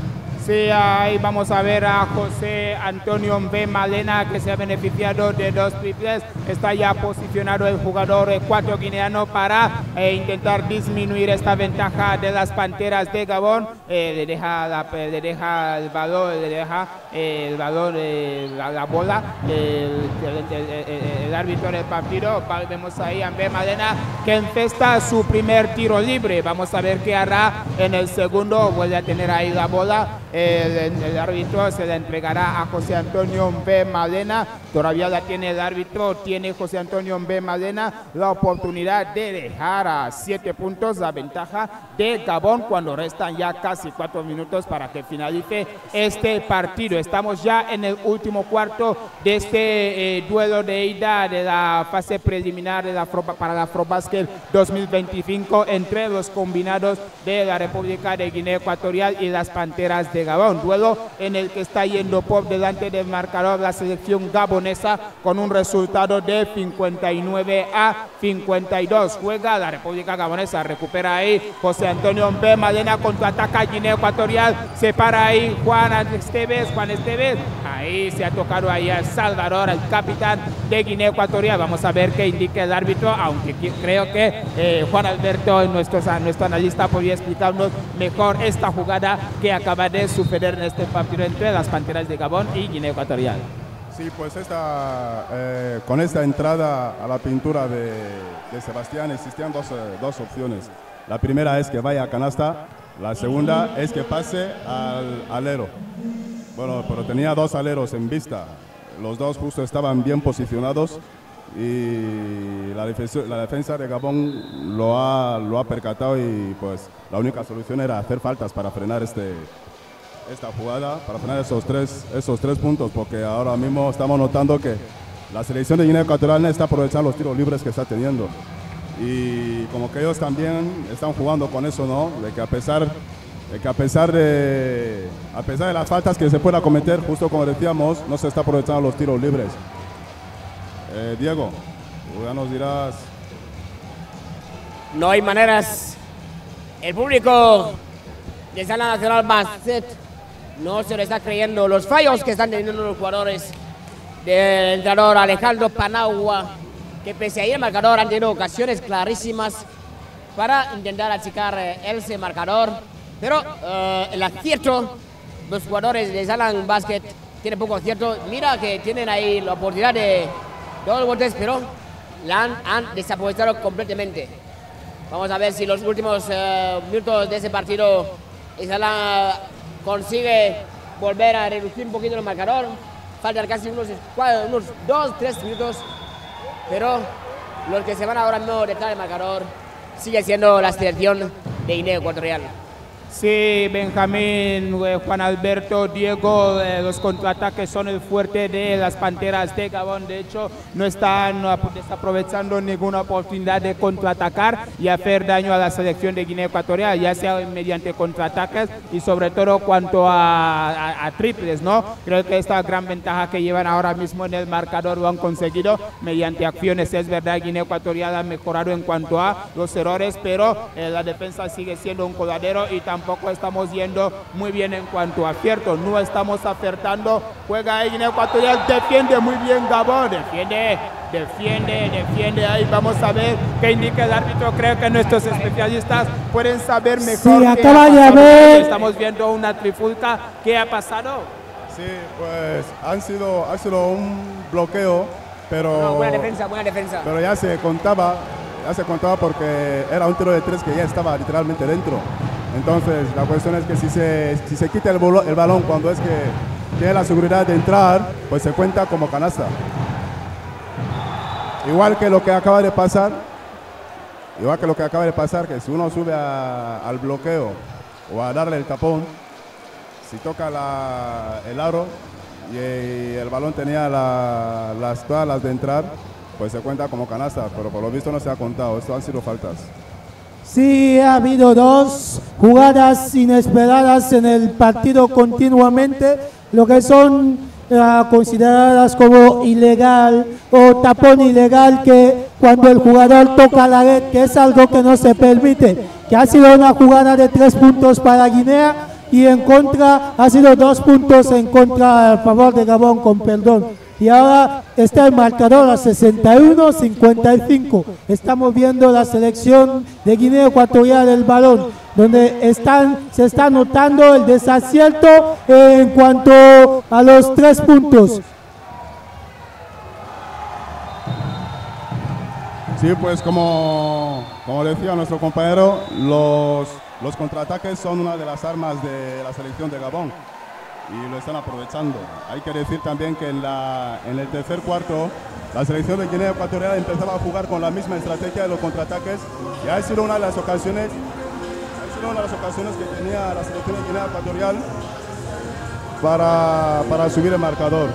Sí, ahí vamos a ver a José Antonio B. Malena, que se ha beneficiado de dos triples. Está ya posicionado el jugador cuatro guineano para eh, intentar disminuir esta ventaja de las Panteras de Gabón. Eh, le, deja la, le deja el balón, le deja eh, el balón, eh, la, la bola, el, el, el, el, el árbitro del partido. Vemos ahí a B. Malena que encesta su primer tiro libre. Vamos a ver qué hará en el segundo. Vuelve a tener ahí la bola. El, el árbitro se la entregará a José Antonio B. Malena. Todavía la tiene el árbitro, tiene José Antonio B. Malena la oportunidad de dejar a siete puntos la ventaja de Gabón cuando restan ya casi cuatro minutos para que finalice este partido. Estamos ya en el último cuarto de este eh, duelo de ida de la fase preliminar de la Afro, para la Afrobasket dos mil veinticinco entre los combinados de la República de Guinea Ecuatorial y las Panteras de Gabón. Duelo en el que está yendo por delante del marcador la selección gabonesa con un resultado de cincuenta y nueve a cincuenta y dos. Juega la República Gabonesa, recupera ahí José Antonio B. Malena, contraataca Guinea Ecuatorial, se para ahí Juan Esteves, Juan Esteves, ahí se ha tocado ahí a Salvador, el capitán de Guinea Ecuatorial. Vamos a ver qué indica el árbitro, aunque creo que eh, Juan Alberto, nuestro, nuestro analista, podría explicarnos mejor esta jugada que acaba de suceder en este partido entre las Panteras de Gabón y Guinea Ecuatorial. Sí, pues esta, eh, con esta entrada a la pintura de, de Sebastián existían dos, eh, dos opciones. La primera es que vaya a canasta, la segunda es que pase al alero. Bueno, pero tenía dos aleros en vista, los dos justo estaban bien posicionados y la defensa, la defensa de Gabón lo ha, lo ha percatado y pues la única solución era hacer faltas para frenar este... esta jugada, para frenar esos tres, esos tres puntos, porque ahora mismo estamos notando que la selección de Guinea Ecuatorial está aprovechando los tiros libres que está teniendo y como que ellos también están jugando con eso, ¿no? De que a pesar de que a pesar de a pesar de las faltas que se pueda cometer, justo como decíamos, no se está aprovechando los tiros libres. Eh, Diego, ya nos dirás. No hay maneras. El público de Sala Nacional Basket no se lo está creyendo los fallos que están teniendo los jugadores del entrenador Alejandro Panagua, que pese a ir al marcador han tenido ocasiones clarísimas para intentar achicar ese marcador, pero uh, el acierto, los jugadores de Zalan Basket tienen poco acierto. Mira que tienen ahí la oportunidad de dos botes, pero la han, han desaprovechado completamente. Vamos a ver si los últimos uh, minutos de ese partido Zalan consigue volver a reducir un poquito el marcador. Faltan casi unos, unos dos, tres minutos, pero los que se van ahora mismo detrás del marcador sigue siendo la selección de Guinea Ecuatorial. Sí, Benjamín, eh, Juan Alberto, Diego, eh, los contraataques son el fuerte de las Panteras de Gabón. De hecho, no están uh, desaprovechando ninguna oportunidad de contraatacar y hacer daño a la selección de Guinea Ecuatorial, ya sea mediante contraataques y sobre todo cuanto a, a, a triples, ¿no? Creo que esta gran ventaja que llevan ahora mismo en el marcador lo han conseguido mediante acciones. Es verdad, Guinea Ecuatorial ha mejorado en cuanto a los errores, pero eh, la defensa sigue siendo un coladero y tampoco Tampoco estamos yendo muy bien en cuanto a acierto, no estamos acertando. Juega ahí Guinea Ecuatorial, defiende muy bien Gabón, defiende, defiende, defiende. Ahí vamos a ver qué indica el árbitro. Creo que nuestros especialistas pueden saber mejor. Sí, qué acaba ha de pasado. haber. Estamos viendo una trifulca. ¿Qué ha pasado? Sí, pues han sido, ha sido un bloqueo, pero, No, buena defensa, buena defensa. pero ya se contaba, ya se contaba porque era un tiro de tres que ya estaba literalmente dentro. Entonces, la cuestión es que si se, si se quita el, bolo, el balón cuando es que tiene la seguridad de entrar, pues se cuenta como canasta. Igual que lo que acaba de pasar, igual que lo que acaba de pasar, que si uno sube a, al bloqueo o a darle el tapón, si toca la, el aro y, y el balón tenía la, las, todas las de entrar, pues se cuenta como canasta, pero por lo visto no se ha contado, esto han sido faltas. Sí, ha habido dos jugadas inesperadas en el partido continuamente, lo que son uh, consideradas como ilegal o tapón ilegal, que cuando el jugador toca la red, que es algo que no se permite, que ha sido una jugada de tres puntos para Guinea y en contra, ha sido dos puntos en contra a favor de Gabón, con perdón. Y ahora está el marcador a sesenta y uno a cincuenta y cinco. Estamos viendo la selección de Guinea Ecuatorial el balón, donde están, se está notando el desacierto en cuanto a los tres puntos. Sí, pues como, como decía nuestro compañero, los, los contraataques son una de las armas de la selección de Gabón y lo están aprovechando. Hay que decir también que en, la, en el tercer cuarto la selección de Guinea Ecuatorial empezaba a jugar con la misma estrategia de los contraataques y ha sido una de las ocasiones, ha sido una de las ocasiones que tenía la selección de Guinea Ecuatorial para, para subir el marcador.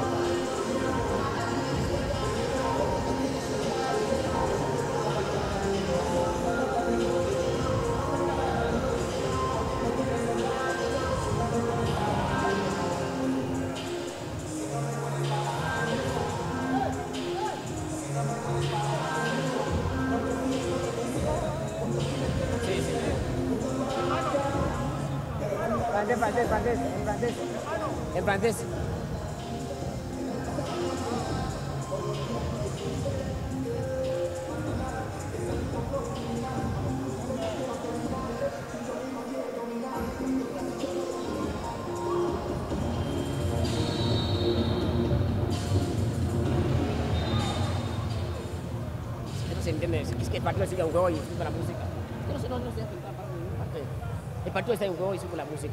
En francés, francés, en francés, en francés. Es que no se entiende, es que el partido sigue un juego y sube la música. Yo no sé, no, no sé, parte. El partido está en un juego y sube la música.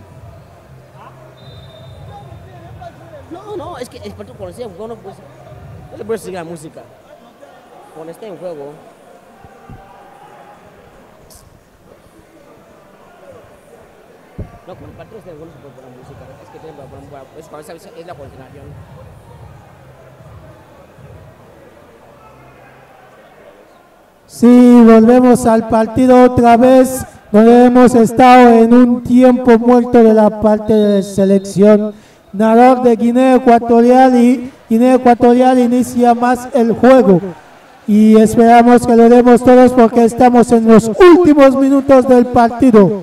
No, no, es que el partido cuando esté en juego no puede, no se puede seguir la música. Cuando esté en juego. No, cuando el partido esté en juego no se puede poner música. Es que tiene que poner, es, cuando es, es la coordinación. Sí, volvemos al partido otra vez, donde hemos estado en un tiempo muerto de la parte de selección nadador de Guinea Ecuatorial, y Guinea Ecuatorial inicia más el juego y esperamos que lo demos todos porque estamos en los últimos minutos del partido.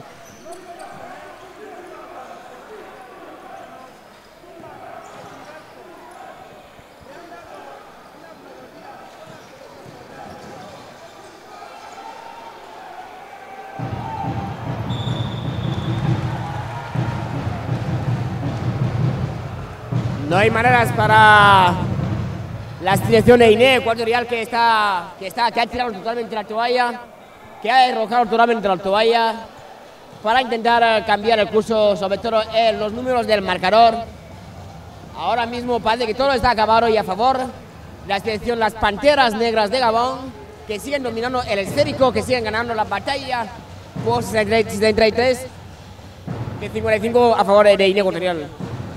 No hay maneras para la selección de Guinea Ecuatorial, que está, que está, que ha tirado totalmente la toalla, que ha derrocado totalmente la toalla para intentar cambiar el curso, sobre todo en los números del marcador. Ahora mismo parece que todo está acabado y a favor de la selección, las Panteras Negras de Gabón, que siguen dominando el esférico, que siguen ganando la batalla por sesenta y tres De cincuenta y cinco a favor de Guinea Ecuatorial.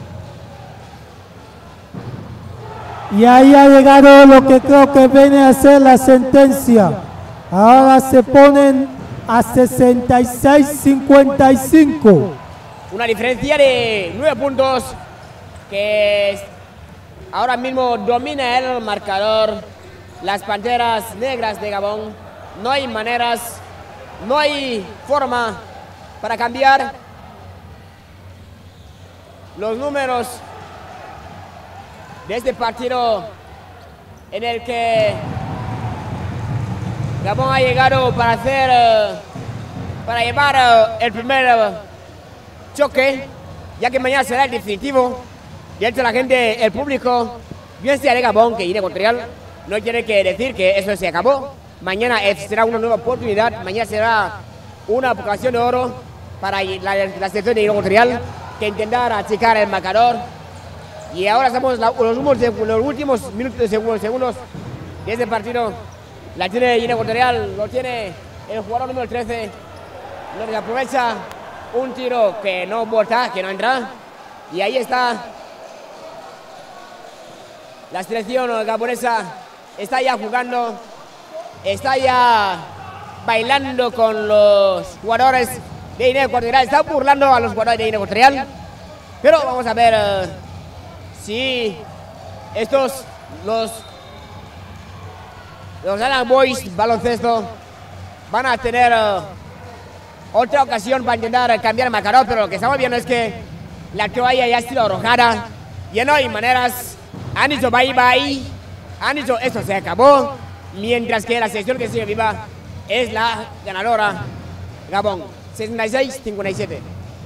Y ahí ha llegado lo que creo que viene a ser la sentencia. Ahora se ponen a sesenta y seis a cincuenta y cinco. Una diferencia de nueve puntos que ahora mismo domina el marcador. Las Panteras Negras de Gabón. No hay maneras, no hay forma para cambiar los números de este partido en el que Gabón ha llegado para hacer, para llevar el primer choque, ya que mañana será el definitivo. Y entre la gente, el público, bien sea de Gabón que Guinea Ecuatorial, no quiere que decir que eso se acabó. Mañana será una nueva oportunidad, mañana será una ocasión de oro para la, la selección de Guinea Ecuatorial, que intentar achicar el marcador. Y ahora estamos la, los, últimos, los últimos minutos de segundos, segundos de este partido. La tiene Guinea Ecuatorial, lo tiene el jugador número trece, donde aprovecha un tiro que no bota, que no entra. Y ahí está la selección gabonesa, está ya jugando, está ya bailando con los jugadores de Guinea Ecuatorial, está burlando a los jugadores de Guinea Ecuatorial. Pero vamos a ver uh, si estos, los, los Alan Boys baloncesto, van a tener uh, otra ocasión para intentar cambiar el marcador, pero lo que estamos viendo es que la toalla ya ha sido arrojada, ya no hay maneras, han dicho bye bye, han dicho esto se acabó, mientras que la selección que sigue viva es la ganadora, Gabón, sesenta y seis a cincuenta y siete.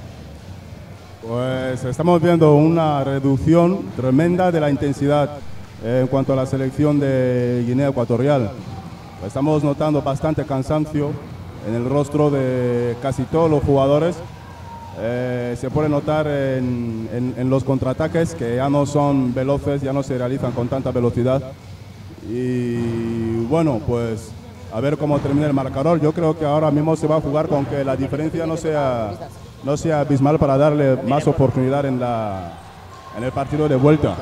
Pues estamos viendo una reducción tremenda de la intensidad eh, en cuanto a la selección de Guinea Ecuatorial. Estamos notando bastante cansancio en el rostro de casi todos los jugadores. Eh, se puede notar en, en, en los contraataques que ya no son veloces, ya no se realizan con tanta velocidad. Y bueno, pues a ver cómo termina el marcador. Yo creo que ahora mismo se va a jugar con que la diferencia no sea, no sea abismal para darle más oportunidad en, la, en el partido de vuelta.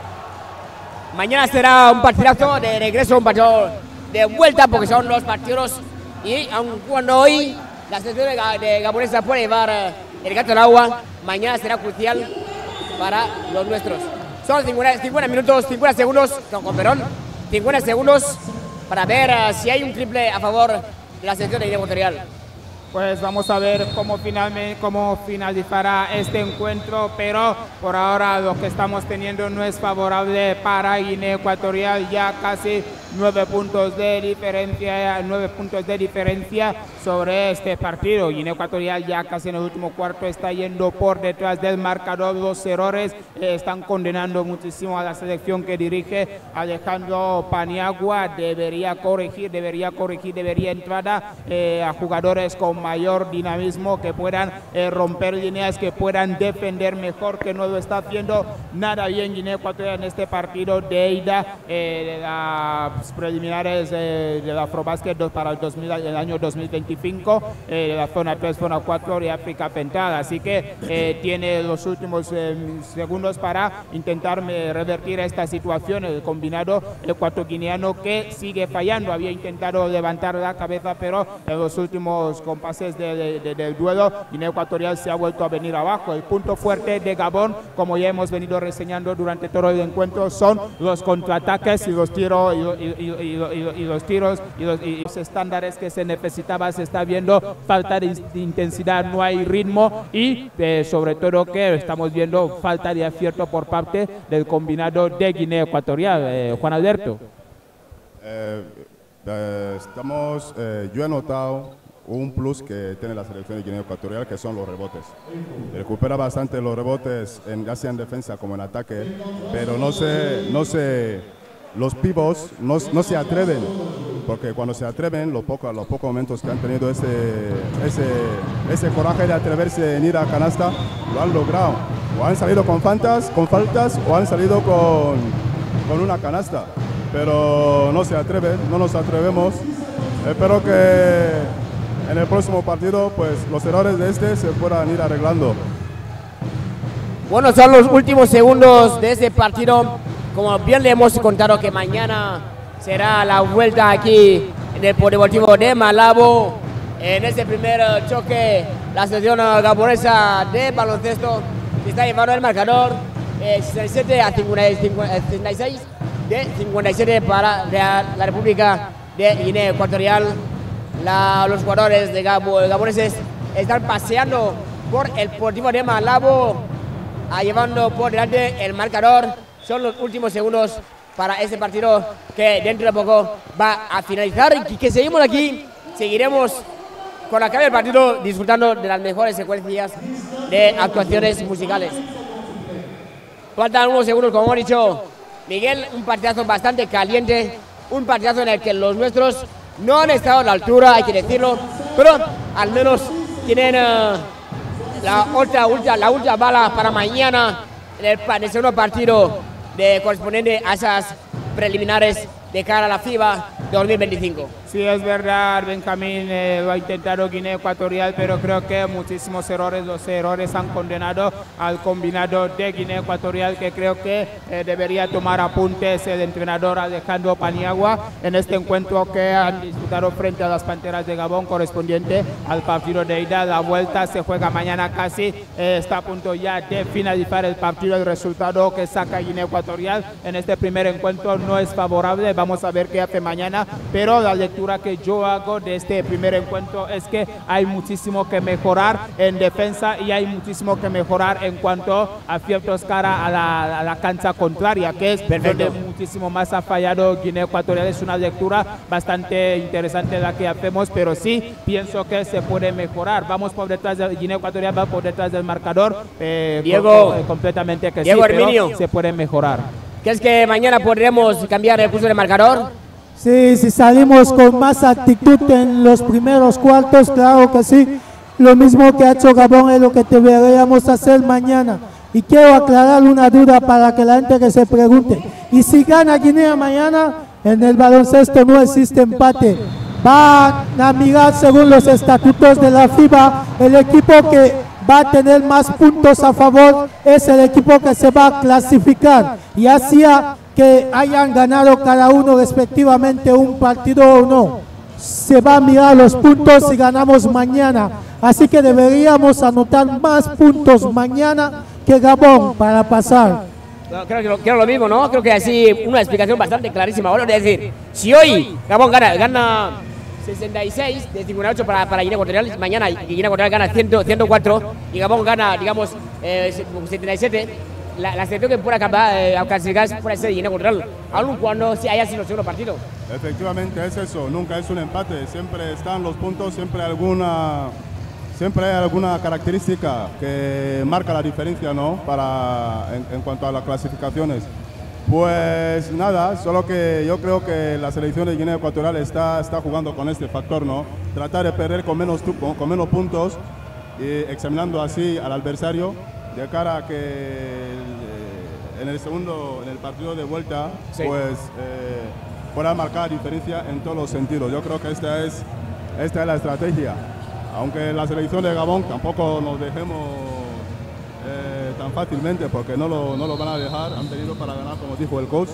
Mañana será un partidazo de regreso, un partido de vuelta, porque son los partidos. Y aun cuando hoy la selección de, de gabonesa puede llevar el gato al agua, mañana será crucial para los nuestros. Son cincuenta, cincuenta minutos, cincuenta segundos, con perdón, cincuenta segundos para ver uh, si hay un triple a favor de la selección de Guinea Ecuatorial. Pues vamos a ver cómo finalmente cómo finalizará este encuentro, pero por ahora lo que estamos teniendo no es favorable para Guinea Ecuatorial, ya casi nueve puntos de diferencia, nueve puntos de diferencia sobre este partido. Guinea Ecuatorial ya casi en el último cuarto está yendo por detrás del marcador. Los errores eh, están condenando muchísimo a la selección que dirige Alejandro Paniagua. Debería corregir, debería corregir, debería entrar eh, a jugadores con mayor dinamismo, que puedan eh, romper líneas, que puedan defender mejor, que no lo está haciendo nada bien Guinea Ecuatorial en este partido de ida eh, de las preliminares eh, del Afrobasket para el, dos mil, el año dos mil veinticinco, eh, de la zona tres, zona cuatro de África Central. Así que eh, tiene los últimos eh, segundos para intentar eh, revertir esta situación. El combinado ecuatoguineano que sigue fallando, había intentado levantar la cabeza, pero en los últimos compases de, de, de, del duelo Guinea Ecuatorial se ha vuelto a venir abajo. El punto fuerte de Gabón, como ya hemos venido reseñando durante todo el encuentro, son los contraataques y los tiros y, y, y, y, y los tiros y los, y los estándares que se necesitaba. Se está viendo falta de intensidad, no hay ritmo y eh, sobre todo que estamos viendo falta de acierto por parte del combinado de Guinea Ecuatorial. eh, Juan Alberto. Eh, eh, estamos, eh, yo he notado un plus que tiene la selección de Guinea Ecuatorial, que son los rebotes. Recupera bastante los rebotes, en, ya sea en defensa como en ataque, pero no se, no se, los pivots no, no se atreven, porque cuando se atreven, los pocos los pocos momentos que han tenido ese, ese, ese coraje de atreverse en ir a canasta, lo han logrado. O han salido con faltas, con faltas o han salido con, con una canasta, pero no se atreven, no nos atrevemos. Espero que en el próximo partido pues los errores de este se puedan ir arreglando. Bueno, son los últimos segundos de este partido. Como bien le hemos contado que mañana será la vuelta aquí en el Polideportivo de Malabo. En este primer choque, la selección gabonesa de baloncesto se está llevando el marcador eh, sesenta y siete a cincuenta y seis, de cincuenta y siete para la República de Guinea Ecuatorial. La, los jugadores de Gabo, gaboneses están paseando por el Polideportivo de Malabo, a llevando por delante el marcador. Son los últimos segundos para este partido que dentro de poco va a finalizar y que seguimos aquí, seguiremos con la acabe del partido disfrutando de las mejores secuencias de actuaciones musicales. Faltan unos segundos, como hemos dicho, Miguel, un partidazo bastante caliente, un partidazo en el que los nuestros no han estado a la altura, hay que decirlo, pero al menos tienen uh, la otra, ultra, la última bala para mañana en el, en el segundo partido de correspondiente a esas preliminares de cara a la FIBA dos mil veinticinco. Sí, es verdad, Benjamín, eh, lo ha intentado Guinea Ecuatorial, pero creo que muchísimos errores, los errores han condenado al combinado de Guinea Ecuatorial, que creo que eh, debería tomar apuntes el entrenador Alejandro Paniagua en este encuentro que han disputado frente a las Panteras de Gabón, correspondiente al partido de ida. La vuelta se juega mañana casi, eh, está a punto ya de finalizar el partido. El resultado que saca Guinea Ecuatorial en este primer encuentro no es favorable, vamos a ver qué hace mañana, pero la lectura que yo hago de este primer encuentro es que hay muchísimo que mejorar en defensa y hay muchísimo que mejorar en cuanto a ciertos cara a la, a la cancha contraria, que es Perfecto. donde muchísimo más ha fallado Guinea Ecuatorial. Es una lectura bastante interesante la que hacemos, pero sí pienso que se puede mejorar. Vamos por detrás de Guinea Ecuatorial, va por detrás del marcador, eh, Diego, con, completamente que Diego sí, pero Herminio. se puede mejorar. ¿Crees que mañana podremos cambiar el curso de marcador? Sí, si salimos con más actitud en los primeros cuartos, claro que sí. Lo mismo que ha hecho Gabón es lo que deberíamos hacer mañana. Y quiero aclarar una duda para que la gente que se pregunte. Y si gana Guinea mañana, en el baloncesto no existe empate. Van a mirar según los estatutos de la FIBA, el equipo que va a tener más puntos a favor es el equipo que se va a clasificar. Y hacía que hayan ganado cada uno respectivamente un partido o no, se va a mirar los puntos si ganamos mañana, así que deberíamos anotar más puntos mañana que Gabón para pasar. No, creo, que lo, creo lo mismo, ¿no? Creo que así una explicación bastante clarísima. Bueno, es decir, si hoy Gabón gana, gana sesenta y seis de cincuenta y ocho para, para Guinea Ecuatorial, mañana Guinea Ecuatorial gana cien, ciento cuatro y Gabón gana, digamos, eh, setenta y siete, la, la selección que pueda eh, clasificar puede ser Guinea Ecuatorial, aun cuando sí haya sido el segundo partido. Efectivamente es eso, nunca es un empate, siempre están los puntos, siempre alguna, siempre hay alguna característica que marca la diferencia, ¿no? Para, en, en cuanto a las clasificaciones. Pues nada, solo que yo creo que la selección de Guinea Ecuatorial está, está jugando con este factor, ¿no? Tratar de perder con menos, con, con menos puntos y examinando así al adversario de cara a que eh, en el segundo, en el partido de vuelta, sí, pues eh, pueda marcar diferencia en todos los sentidos. Yo creo que esta es, esta es la estrategia. Aunque la selección de Gabón tampoco nos dejemos eh, tan fácilmente, porque no lo, no lo van a dejar, han venido para ganar, como dijo el coach.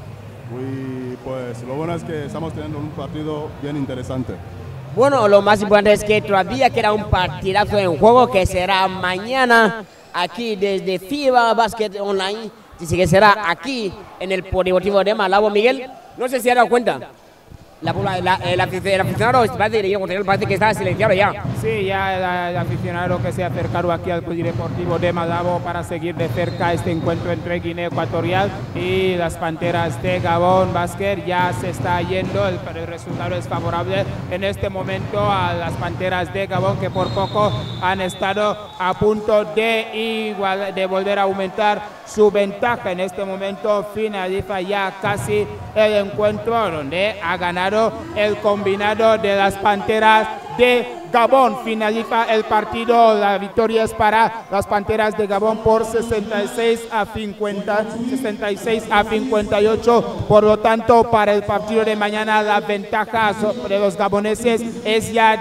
Y pues lo bueno es que estamos teniendo un partido bien interesante. Bueno, lo más importante es que todavía queda un partidazo en juego que será mañana aquí desde FIBA Basket Online, y que será aquí en el Polideportivo de Malabo. Miguel, no sé si has dado cuenta, la, la, la, el aficionado parece, parece que está silenciado ya. Sí, ya el, el aficionado que se ha acercado aquí al Polideportivo de Malabo para seguir de cerca este encuentro entre Guinea Ecuatorial y las Panteras de Gabón Basket ya se está yendo, el, el resultado es favorable en este momento a las Panteras de Gabón, que por poco han estado a punto de, igual, de volver a aumentar su ventaja. En este momento finaliza ya casi el encuentro, donde ha ganado el combinado de las Panteras de Gabón. Finaliza el partido, la victoria es para las Panteras de Gabón por sesenta y seis a cincuenta, sesenta y seis a cincuenta y ocho. Por lo tanto, para el partido de mañana la ventaja sobre los gaboneses es ya de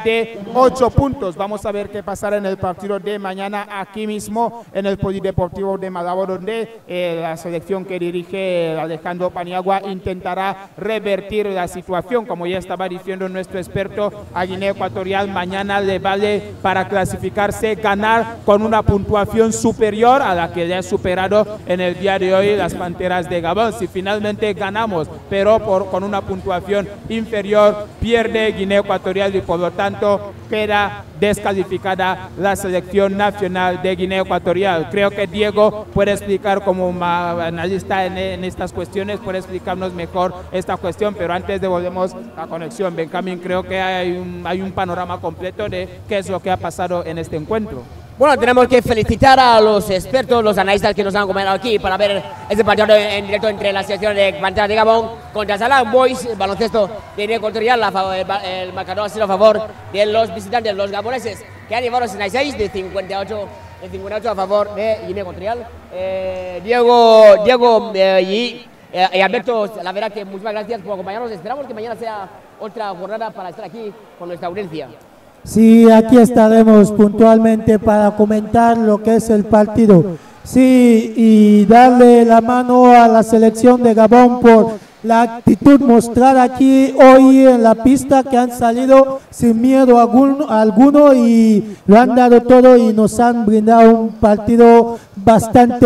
ocho puntos. Vamos a ver qué pasará en el partido de mañana aquí mismo en el Polideportivo de Malabo, donde eh, la selección que dirige Alejandro Paniagua intentará revertir la situación. Como ya estaba diciendo nuestro experto, a Guinea Ecuatorial mañana le vale para clasificarse ganar con una puntuación superior a la que le ha superado en el día de hoy las Panteras de Gabón. Si finalmente ganamos, pero por, con una puntuación inferior, pierde Guinea Ecuatorial y por lo tanto queda descalificada la selección nacional de Guinea Ecuatorial. Creo que Diego puede explicar, como analista en, en estas cuestiones, puede explicarnos mejor esta cuestión, pero antes devolvemos la conexión. Benjamín, creo que hay un, hay un panorama completo de qué es lo que ha pasado en este encuentro. Bueno, tenemos que felicitar a los expertos, los analistas que nos han acompañado aquí para ver este partido en directo entre la selección de Panteras de Gabón contra Salah Boys, el baloncesto de Guinea Ecuatorial. El, el marcador ha sido a favor de los visitantes, los gaboneses, que han llevado sesenta y seis de cincuenta y ocho, de cincuenta y ocho a favor de Guinea Ecuatorial. Eh, Diego, Diego eh, y, eh, y Alberto, la verdad que muchas gracias por acompañarnos. Esperamos que mañana sea otra jornada para estar aquí con nuestra audiencia. Sí, aquí estaremos puntualmente para comentar lo que es el partido. Sí, y darle la mano a la selección de Gabón por la actitud mostrada aquí hoy en la pista, que han salido sin miedo alguno, alguno y lo han dado todo y nos han brindado un partido bastante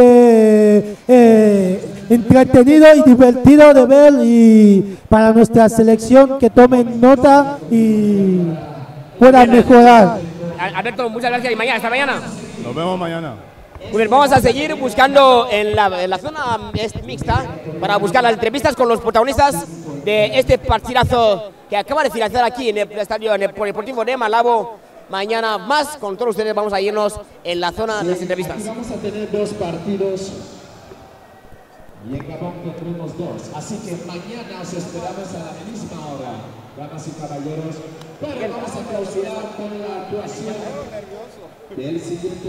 eh, eh, entretenido y divertido de ver, y para nuestra selección que tomen nota y puedan mejorar. Alberto, muchas gracias y mañana, hasta mañana. Nos vemos mañana. Muy bien, vamos a seguir buscando en la, en la zona mixta para buscar las entrevistas con los protagonistas de este partidazo que acaba de finalizar aquí en el estadio en el Polideportivo de Malabo. Mañana más con todos ustedes vamos a irnos en la zona de las entrevistas. Vamos a tener dos partidos y en Gabón tendremos dos, así que mañana os esperamos a la misma hora, damas y caballeros, pero vamos a clausurar con la actuación del siguiente.